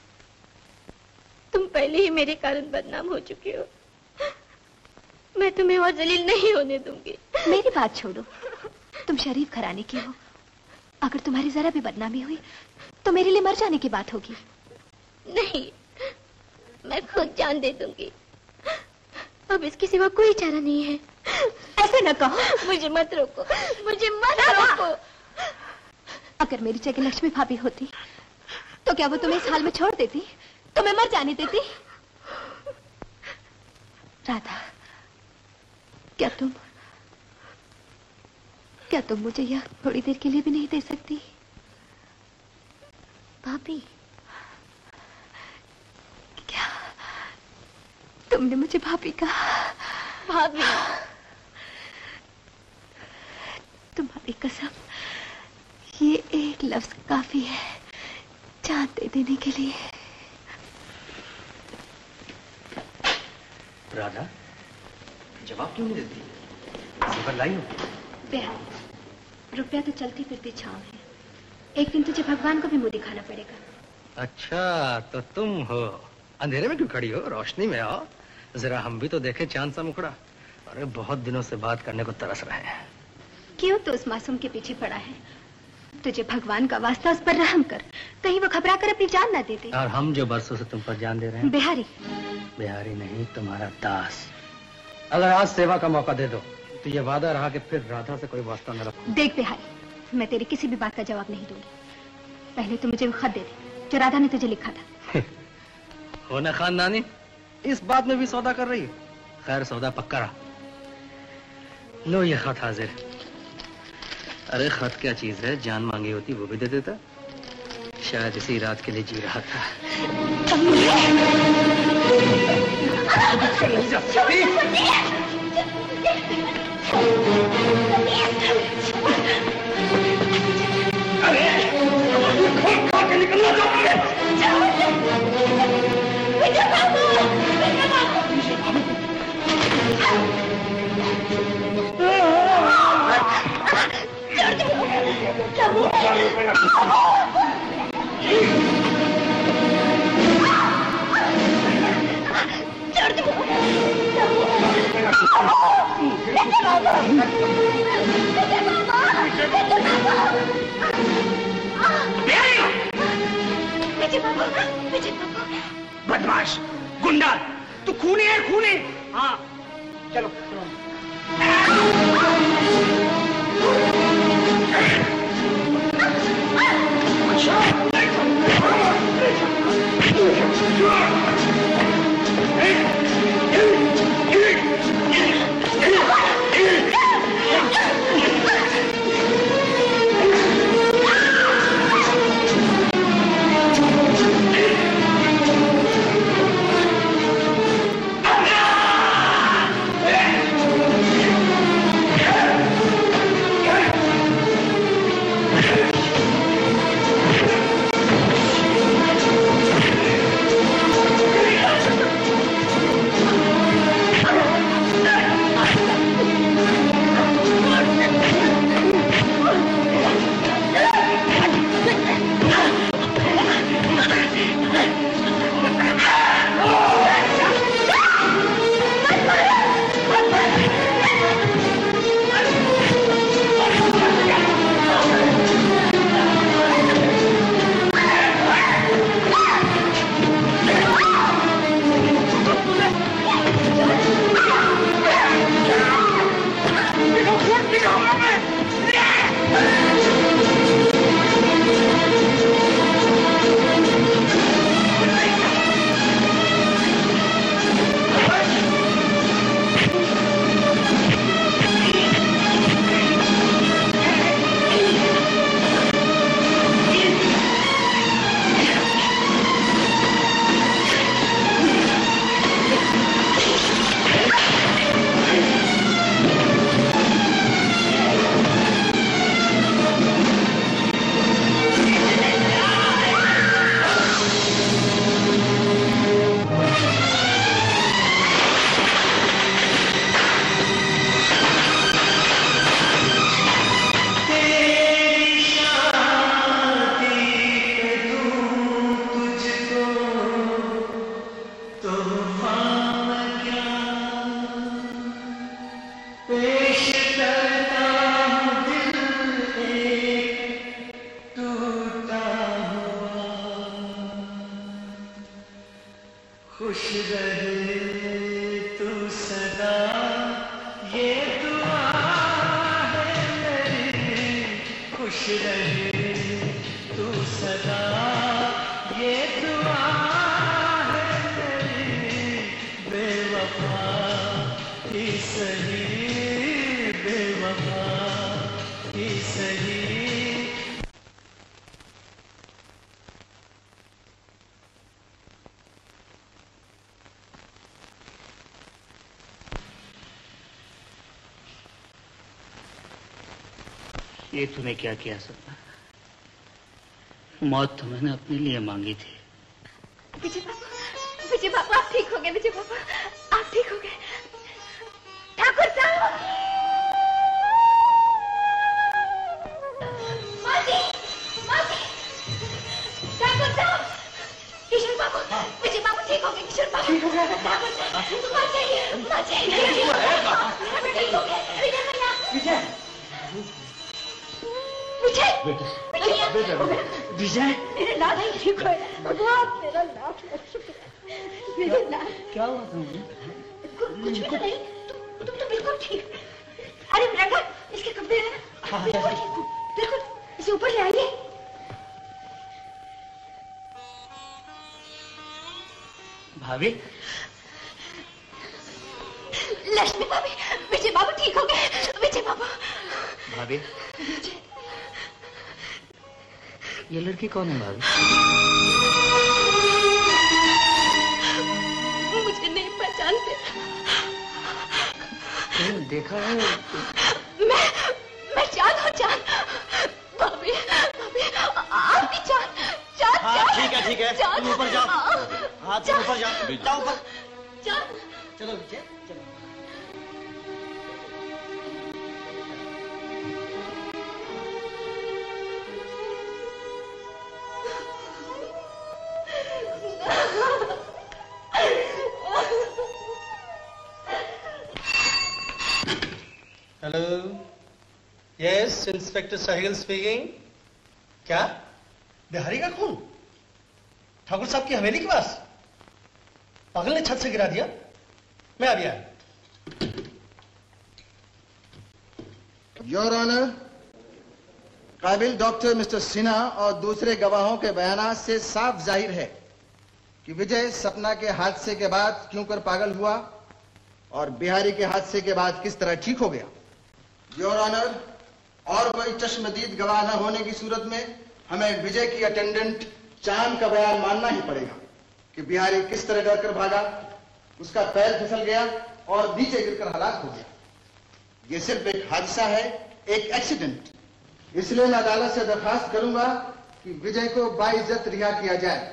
तुम पहले ही मेरे कारण बदनाम हो चुके हो, मैं तुम्हें और जलील नहीं होने दूंगी। मेरी बात छोड़ो, तुम शरीफ घराने की हो, अगर तुम्हारी जरा भी बदनामी हुई तो मेरे लिए मर जाने की बात होगी। नहीं, मैं खुद जान दे दूंगी। अब इसके सिवा कोई चारा नहीं है। ऐसे न कहो। मुझे मत रोको, मुझे मत रोको। अगर मेरी जगह लक्ष्मी भाभी होती तो क्या वो तुम्हें इस हाल में छोड़ देती, तुम्हें मर जाने देती? राधा, क्या तुम क्या तुम मुझे यह थोड़ी देर के लिए भी नहीं दे सकती? भाभी, क्या तुमने मुझे भाभी कहा? भाभी, तुम्हारी कसम, ये एक लफ्ज काफी है जान दे देने के लिए। राधा, जवाब क्यों नहीं देती? जेवर लाई हो? बिहारी, रुपया तो चलती फिरती छांव है, एक दिन तुझे भगवान को भी मुंह दिखाना पड़ेगा। अच्छा, तो तुम हो। अंधेरे में क्यों खड़ी हो? रोशनी में आओ, जरा हम भी तो देखे चांद सा मुखड़ा। अरे बहुत दिनों से बात करने को तरस रहे हैं। क्यों तो उस मासूम के पीछे पड़ा है? तुझे भगवान का वास्ता उस पर रहम कर, कहीं वो घबरा कर अपनी जान ना दे दे। और हम जो बरसों से तुम पर जान दे रहे हैं। बिहारी, बिहारी नहीं, तुम्हारा दास। अगर आज सेवा का मौका दे दो तो ये वादा रहा कि फिर राधा से कोई वास्ता न रखूं। देख बिहारी, मैं तेरी किसी भी बात का जवाब नहीं दूंगी। पहले तो मुझे वो खत दे दे जो राधा ने तुझे लिखा था। हो ना खानदानी, इस बात में भी सौदा कर रही है। खैर, सौदा पक्का रहा। लो ये खत हाजिर। अरे खत क्या चीज है, जान मांगी होती वो भी दे देता। शायद इसी रात के लिए जी रहा था। अरे खा के निकलना चाहती है। विजय बाबू, विजय बाबू, विजय बाबू। बदमाश, गुंडा, खूनी। हाँ चलो ये तूने क्या किया सपना? मौत तो मैंने अपने लिए मांगी थी। विजय बाबू, विजय बाबू आप ठीक हो गए। विजय बाबू आप ठीक हो गए। ठाकुर साहब, माजी, माजी, ठाकुर साहब, किशोर बाबू, विजय बाबू ठीक हो गए। किशोर बाबू, ठाकुर साहब, माजी, माजी, ठीक हो गए। विजय भैया, विजय विजय विजय विजय मेरे लाल ठीक हो भगवान, मेरा लाल मेरे लाल। क्या हुआ तुम्हें? कुछ भी तो नहीं, तुम तुम तो बिल्कुल ठीक। अरे रंगा, इसके कपड़े हैं ना, बिल्कुल ठीक हूँ, बिल्कुल। इसे ऊपर ले आइए। भाभी, लक्ष्मी भाभी, विजय बाबू ठीक हो गए। विजय बाबू। भाभी, ये लड़की कौन है भाभी? मुझे नहीं पहचानते। तुमने देखा है? मैं मैं चांद हूँ, चांद। भाभी, भाभी, आप भी चांद, चांद, हाँ, चांद। ठीक है, ठीक है। चांद, तुम ऊपर जाओ। हाँ, तुम ऊपर जाओ। जाओ ऊपर। चांद। चलो विजय, चलो। Hello, yes, inspector Sahil speaking. क्या बिहारी का खून ठाकुर साहब की हवेली के पास? पागल ने छत से गिरा दिया? मैं अभी आया। योर ऑनर, काबिल डॉक्टर मिस्टर सिन्हा और दूसरे गवाहों के बयानात से साफ जाहिर है कि विजय सपना के हादसे के बाद क्यों कर पागल हुआ और बिहारी के हादसे के बाद किस तरह ठीक हो गया। योर ऑनर, और कोई चश्मदीद गवाह न होने की सूरत में हमें विजय की अटेंडेंट चांद का बयान मानना ही पड़ेगा कि बिहारी किस तरह डर कर भागा, उसका पैर फिसल गया और नीचे गिरकर हलाक हो गया। ये सिर्फ एक हादसा है, एक एक्सीडेंट। इसलिए मैं अदालत से दरखास्त करूंगा कि विजय को बाइज्जत रिहा किया जाए।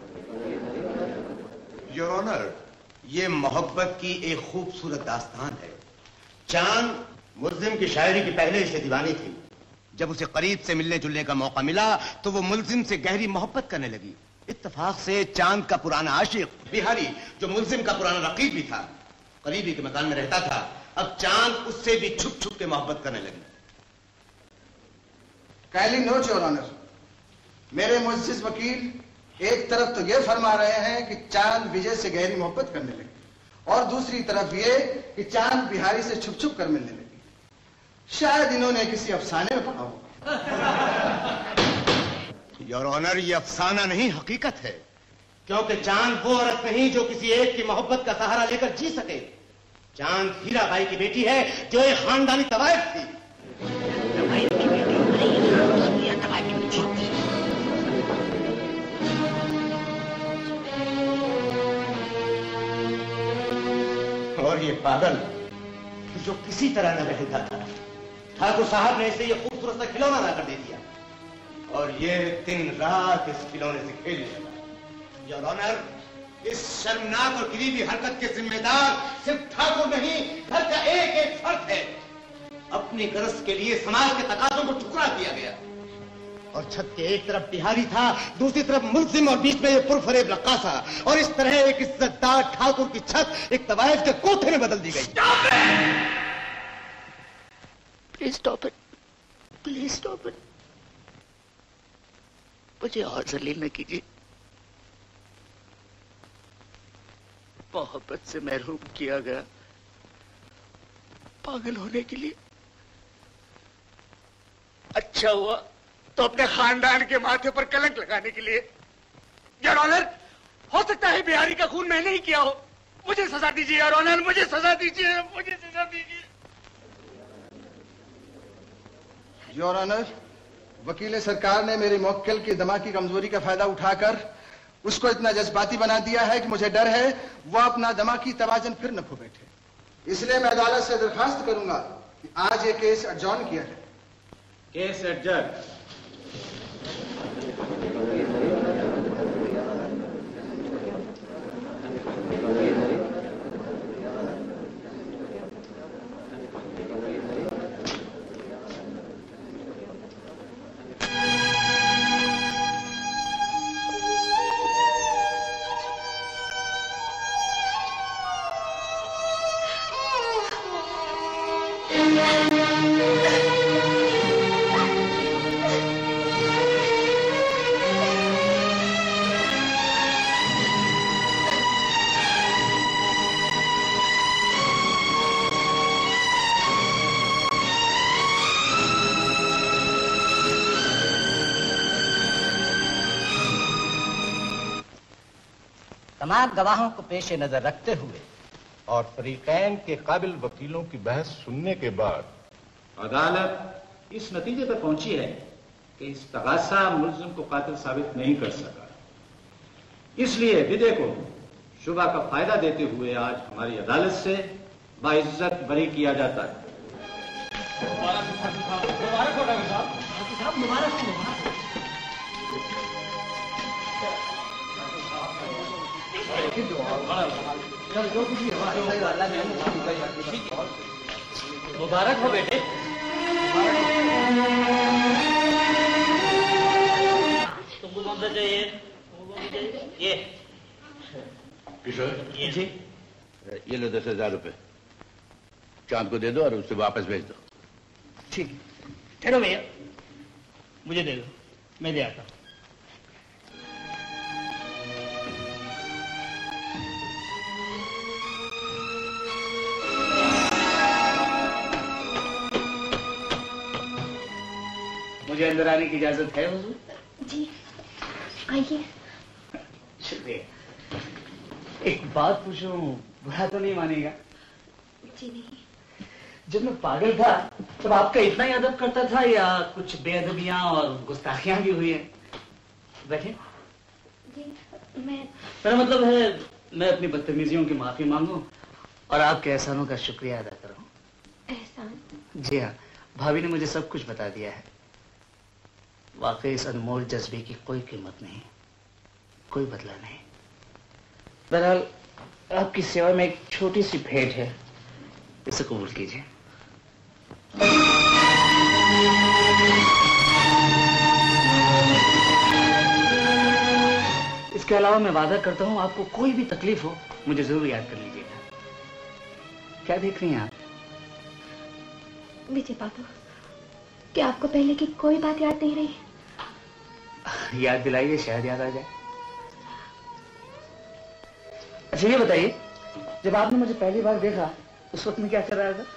योर ऑनर, ये मोहब्बत की एक खूबसूरत दास्तान है। चांद मुल्जिम की शायरी की पहले से दीवानी थी। जब उसे करीब से मिलने जुलने का मौका मिला तो वो मुल्जिम से गहरी मोहब्बत करने लगी। इत्तेफाक से चांद का पुराना आशिक बिहारी, जो मुल्जिम का पुराना रकीब भी था, करीबी के मकान में रहता था, अब चांद उससे भी छुप छुप के मोहब्बत करने लगी। काइंडली नोट योर ऑनर, मेरे मुअज़्ज़िज़ वकील एक तरफ तो ये फरमा रहे हैं कि चांद विजय से गहरी मोहब्बत करने लगी और दूसरी तरफ ये कि चांद बिहारी से छुप छुप कर मिलने लगी। शायद इन्होंने किसी अफसाने में पढ़ा होगा। योर ऑनर, ये अफसाना नहीं, हकीकत है। क्योंकि चांद वो औरत नहीं जो किसी एक की मोहब्बत का सहारा लेकर जी सके। चांद हीराबाई की बेटी है जो एक खानदानी तवायफ थी। और ये पागल जो किसी तरह न रहता था, ठाकुर साहब ने इसे ये खूबसूरत सा खिलौना लाकर दे दिया और ये दिन रात इस खिलौने से खेलने लगा। योर ऑनर, इस शर्मनाक और गरीबी हरकत के जिम्मेदार सिर्फ ठाकुर नहीं, घर का एक एक फर्द है। अपनी गरज के लिए समाज के तकाजों को ठुकरा दिया गया और छत के एक तरफ बिहारी था, दूसरी तरफ मुल्जिम और बीच में ये पुरफरेब रक्कासा, और इस तरह एक इज्जतदार ठाकुर की छत एक तवायफ के कोठे में बदल दी गई। Please stop it, please stop it. मुझे और जलील न कीजिए। मोहब्बत से महरूम किया गया पागल होने के लिए। अच्छा हुआ तो अपने खानदान के माथे पर कलंक लगाने के लिए। योर ऑनर, हो सकता है बिहारी का खून मैंने ही किया हो। मुझे सजा दीजिए योर ऑनर, मुझे सजा दीजिए, मुझे सजा दीजिए। योर ऑनर, वकील सरकार ने मेरी मुवक्किल की दिमागी कमजोरी का फायदा उठाकर उसको इतना जज्बाती बना दिया है कि मुझे डर है वो अपना दिमागी तवाजन फिर न खो बैठे। इसलिए मैं अदालत से दरखास्त करूंगा कि आज ये केस एडजॉर्न किया जाए। Case adjourn. तमाम गवाहों को पेश नजर रखते हुए और फरीकैन के काबिल वकीलों की बहस सुनने के बाद अदालत इस नतीजे पर पहुंची है कि इस तगासा मुल्जिम को कातिल साबित नहीं कर सका। इसलिए विजय को शुबा का फायदा देते हुए आज हमारी अदालत से बाइज्जत बरी किया जाता है। मुबारक हो बेटे। तुमको कौन सा चाहिए? ये किशोर जी, ये लो दस हजार रुपए, चांद को दे दो और उससे वापस भेज दो। ठीक, ठहरो भैया, मुझे दे दो, मैं ले आता हूँ। मुझे अंदर आने की इजाजत है हुजूर? जी आइए। शुक्रिया। एक बात पूछूं, बुरा तो नहीं मानेगा? जी नहीं। जब मैं पागल था तब आपका इतना ही अदब करता था या कुछ बेअदबियां और गुस्ताखियां भी हुई हैं? बैठे। जी मैं मेरा मतलब है मैं अपनी बदतमीजियों की माफी मांगूं और आपके एहसानों का शुक्रिया अदा करूं। एहसान? जी हाँ, भाभी ने मुझे सब कुछ बता दिया है। वाकई इस अनमोल जज्बे की कोई कीमत नहीं, कोई बदला नहीं। बहरहाल आपकी सेवा में एक छोटी सी भेंट है, इसे कबूल कीजिए। इसके अलावा मैं वादा करता हूं आपको कोई भी तकलीफ हो मुझे जरूर याद कर लीजिएगा। क्या देख रही हैं आप? विजय बाबू, क्या आपको पहले की कोई बात याद नहीं रही? याद दिलाइए, शायद याद आ जाए। अच्छा ये बताइए, जब आपने मुझे पहली बार देखा उस वक्त मैं क्या कर रहा था?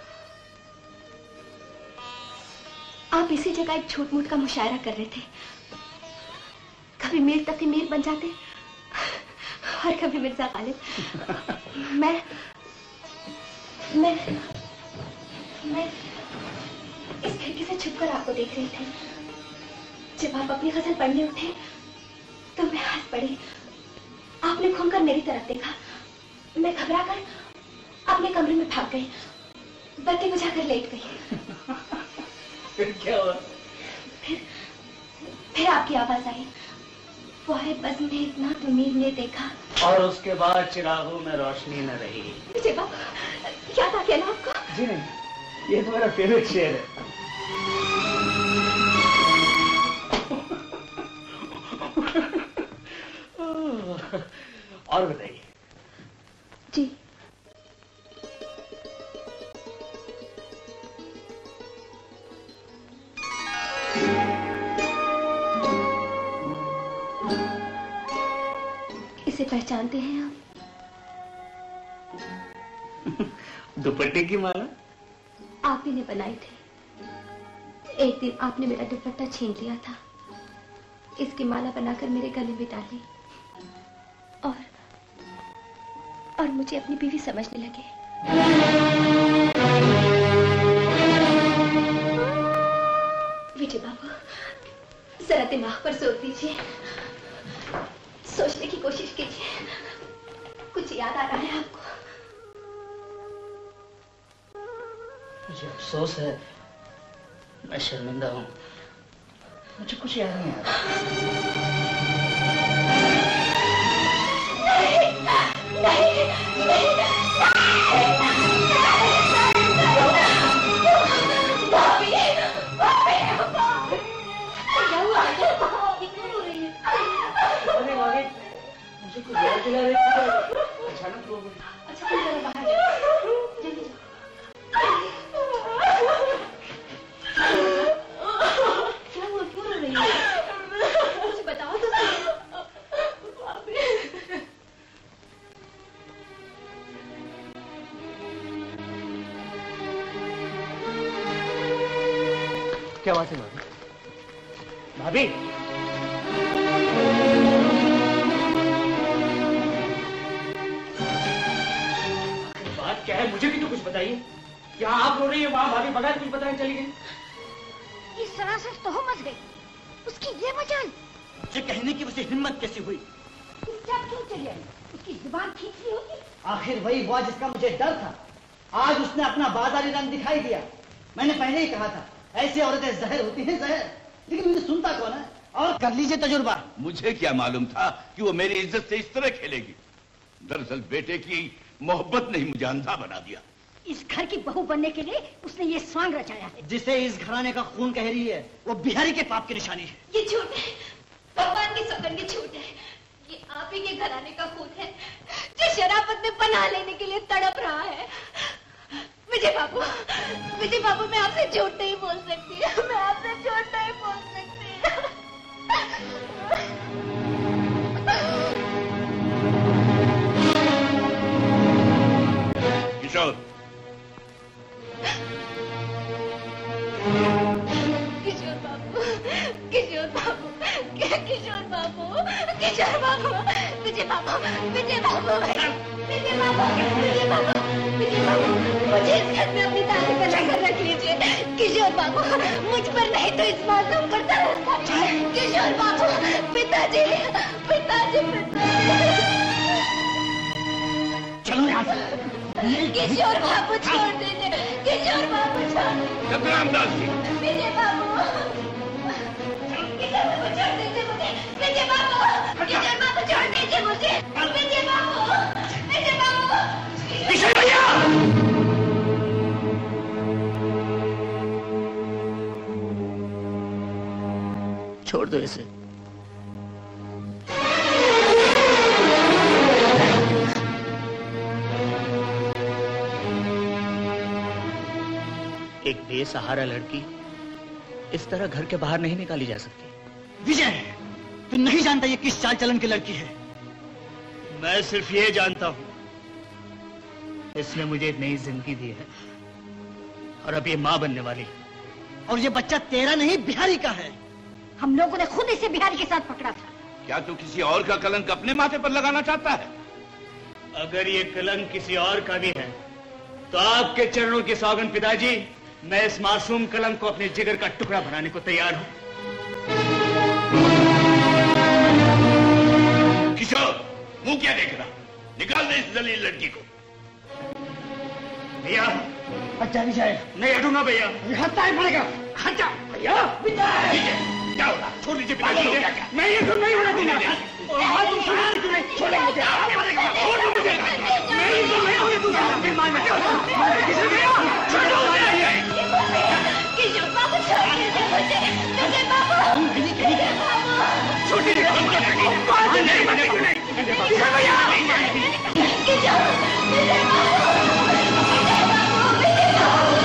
आप इसी जगह एक छोट मोट का मुशायरा कर रहे थे। कभी मीर तक मीर बन जाते और कभी मिर्जा गालिब। मैं मैं मैं इस खिड़की से छुपकर आपको देख रही थी। जब आप अपनी गजल पढ़ने उठे तो मैं हंस पड़ी। आपने घूमकर मेरी तरफ देखा। मैं घबरा कर अपने कमरे में भाग गई, बत्ती बुझाकर लेट गई। फिर क्या हुआ? फिर फिर आपकी आवाज आई। फुहारे बज़्म ने इतना तो मीर ने देखा और उसके बाद चिरागों में रोशनी न रही। विजय बाबू, याद आ गया ना आपको? जी नहीं, ये तो मेरा फेवरेट शेर है। और बताइए। जी इसे पहचानते हैं आप? दुपट्टे की माला आप ही ने बनाई थी। एक दिन आपने मेरा दुपट्टा छीन लिया था, इसकी माला बनाकर मेरे गले में डाली और और मुझे अपनी बीवी समझने लगे। विजय बाबू, जरा दिमाग पर जोर दीजिए, सोचने की कोशिश कीजिए। कुछ याद आ रहा है आपको? मुझे अफसोस है, मैं शर्मिंदा हूं, मुझे कुछ याद नहीं आ रहा। नहीं, नहीं, नहीं, भाभी, भाभी, क्या हुआ? अरे भाभी, मुझे कुछ याद दिला रही थी, अचानक रो गई। अच्छा तुम जरा बाहर जाओ, जल्दी जाओ। क्या हुआ, क्यों रो रही हो? मुझे बताओ तो सही। क्या बात है भाभी? भाभी, बात क्या है? मुझे भी तो कुछ बताइए। यहाँ आप रो रही है, वहाँ भाभी बगैर कुछ बताए चली गई। ये सरासर तो मच गई। उसकी ये मजाल। मुझे कहने की उसे हिम्मत कैसी हुई? क्या क्यों चली आई? उसकी जुबान खींच ली होगी। आखिर वही हुआ जिसका मुझे डर था। आज उसने अपना बाजारी रंग दिखाई दिया। मैंने पहले ही कहा था, ऐसी औरतें जहर होती हैं, जहर। लेकिन मुझे सुनता कौन है? और कर लीजिए तजुर्बा। मुझे क्या मालूम था कि वो मेरी इज्जत से इस तरह खेलेगी। दरअसल बेटे की मोहब्बत ने ही मुझे अंधा बना दिया। इस घर की बहू बनने के लिए उसने ये स्वांग रचाया है। जिसे इस घराने का खून कह रही है, वो बिहारी के पाप की निशानी है। ये झूठ है, भगवान की सौगंध की झूठ है। ये आप ही के घराने का खून है जो शराफत में पनाह लेने के लिए तड़प रहा है। विजय बाबू, विजय बाबू, मैं आपसे झूठ नहीं बोल सकती। मैं आपसे झूठ नहीं बोल सकती। किशोर, किशोर बाबू, किशोर बाबू, किशोर बाबू, किशोर बाबू, विजय बाबू, विजय बाबू, विजय बाबू, विजय बाबू, विजय बाबू, मुझे इस घर में अपनी दादी का लेकर रख लीजिए। किशोर बाबू, मुझ पर नहीं तो इस मासूम पर तरस खाइए। किशोर बाबू, पिताजी, पिताजी, पिताजी। चलो यहाँ से। किशोर बाबू छोड़ दीजिए, किशोर बाबू छोड़ दीजिए। रामदास जी, विजय बाबू, किशोर बाबू छोड़ दीजिए मुझे। विजय बाबू, किशोर बाबू छोड़ दीजिए मुझे। विजय बाबू, विजय बाबू, किशोर भैया। छोड़ दो इसे। एक बेसहारा लड़की इस तरह घर के बाहर नहीं निकाली जा सकती। विजय, तू नहीं जानता ये किस चाल चलन की लड़की है। मैं सिर्फ ये जानता हूं, इसने मुझे एक नई जिंदगी दी है और अब ये मां बनने वाली है। और ये बच्चा तेरा नहीं, बिहारी का है। हम लोगों ने खुद इसे बिहारी के साथ पकड़ा था। क्या तू किसी और का कलंक अपने माथे पर लगाना चाहता है? अगर ये कलंक किसी और का भी है तो आपके चरणों की सौगन पिताजी, मैं इस मासूम कलंक को अपने जिगर का टुकड़ा बनाने को तैयार हूं। किशोर, मुंह क्या देख रहा? निकाल दे इस जलील लड़की को। भैया, अच्छा विजय, नहीं हटूंगा भैया। हटता ही पड़ेगा। हट जा भैया। विजय, क्या हो रहा? छोड़ दीजिए पिताजी को। क्या क्या? मैं ये तो नहीं होने दूंगा। और तुम सुना क्यों नहीं? छोड़ो मुझे। छोड़ दो मुझे। मैं ये तो नहीं होने दूंगा। किशोर भैया, छोड़ो मुझे। किशोर बाबू छोड़ दीजिए मुझे। विजय बाबू, विजय बाबू, छोड़ दीजिए। नहीं नहीं किशोर भैया, किशोर, विजय बाबू, विजय बाबू, विजय बाबू।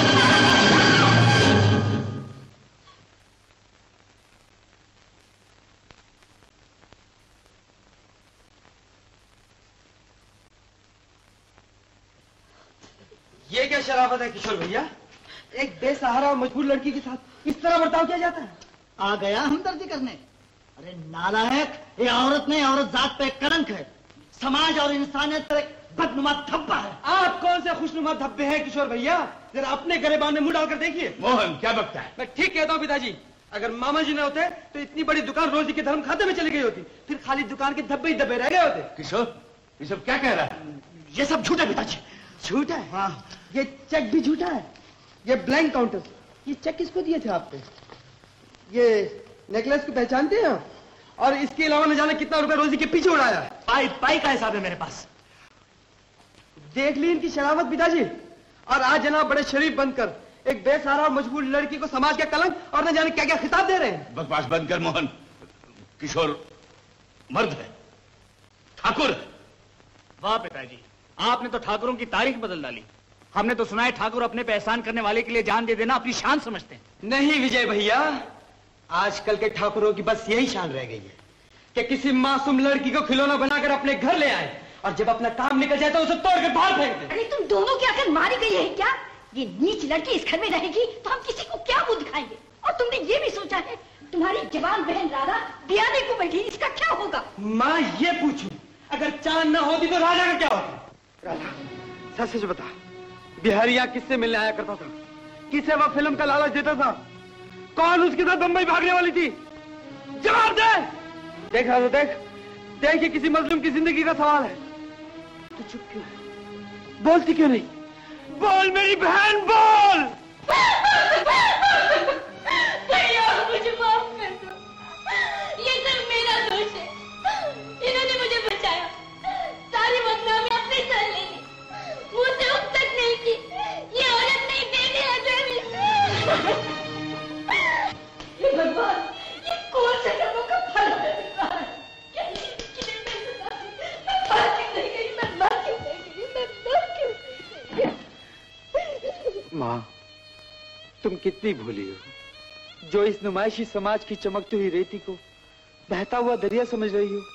ये क्या शराफत है किशोर भैया? एक बेसहारा और मजबूर लड़की के साथ इस तरह बर्ताव किया जाता है? आ गया हमदर्दी करने। अरे नालायक, ये औरत नहीं, औरत जात पे एक कलंक है। समाज और इंसानियत पर एक बदनुमा धब्बा है। आप कौन से खुशनुमा धब्बे हैं किशोर भैया? जरा अपने गरेबान में मुंह डालकर देखिए। मोहन, क्या बकता है? मैं ठीक कहता हूँ पिताजी। अगर मामा जी न होते तो इतनी बड़ी दुकान रोजी के धर्म खाते में चली गई होती, फिर खाली दुकान के धब्बे ही धब्बे रह गए होते। किशोर, ये सब क्या कह रहा है? ये सब झूठ है पिताजी। झूठ है? हाँ, ये चेक भी झूठा है। ये ब्लैंक काउंटर, ये चेक किसको दिए थे आपने? ये नेकलेस को पहचानते हैं? और इसके अलावा न जाने कितना रुपया रोजी के पीछे उड़ाया। पाई पाई का हिसाब है मेरे पास। देख ली इनकी शराफत पिताजी। और आज जनाब बड़े शरीफ बनकर एक बेसहारा और मजबूर लड़की को समाज का कलंक और न जाने क्या क्या खिताब दे रहे हैं। बकवास बंद कर मोहन। किशोर मर्द है, ठाकुर है। वाह पिताजी, आपने तो ठाकुरों की तारीख बदल डाली। हमने तो सुना है ठाकुर अपने पे एहसान करने वाले के लिए जान दे देना अपनी शान समझते हैं। नहीं विजय भैया, आजकल के ठाकुरों की बस यही शान रह गई है कि किसी मासूम लड़की को खिलौना बनाकर अपने घर ले आए और जब अपना काम निकल जाए तो उसे तोड़कर बाहर फेंक दे। अरे तुम दोनों की आखिर मारी गई है क्या? ये नीच लड़की इस घर में रहेगी तो हम किसी को क्या मुंह दिखाएंगे? और तुमने ये भी सोचा है तुम्हारी जवान बहन राधा ब्याने को बैठी, इसका क्या होगा? माँ ये पूछूं, अगर चांद न होती तो राजा का क्या होता? राधा, सच सच बता, बिहारिया किससे मिलने आया करता था? किसे वह फिल्म का लालच देता था? कौन उसके साथ बंबई भागने वाली थी? जवाब दे। देख राधा, देख देख ये किसी मजलूम की जिंदगी का सवाल है। तू चुप क्यों है? बोलती क्यों नहीं? बोल मेरी बहन, बोल। भैया मुझे माफ कर दो, ये सब मेरा दोष है। इन्होंने मुझे बचाया, सारी बदनामी अपने सर ले ली, मुझसे उब तक नहीं की। ये औरत नहीं, बेटी है। हे भगवान, ये कौन से कर्मों का फल है? मैं मर क्यों नहीं गई? मैं मर क्यों नहीं गई? मैं मर क्यों नहीं गई? माँ, तुम कितनी भूली हो जो इस नुमाइशी समाज की चमकती हुई रेती को बहता हुआ दरिया समझ रही हो।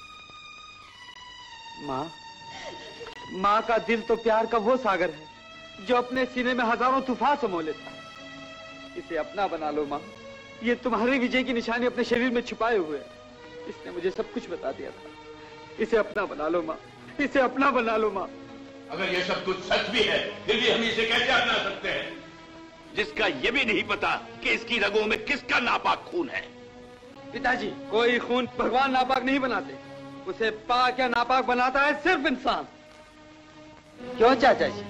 माँ, माँ का दिल तो प्यार का वो सागर है जो अपने सीने में हजारों तूफान समो लेता है। इसे अपना बना लो माँ, ये तुम्हारी विजय की निशानी अपने शरीर में छुपाए हुए है। इसने मुझे सब कुछ बता दिया था। इसे अपना बना लो माँ, इसे अपना बना लो माँ। अगर ये सब कुछ सच भी है, फिर भी हम इसे कैसे अपना सकते हैं, जिसका ये भी नहीं पता कि इसकी रगों में किसका नापाक खून है। पिताजी, कोई खून भगवान नापाक नहीं बनाते, उसे पाक या नापाक बनाता है सिर्फ इंसान। क्यों चाचा जी,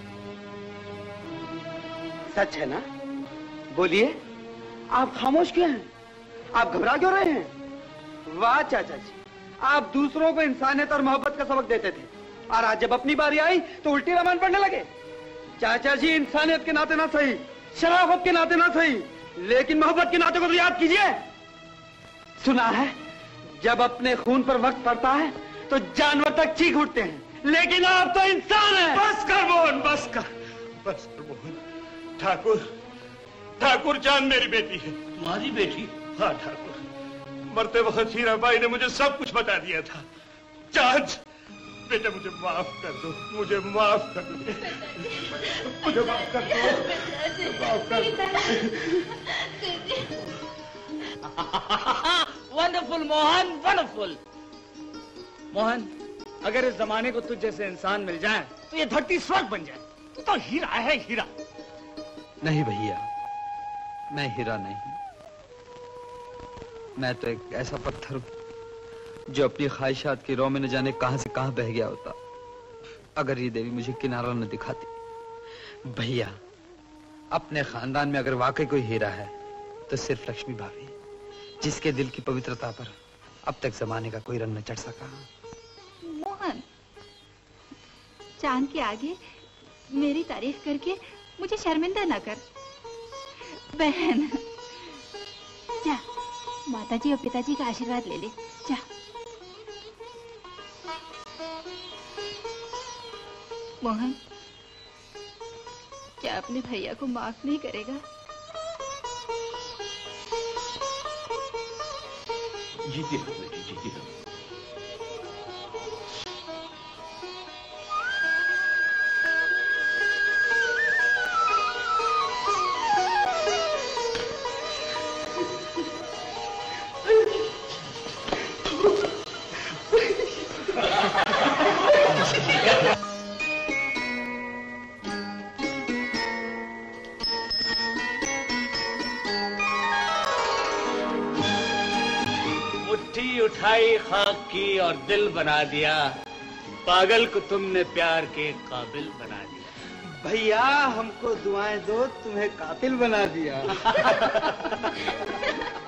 सच है ना? बोलिए, आप खामोश क्यों हैं? आप घबरा क्यों रहे हैं? वाह चाचा जी, आप दूसरों को इंसानियत और मोहब्बत का सबक देते थे, और आज जब अपनी बारी आई तो उल्टी रामायण पढ़ने लगे। चाचा जी, इंसानियत के नाते ना सही, शराफत के नाते ना सही, लेकिन मोहब्बत के नाते को तो याद कीजिए। सुना है, जब अपने खून पर वक्त पड़ता है तो जानवर तक चीख उठते हैं, लेकिन आप तो इंसान हैं। बस कर मोहन, बस कर, बस कर मोहन। ठाकुर, ठाकुर जान मेरी बेटी है। तुम्हारी बेटी? हाँ ठाकुर, मरते वक्त हीराबाई ने मुझे सब कुछ बता दिया था। चांद, बेटा मुझे माफ कर दो, मुझे माफ कर दो, मुझे माफ कर दो, माफ कर दो। Wonderful Mohan, wonderful. मोहन, अगर इस जमाने को तुझ जैसे इंसान मिल जाए तो ये धरती स्वर्ग बन जाए। तू तो हीरा है, हीरा। नहीं भैया, मैं हीरा नहीं, मैं तो एक ऐसा पत्थर हूं जो अपनी ख्वाहिशात की रो में न जाने कहां से कहां बह गया होता अगर ये देवी मुझे किनारा न दिखाती। भैया, अपने खानदान में अगर वाकई कोई हीरा है तो सिर्फ लक्ष्मी भाभी, जिसके दिल की पवित्रता पर अब तक जमाने का कोई रंग न चढ़ सका। मोहन, चांद के आगे मेरी तारीफ करके मुझे शर्मिंदा ना कर। बहन, जा माताजी और पिताजी का आशीर्वाद ले ले, जा। मोहन, क्या अपने भैया को माफ नहीं करेगा? जीती रहो बेटी, जीती रहो। उठाई खाक की और दिल बना दिया, पागल को तुमने प्यार के काबिल बना दिया। भैया, हमको दुआएं दो, तुम्हें कातिल बना दिया।